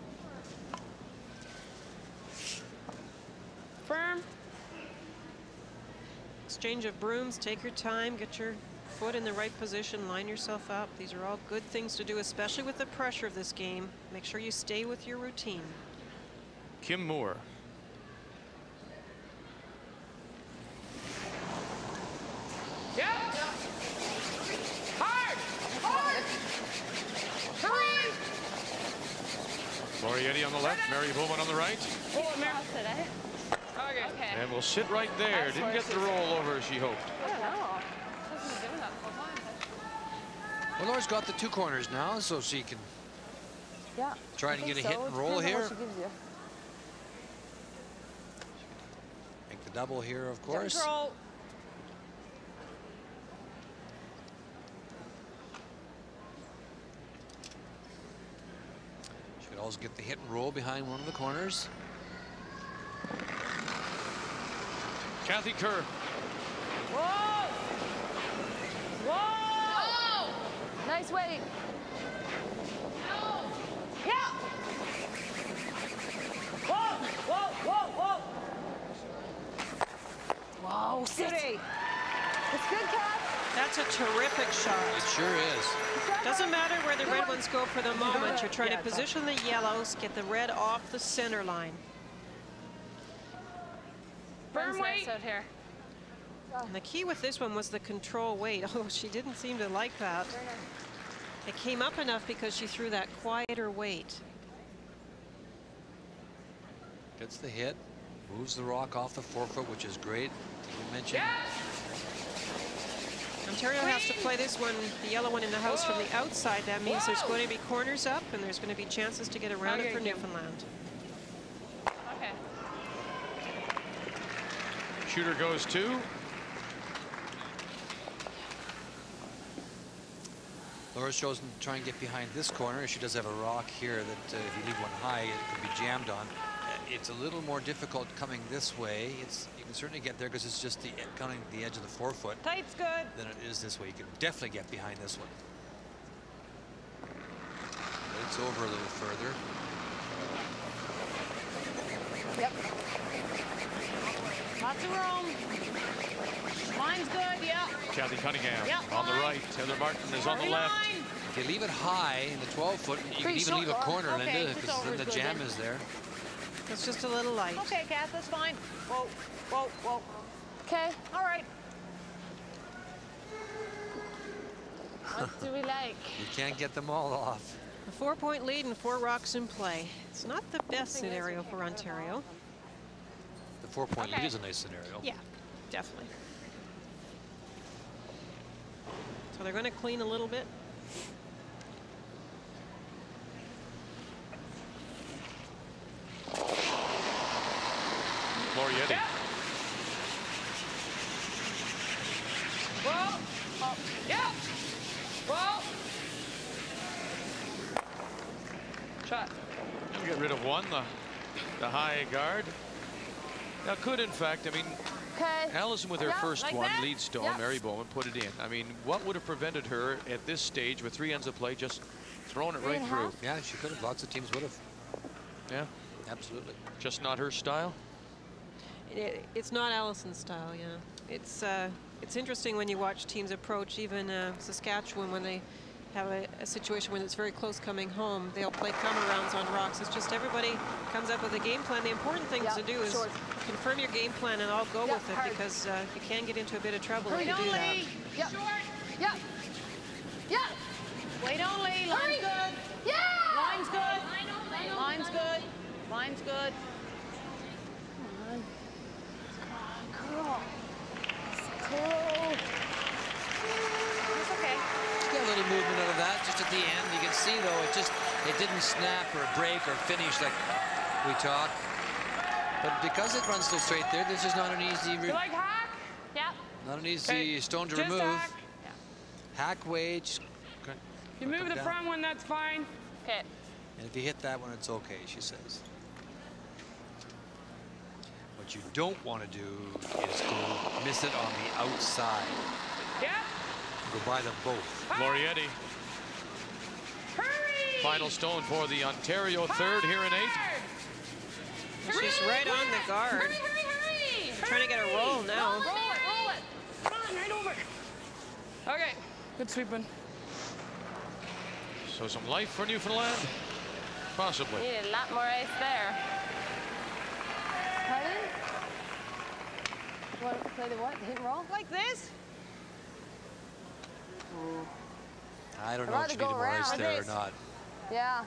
Firm. Exchange of brooms. Take your time. Get your foot in the right position. Line yourself up. These are all good things to do, especially with the pressure of this game. Make sure you stay with your routine. Kim Moore. Yep. Hard. Hard. Hurry. Lorietti on the left, Mary Bowman on the right. Oh, Mary. Okay. And we'll sit right there. Didn't get the roll over as she hoped. I don't know. She hasn't been doing that the whole time. Well, Laura's got the 2 corners now, so she can try to get a hit and roll here. Make the double here, of course. Control. She could also get the hit and roll behind one of the corners. Kathy Kerr. Whoa! Whoa! Nice weight. Yeah! Whoa! Whoa! Whoa! Whoa! Whoa! City! It's good, Kat. That's a terrific shot. It sure is. Doesn't matter where the red ones go for the moment. You're trying to position the yellows, get the red off the center line. Firm weight out here. And the key with this one was the control weight. Oh, she didn't seem to like that. It came up enough because she threw that quieter weight. Gets the hit, moves the rock off the forefoot, which is great. You mentioned. Ontario has to play this one, the yellow one in the house, from the outside. That means there's going to be corners up and there's going to be chances to get around it for Newfoundland. Okay. Shooter goes 2. Laura's chosen to try and get behind this corner. She does have a rock here that if you leave one high, it could be jammed on. It's a little more difficult coming this way. You can certainly get there because it's just counting the edge of the forefoot. Tight's good. Than it is this way. You can definitely get behind this one. But it's over a little further. Yep. Lots of room. Line's good, yeah. Kathy Cunningham Yep, on the right. Heather Martin is on the left. If you leave it high in the 12-foot, you can even leave a corner, Linda, because then the jam is there. It's just a little light. Okay, Kath, that's fine. Whoa, whoa, whoa. Okay, all right. What do we like? You can't get them all off. A 4-point lead and 4 rocks in play. It's not the best scenario for Ontario. The 4-point lead is a nice scenario. Yeah, definitely. So they're going to clean a little bit. Laurietti. Yeah. Whoa. Oh. Yeah. Whoa. Shot. We get rid of one, the high guard. Now could, in fact, I mean, Alison with her first like one, that. lead stone, Yeah. Mary Bowman put it in. I mean, what would have prevented her at this stage with 3 ends of play just throwing it right through? Yeah, she could have. Lots of teams would have. Yeah. Absolutely. Just not her style? It's not Alison's style, yeah. It's interesting when you watch teams approach, even Saskatchewan, when they have a situation when it's very close coming home, they'll play come-arounds on rocks. It's just everybody comes up with a game plan. The important thing to do is confirm your game plan and I'll go with it, because you can get into a bit of trouble if you do that. Yep. Yep. Yep. Wait only. Line's good. Yeah. Line's good. Line's good. Line's good. Come on. Cool. Cool. It's okay. Got a little movement out of that just at the end. You can see though, it didn't snap or break or finish like we talked. But because it runs so straight there, this is not an easy You like hack? Yeah. not an easy stone to remove. Hack. Hack wage. If you move the front one, that's fine. Okay. And if you hit that one, it's okay, she says. What you don't want to do is go miss it on the outside. Yeah. Go by them both. Laurietti. Hurry! Final stone for the Ontario third here in 8. She's right on the guard. Hurry, hurry, hurry! Trying to get a roll now. Roll it. Come on, right over. Okay, good sweeping. So some life for Newfoundland? Possibly. Needed a lot more ice there. Pardon? You want to play the what? The hit and roll? Like this? I don't know if she needed more ice there or not. Yeah.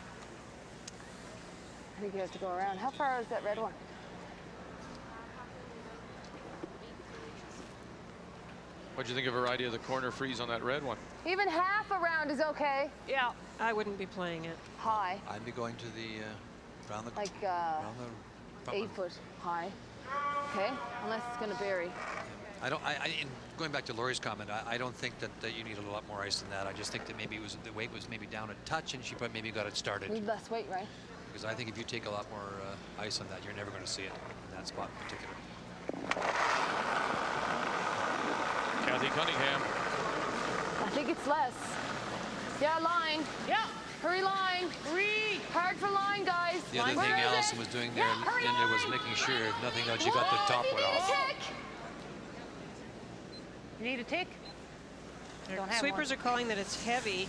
I think he has to go around. How far is that red one? What'd you think of her idea of the corner freeze on that red one? Even half around is okay. Yeah. I wouldn't be playing it. High. I'd be going to the around the Like around the 8 foot high. Okay, unless it's going to vary. Going back to Laurie's comment, I don't think that you need a lot more ice than that. I just think that maybe the weight was maybe down a touch, and she probably maybe got it started. Need less weight, right? Because I think if you take a lot more ice on that, you're never going to see it in that spot in particular. Kathy Cunningham. I think it's less. Yeah, line. Yeah. Hurry, line. Hurry. Hard for line, guys. The other thing Alison was doing there, Linda, was making sure, if nothing else, she got the top one off. You need a tick? Don't have Sweepers one. are calling that it's heavy.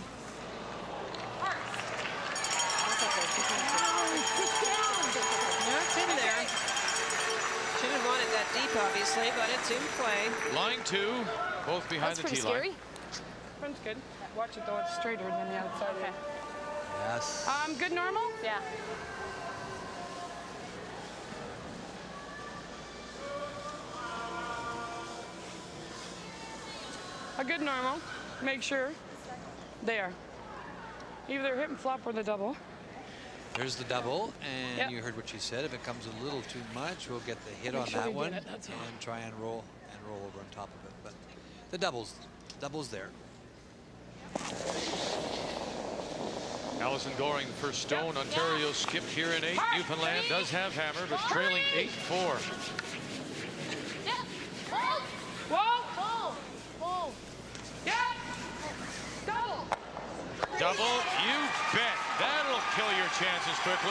No, it's in there. Should have wanted that deep, obviously, but it's in play. Line 2, both behind the tee line. Front's good. Watch it though, it's straighter than the outside. Okay. Yes. Good normal? Yeah. A good normal. Make sure. There. Either hit and flop or the double. There's the double, and Yep. you heard what she said. If it comes a little too much, we'll get the hit Make on sure that we get one it, that's all. and try and roll over on top of it. But the double's there. Alison Goring, first stone. Ontario skipped here in 8. Newfoundland does have hammer, but trailing 8-4. Whoa! Yeah! Double! Double, you bet. That'll kill your chances quickly.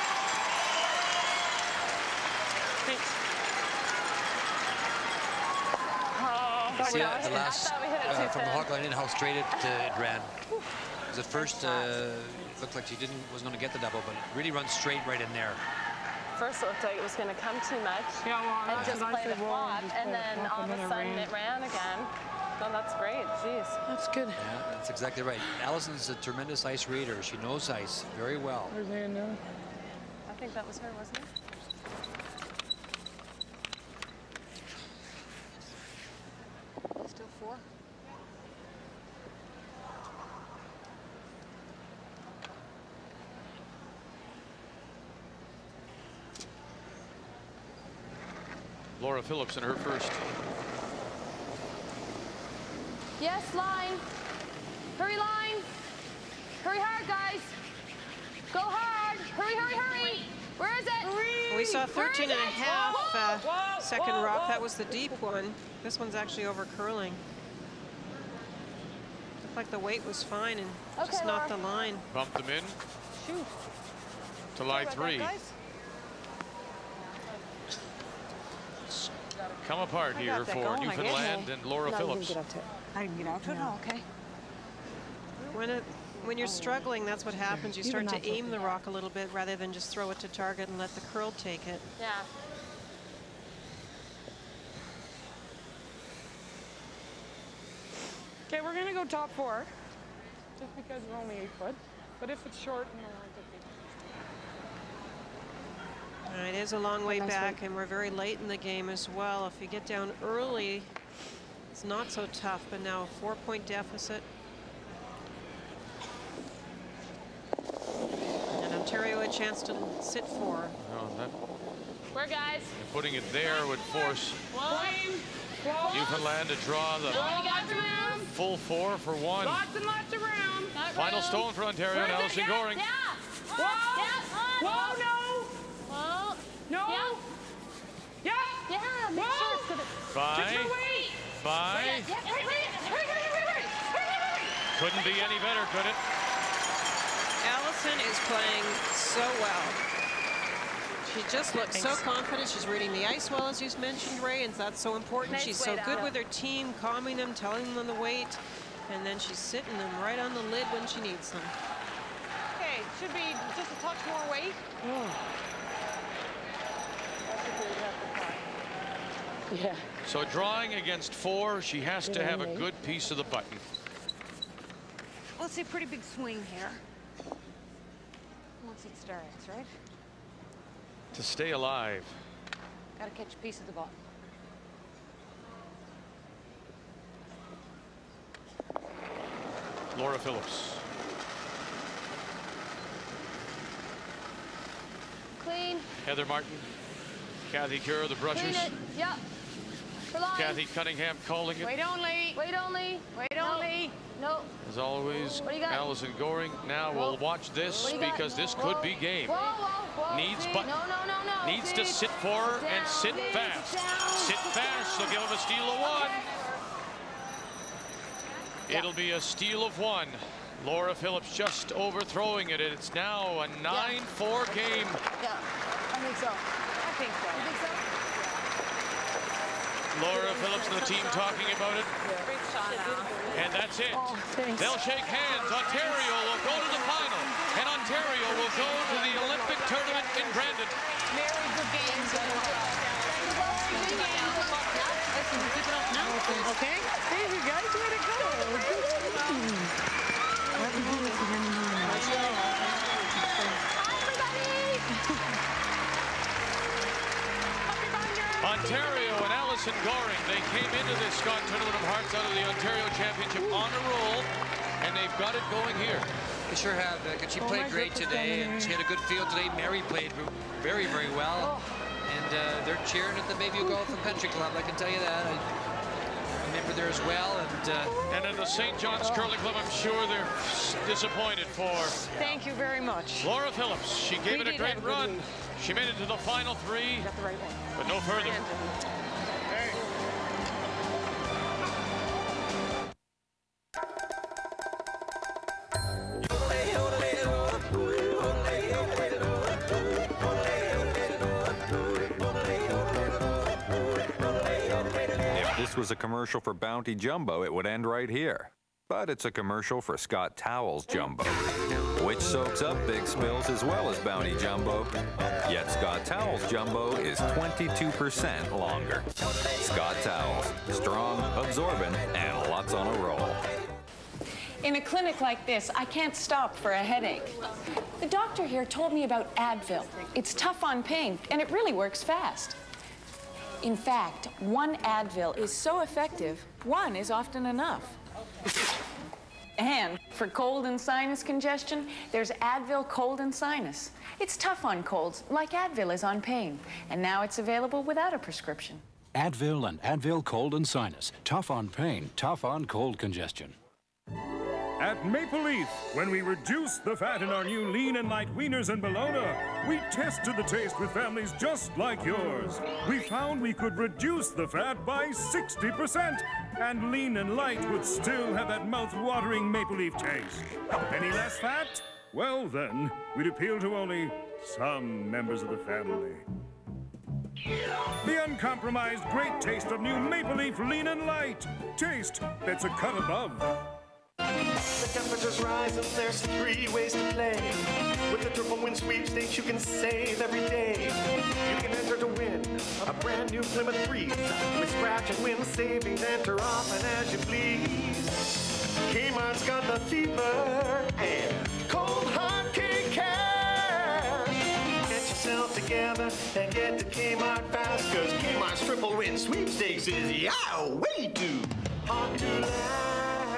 See the last from the hog line in, how straight it ran. Because at first looked like she was going to get the double, but it really runs straight right in there. First it looked like it was going to come too much. Yeah, well, and just play the flop, and then all of a sudden it ran again. So that's great. Jeez. That's good. Yeah, that's exactly right. Alison's a tremendous ice reader. She knows ice very well. Where's Ann now? I think that was her, wasn't it? Still 4. Laura Phillips in her first. Yes, line. Hurry, line. Hurry hard, guys. Go hard. Hurry, hurry, hurry. Where is it? We saw 13 and a half second rock. That was the deep one. This one's actually over curling. Looked like the weight was fine and just not the line. Bump them in. Shoot. To line 3. Come apart here for Newfoundland and Laura Phillips. I can get out to it. Oh, okay. When you're struggling, that's what happens. You start to aim the rock a little bit rather than just throw it to target and let the curl take it. Yeah. Okay, we're going to go top 4. Just because we're only 8 foot. But if it's short, no, It is a long way back, and we're very late in the game as well. If you get down early, it's not so tough, but now a 4-point deficit. And Ontario a chance to sit 4. Where, guys? And putting it there would force Newfoundland to draw the full 4 for 1. Lots and lots of room. Final stone for Ontario and Alison Goring. Whoa! Whoa, no! No! Yeah! Yeah, make sure it's good. By. Couldn't be any better, could it? Alison is playing so well. She just looks so confident. She's reading the ice well, as you mentioned, Ray, and that's so important. She's so good with her team, calming them, telling them the weight, and then she's sitting them right on the lid when she needs them. Okay, should be just a touch more weight. Yeah. So drawing against 4, she has to have a good piece of the button. Well, it's a pretty big swing here. Once it starts, right? To stay alive. Gotta catch a piece of the ball. Laura Phillips. Clean. Heather Martin. Kathy Kerr, the brushers. Clean it. Yep. For line. Kathy Cunningham calling it. Wait only. Wait only. Wait only. No. As always, What do you got? Alison Goring. Now we'll watch this because this could be game. Needs but needs to sit for and sit fast. Sit fast. They'll give him a steal of 1. It'll be a steal of 1. Laura Phillips just overthrowing it. It's now a 9-4 game. Yeah, I think so. I think so. You think so? Laura Phillips and the team talking about it. Great shot. And that's it. They'll shake hands. Ontario will go to the final. And Ontario will go to the Olympic tournament in Brandon. Very good game. Okay. Hey, you guys, way to go. Ontario and Alison Goring, they came into this Scott Tournament of Hearts out of the Ontario Championship on a roll, and they've got it going here. They sure have, Vic, and she played great today, and she had a good field today. Mary played very, very well, and they're cheering at the Bayview Golf and Country Club, I can tell you that. I remember there as well, and at the St. John's Curling Club, I'm sure they're disappointed for. Thank you very much. Laura Phillips, she gave it a great run. She made it to the final three, got the right one. But no further. If this was a commercial for Bounty Jumbo, it would end right here. But it's a commercial for Scott Towels Jumbo, which soaks up big spills as well as Bounty Jumbo. Yet Scott Towels Jumbo is 22% longer. Scott Towels, strong, absorbent, and lots on a roll. In a clinic like this, I can't stop for a headache. The doctor here told me about Advil. It's tough on pain, and it really works fast. In fact, one Advil is so effective, one is often enough. And for cold and sinus congestion, there's Advil Cold and Sinus. It's tough on colds, like Advil is on pain. And now it's available without a prescription. Advil and Advil Cold and Sinus. Tough on pain, tough on cold congestion. At Maple Leaf, when we reduced the fat in our new lean and light wieners and bologna, we tested the taste with families just like yours. We found we could reduce the fat by 60%, and lean and light would still have that mouth-watering Maple Leaf taste. Any less fat? Well then, we'd appeal to only some members of the family. The uncompromised great taste of new Maple Leaf Lean and Light. Taste that's a cut above. The temperatures rise and there's 3 ways to play. With the triple win sweepstakes you can save every day. You can enter to win a brand new Plymouth Freeze. With scratch and win savings, enter often as you please. Kmart's got the fever and cold hard cash. Get yourself together and get to Kmart fast, cause Kmart's triple win sweepstakes is way too hot to last.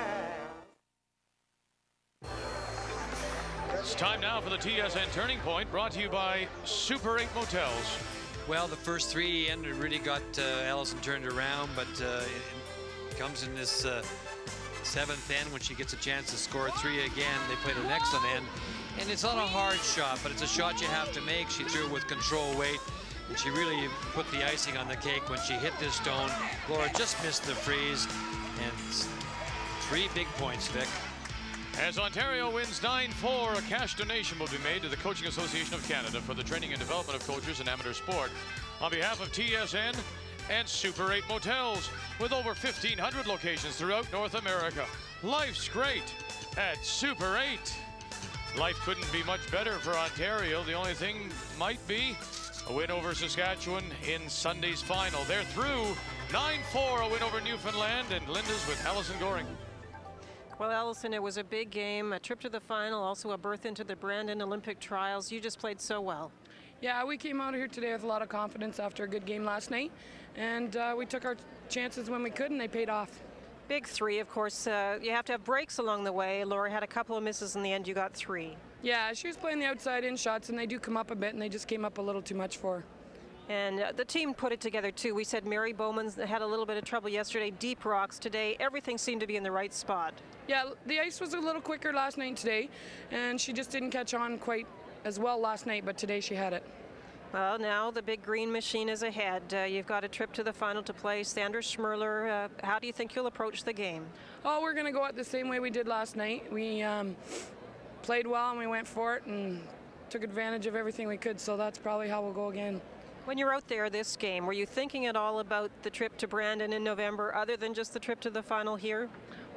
It's time now for the TSN Turning Point, brought to you by Super 8 Motels. Well, the first 3 ended really got Alison turned around, but it comes in this 7th end when she gets a chance to score 3 again. They played an excellent end, and it's not a hard shot, but it's a shot you have to make. She threw it with control weight, and she really put the icing on the cake when she hit this stone. Laura just missed the freeze, and 3 big points, Vic. As Ontario wins 9-4, a cash donation will be made to the Coaching Association of Canada for the training and development of coaches in amateur sport. On behalf of TSN and Super 8 Motels, with over 1,500 locations throughout North America. Life's great at Super 8. Life couldn't be much better for Ontario. The only thing might be a win over Saskatchewan in Sunday's final. They're through 9-4, a win over Newfoundland, and Linda's with Alison Goring. Well, Alison, it was a big game, a trip to the final, also a berth into the Brandon Olympic trials. You just played so well. Yeah, we came out of here today with a lot of confidence after a good game last night, and we took our chances when we could, and they paid off. Big 3, of course. You have to have breaks along the way. Laura had a couple of misses in the end. You got 3. Yeah, she was playing the outside-in shots, and they do come up a bit, and they just came up a little too much for her. And the team put it together, too. We said Mary Bowman had a little bit of trouble yesterday. Deep rocks today. Everything seemed to be in the right spot. Yeah, the ice was a little quicker last night and today, and she just didn't catch on quite as well last night, but today she had it. Well, now the big green machine is ahead. You've got a trip to the final to play. Sandra Schmerler, how do you think you'll approach the game? Oh, we're going to go out the same way we did last night. We played well, and we went for it and took advantage of everything we could, so that's probably how we'll go again. When you're out there this game, were you thinking at all about the trip to Brandon in November, other than just the trip to the final here?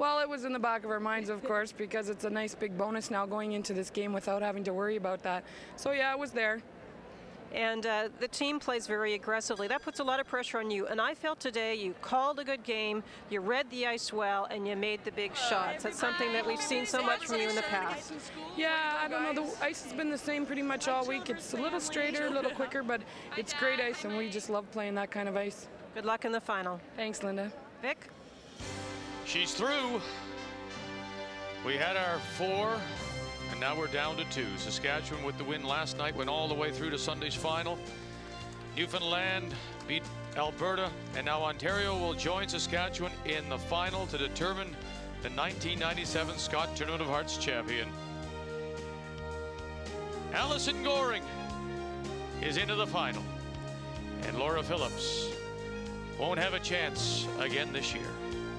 Well, it was in the back of our minds, of course, because it's a nice big bonus now going into this game without having to worry about that. So yeah, it was there. And the team plays very aggressively. That puts a lot of pressure on you. And I felt today you called a good game, you read the ice well, and you made the big shots. That's something that we've seen so much from you in the past. Yeah, I don't know. The ice has been the same pretty much all week. It's a little straighter, a little quicker, but it's great ice, and we just love playing that kind of ice. Good luck in the final. Thanks, Linda. Vic? She's through. We had our 4. And now we're down to 2. Saskatchewan with the win last night went all the way through to Sunday's final. Newfoundland beat Alberta, and now Ontario will join Saskatchewan in the final to determine the 1997 Scott Tournament of Hearts champion. Alison Goring is into the final, and Laura Phillips won't have a chance again this year.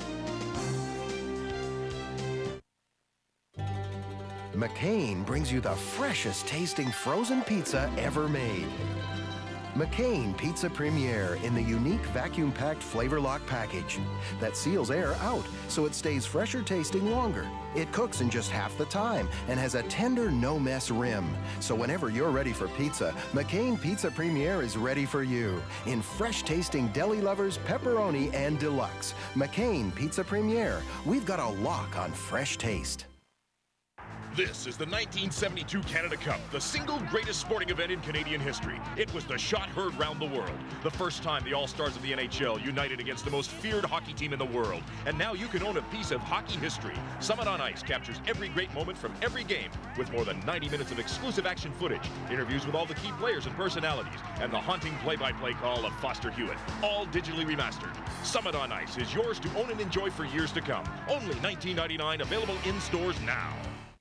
McCain brings you the freshest tasting frozen pizza ever made. McCain Pizza Premier in the unique vacuum-packed flavor lock package that seals air out so it stays fresher tasting longer. It cooks in just half the time and has a tender no-mess rim. So whenever you're ready for pizza, McCain Pizza Premier is ready for you in fresh tasting deli lovers, pepperoni, and deluxe. McCain Pizza Premier. We've got a lock on fresh taste. This is the 1972 Canada Cup, the single greatest sporting event in Canadian history. It was the shot heard round the world. The first time the All-Stars of the NHL united against the most feared hockey team in the world. And now you can own a piece of hockey history. Summit on Ice captures every great moment from every game with more than 90 minutes of exclusive action footage, interviews with all the key players and personalities, and the haunting play-by-play call of Foster Hewitt, all digitally remastered. Summit on Ice is yours to own and enjoy for years to come. Only $19.99, available in stores now.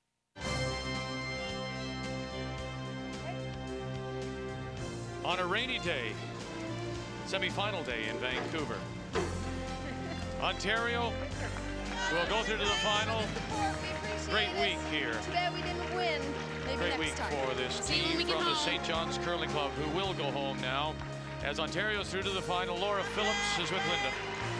On a rainy day, semi-final day in Vancouver. Ontario will go through to the final. Great week here. Too bad we didn't win. Maybe Great next week time. for this team from the St. John's Curling Club, who will go home now. As Ontario's through to the final, Laura Phillips is with Linda.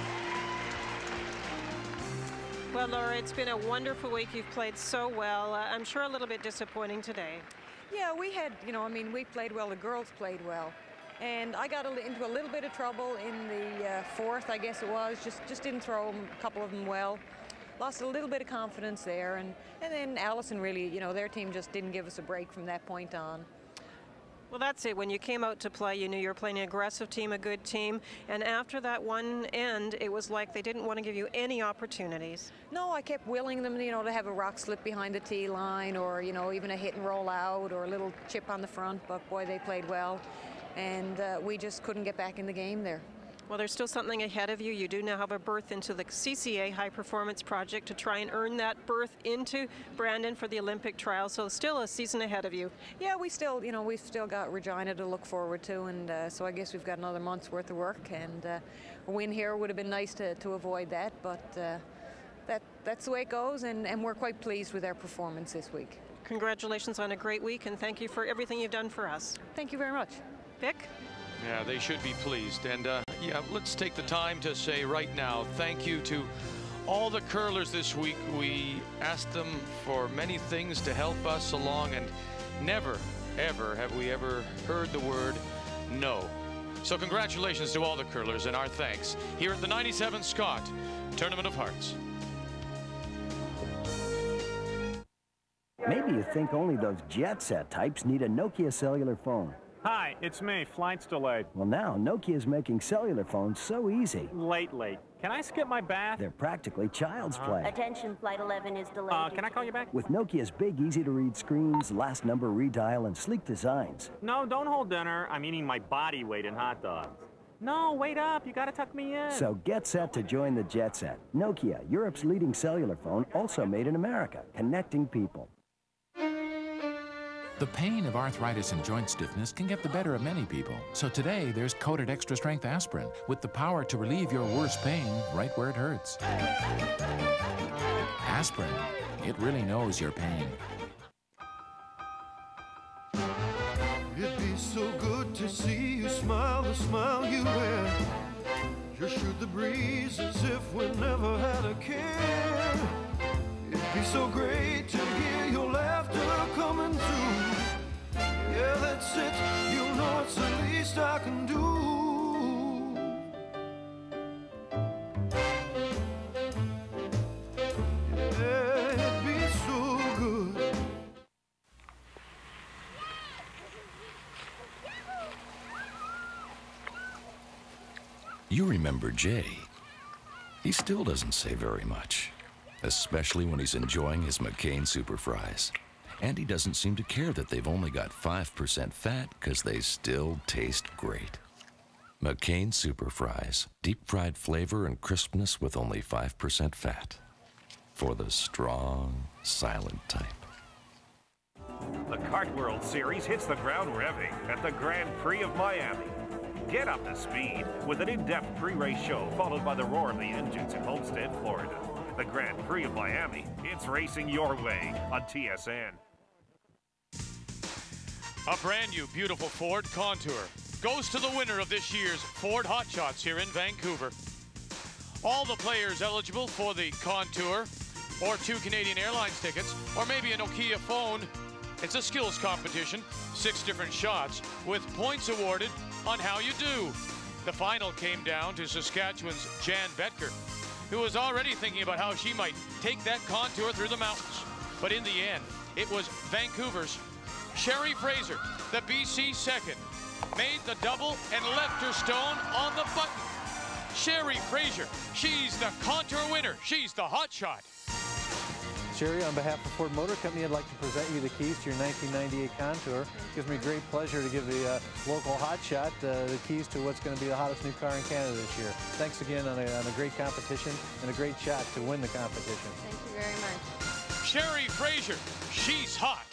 Well, Laura, it's been a wonderful week. You've played so well. I'm sure a little bit disappointing today. Yeah, we had, we played well. The girls played well. And I got into a little bit of trouble in the fourth, I guess it was. Just didn't throw a couple of them well. Lost a little bit of confidence there. And then Alison really, their team just didn't give us a break from that point on. Well, that's it. When you came out to play, you knew you were playing an aggressive team, a good team. And after that one end, it was like they didn't want to give you any opportunities. No, I kept willing them, to have a rock slip behind the tee line or, even a hit and roll out or a little chip on the front. But, boy, they played well. And we just couldn't get back in the game there. Well, there's still something ahead of you. You do now have a berth into the CCA High Performance Project to try and earn that berth into Brandon for the Olympic trials. So still a season ahead of you. Yeah, we've still got Regina to look forward to, and so I guess we've got another month's worth of work. And a win here would have been nice to avoid that, but that's the way it goes, and we're quite pleased with our performance this week. Congratulations on a great week, and thank you for everything you've done for us. Thank you very much. Vic? Yeah, they should be pleased. And yeah, let's take the time to say right now, thank you to all the curlers this week. We asked them for many things to help us along, and never, ever have we ever heard the word no. So congratulations to all the curlers, and our thanks here at the 97 Scott Tournament of Hearts. Maybe you think only those jet set types need a Nokia cellular phone. Hi, it's me. Flight's delayed. Well, now Nokia's making cellular phones so easy. Late. Can I skip my bath? They're practically child's play. Attention, Flight 11 is delayed. Can I call you back? With Nokia's big, easy-to-read screens, last number redial, and sleek designs. No, don't hold dinner. I'm eating my body weight in hot dogs. No, wait up. You gotta tuck me in. So get set to join the jet set. Nokia, Europe's leading cellular phone, also made in America, connecting people. The pain of arthritis and joint stiffness can get the better of many people. So today, there's coated extra strength aspirin with the power to relieve your worst pain right where it hurts. Aspirin, it really knows your pain. It'd be so good to see you smile, the smile you wear. to shoot the breeze as if we never had a care. It'd be so great to hear your laughter coming through. Yeah, that's it, you know it's the least I can do. Yeah, it'd be so good. You remember Jay. He still doesn't say very much, especially when he's enjoying his McCain Super Fries. And he doesn't seem to care that they've only got 5% fat because they still taste great. McCain Super Fries, deep-fried flavor and crispness with only 5% fat. For the strong, silent type. The Kart World Series hits the ground revving at the Grand Prix of Miami. Get up to speed with an in-depth pre-race show followed by the roar of the engines in Homestead, Florida. The Grand Prix of Miami, it's racing your way on TSN. A brand new, beautiful Ford Contour goes to the winner of this year's Ford Hot Shots here in Vancouver. All the players eligible for the Contour, or 2 Canadian Airlines tickets, or maybe a Nokia phone. It's a skills competition, 6 different shots, with points awarded on how you do. The final came down to Saskatchewan's Jan Betker, who was already thinking about how she might take that Contour through the mountains. But in the end, it was Vancouver's Sherry Fraser, the BC second, made the double and left her stone on the button. Sherry Fraser, she's the Contour winner. She's the hot shot. Sherry, on behalf of Ford Motor Company, I'd like to present you the keys to your 1998 Contour. It gives me great pleasure to give the local hotshot the keys to what's going to be the hottest new car in Canada this year. Thanks again on a great competition and a great shot to win the competition. Thank you very much. Sherry Fraser, she's hot.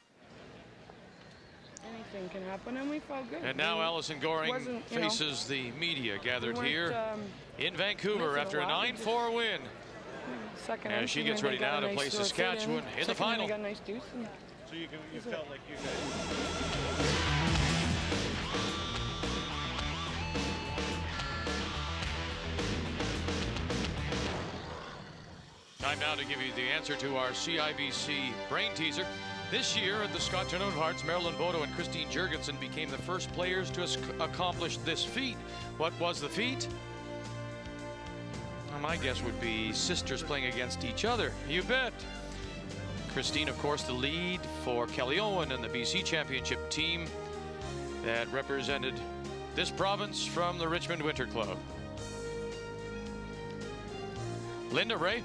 Anything can happen, and we felt good. And now Alison Goring faces the media gathered here in Vancouver after a 9-4 win. As she gets ready now to play Saskatchewan in the final. Got nice deuce. So you felt like you guys... Time now to give you the answer to our CIBC brain teaser. This year at the Scott Tournament of Hearts, Marilyn Bodo and Christine Jurgensen became the first players to accomplish this feat. What was the feat? Well, my guess would be sisters playing against each other. You bet. Christine, of course, the lead for Kelly Owen and the BC Championship team that represented this province from the Richmond Winter Club. Linda, Ray?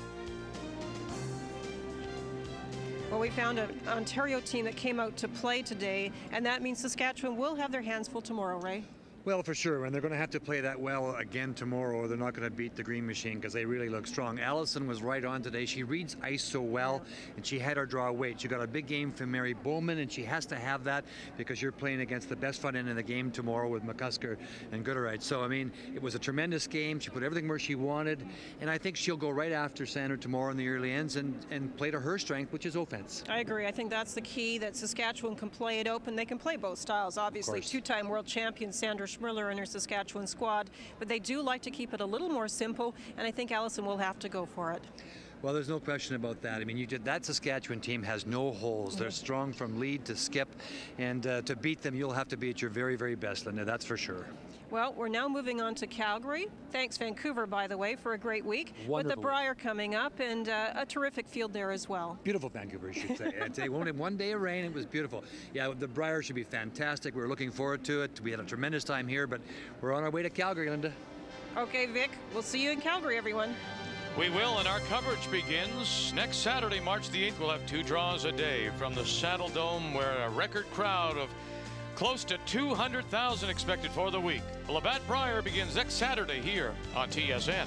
Well, we found an Ontario team that came out to play today, and that means Saskatchewan will have their hands full tomorrow, Ray. Well, for sure, and they're going to have to play that well again tomorrow, or they're not going to beat the Green Machine because they really look strong. Alison was right on today. She reads ice so well, and she had her draw weight. She got a big game from Mary Bowman, and she has to have that because you're playing against the best front end in the game tomorrow with McCusker and Gooderite. So, I mean, it was a tremendous game. She put everything where she wanted, and I think she'll go right after Sandra tomorrow in the early ends and play to her strength, which is offense. I agree. I think that's the key, that Saskatchewan can play it open. They can play both styles, obviously. Two-time world champion Sandra Schmirler and her Saskatchewan squad, but they do like to keep it a little more simple, and I think Alison will have to go for it. Well, there's no question about that. I mean, that Saskatchewan team has no holes. They're strong from lead to skip, and to beat them, you'll have to be at your very, very best, Linda, that's for sure. Well, we're now moving on to Calgary. Thanks, Vancouver, by the way, for a great week. Wonderful. With the Brier coming up, and a terrific field there as well. Beautiful Vancouver, I should say. Today, only one day of rain, it was beautiful. Yeah, the Brier should be fantastic. We're looking forward to it. We had a tremendous time here, but we're on our way to Calgary, Linda. Okay, Vic, we'll see you in Calgary, everyone. We will, and our coverage begins next Saturday, March the 8th. We'll have 2 draws a day from the Saddle Dome, where a record crowd of close to 200,000 expected for the week. The Labatt Brier begins next Saturday here on TSN.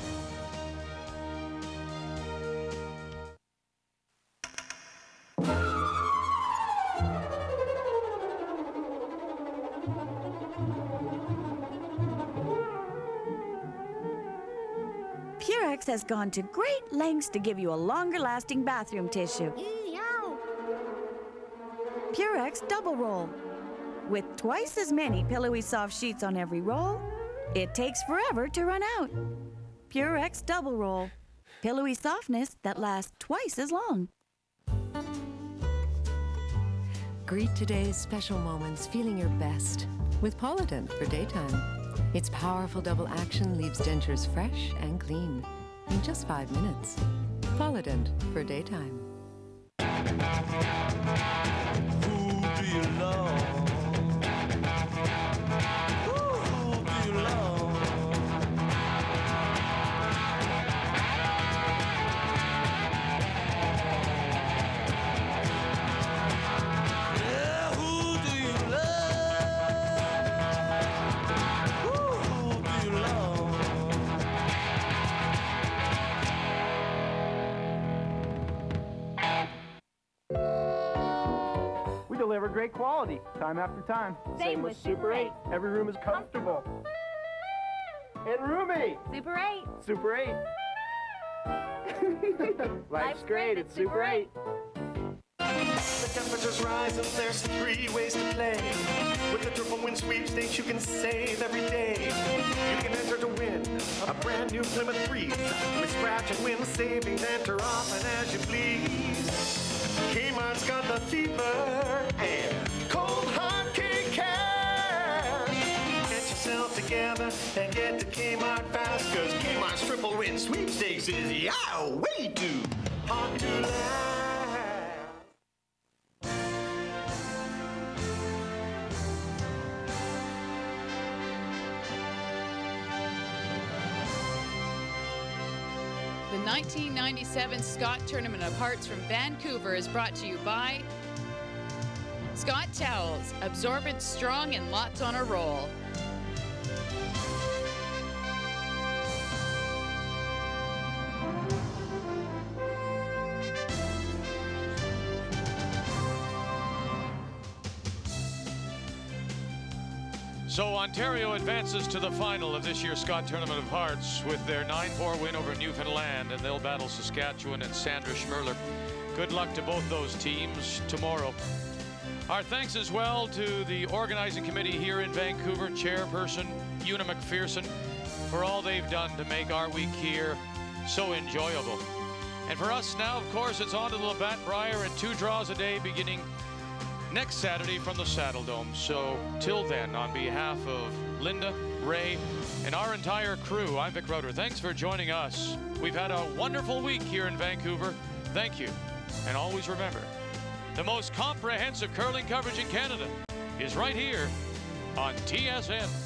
Purex has gone to great lengths to give you a longer-lasting bathroom tissue. Purex Double Roll. With twice as many pillowy soft sheets on every roll, It takes forever to run out. Purex Double Roll. Pillowy softness that lasts twice as long. Greet today's special moments feeling your best with Polident for daytime. Its powerful double action leaves dentures fresh and clean in just 5 minutes. Polident for daytime. Who do you love? Who do you love? Yeah, who do you love? Who do you love? We deliver great quality, time after time. Same with Super 8. Every room is comfortable. And roomy. Super 8. Super 8. Life's great at Super 8. The temperatures rise and there's 3 ways to play. With the triple win sweepstakes you can save every day. You can enter to win a brand new Plymouth Freeze. With scratch and win savings, enter often as you please. Kmart's got the fever and cold hard cake cash. Get yourself together and get to Kmart fast, cause Kmart's triple win sweepstakes is way too hard to last. The 1997 Scott Tournament of Hearts from Vancouver is brought to you by Scott Towels, absorbent, strong, and lots on a roll. So Ontario advances to the final of this year's Scott Tournament of Hearts with their 9-4 win over Newfoundland, and they'll battle Saskatchewan and Sandra Schmerler. Good luck to both those teams tomorrow. Our thanks as well to the organizing committee here in Vancouver, Chairperson Una McPherson, for all they've done to make our week here so enjoyable. And for us now, of course, it's on to the Labatt Brier and 2 draws a day beginning next Saturday from the Saddledome. So till then, on behalf of Linda, Ray, and our entire crew, I'm Vic Roeder. Thanks for joining us. We've had a wonderful week here in Vancouver. Thank you. And always remember, the most comprehensive curling coverage in Canada is right here on TSN.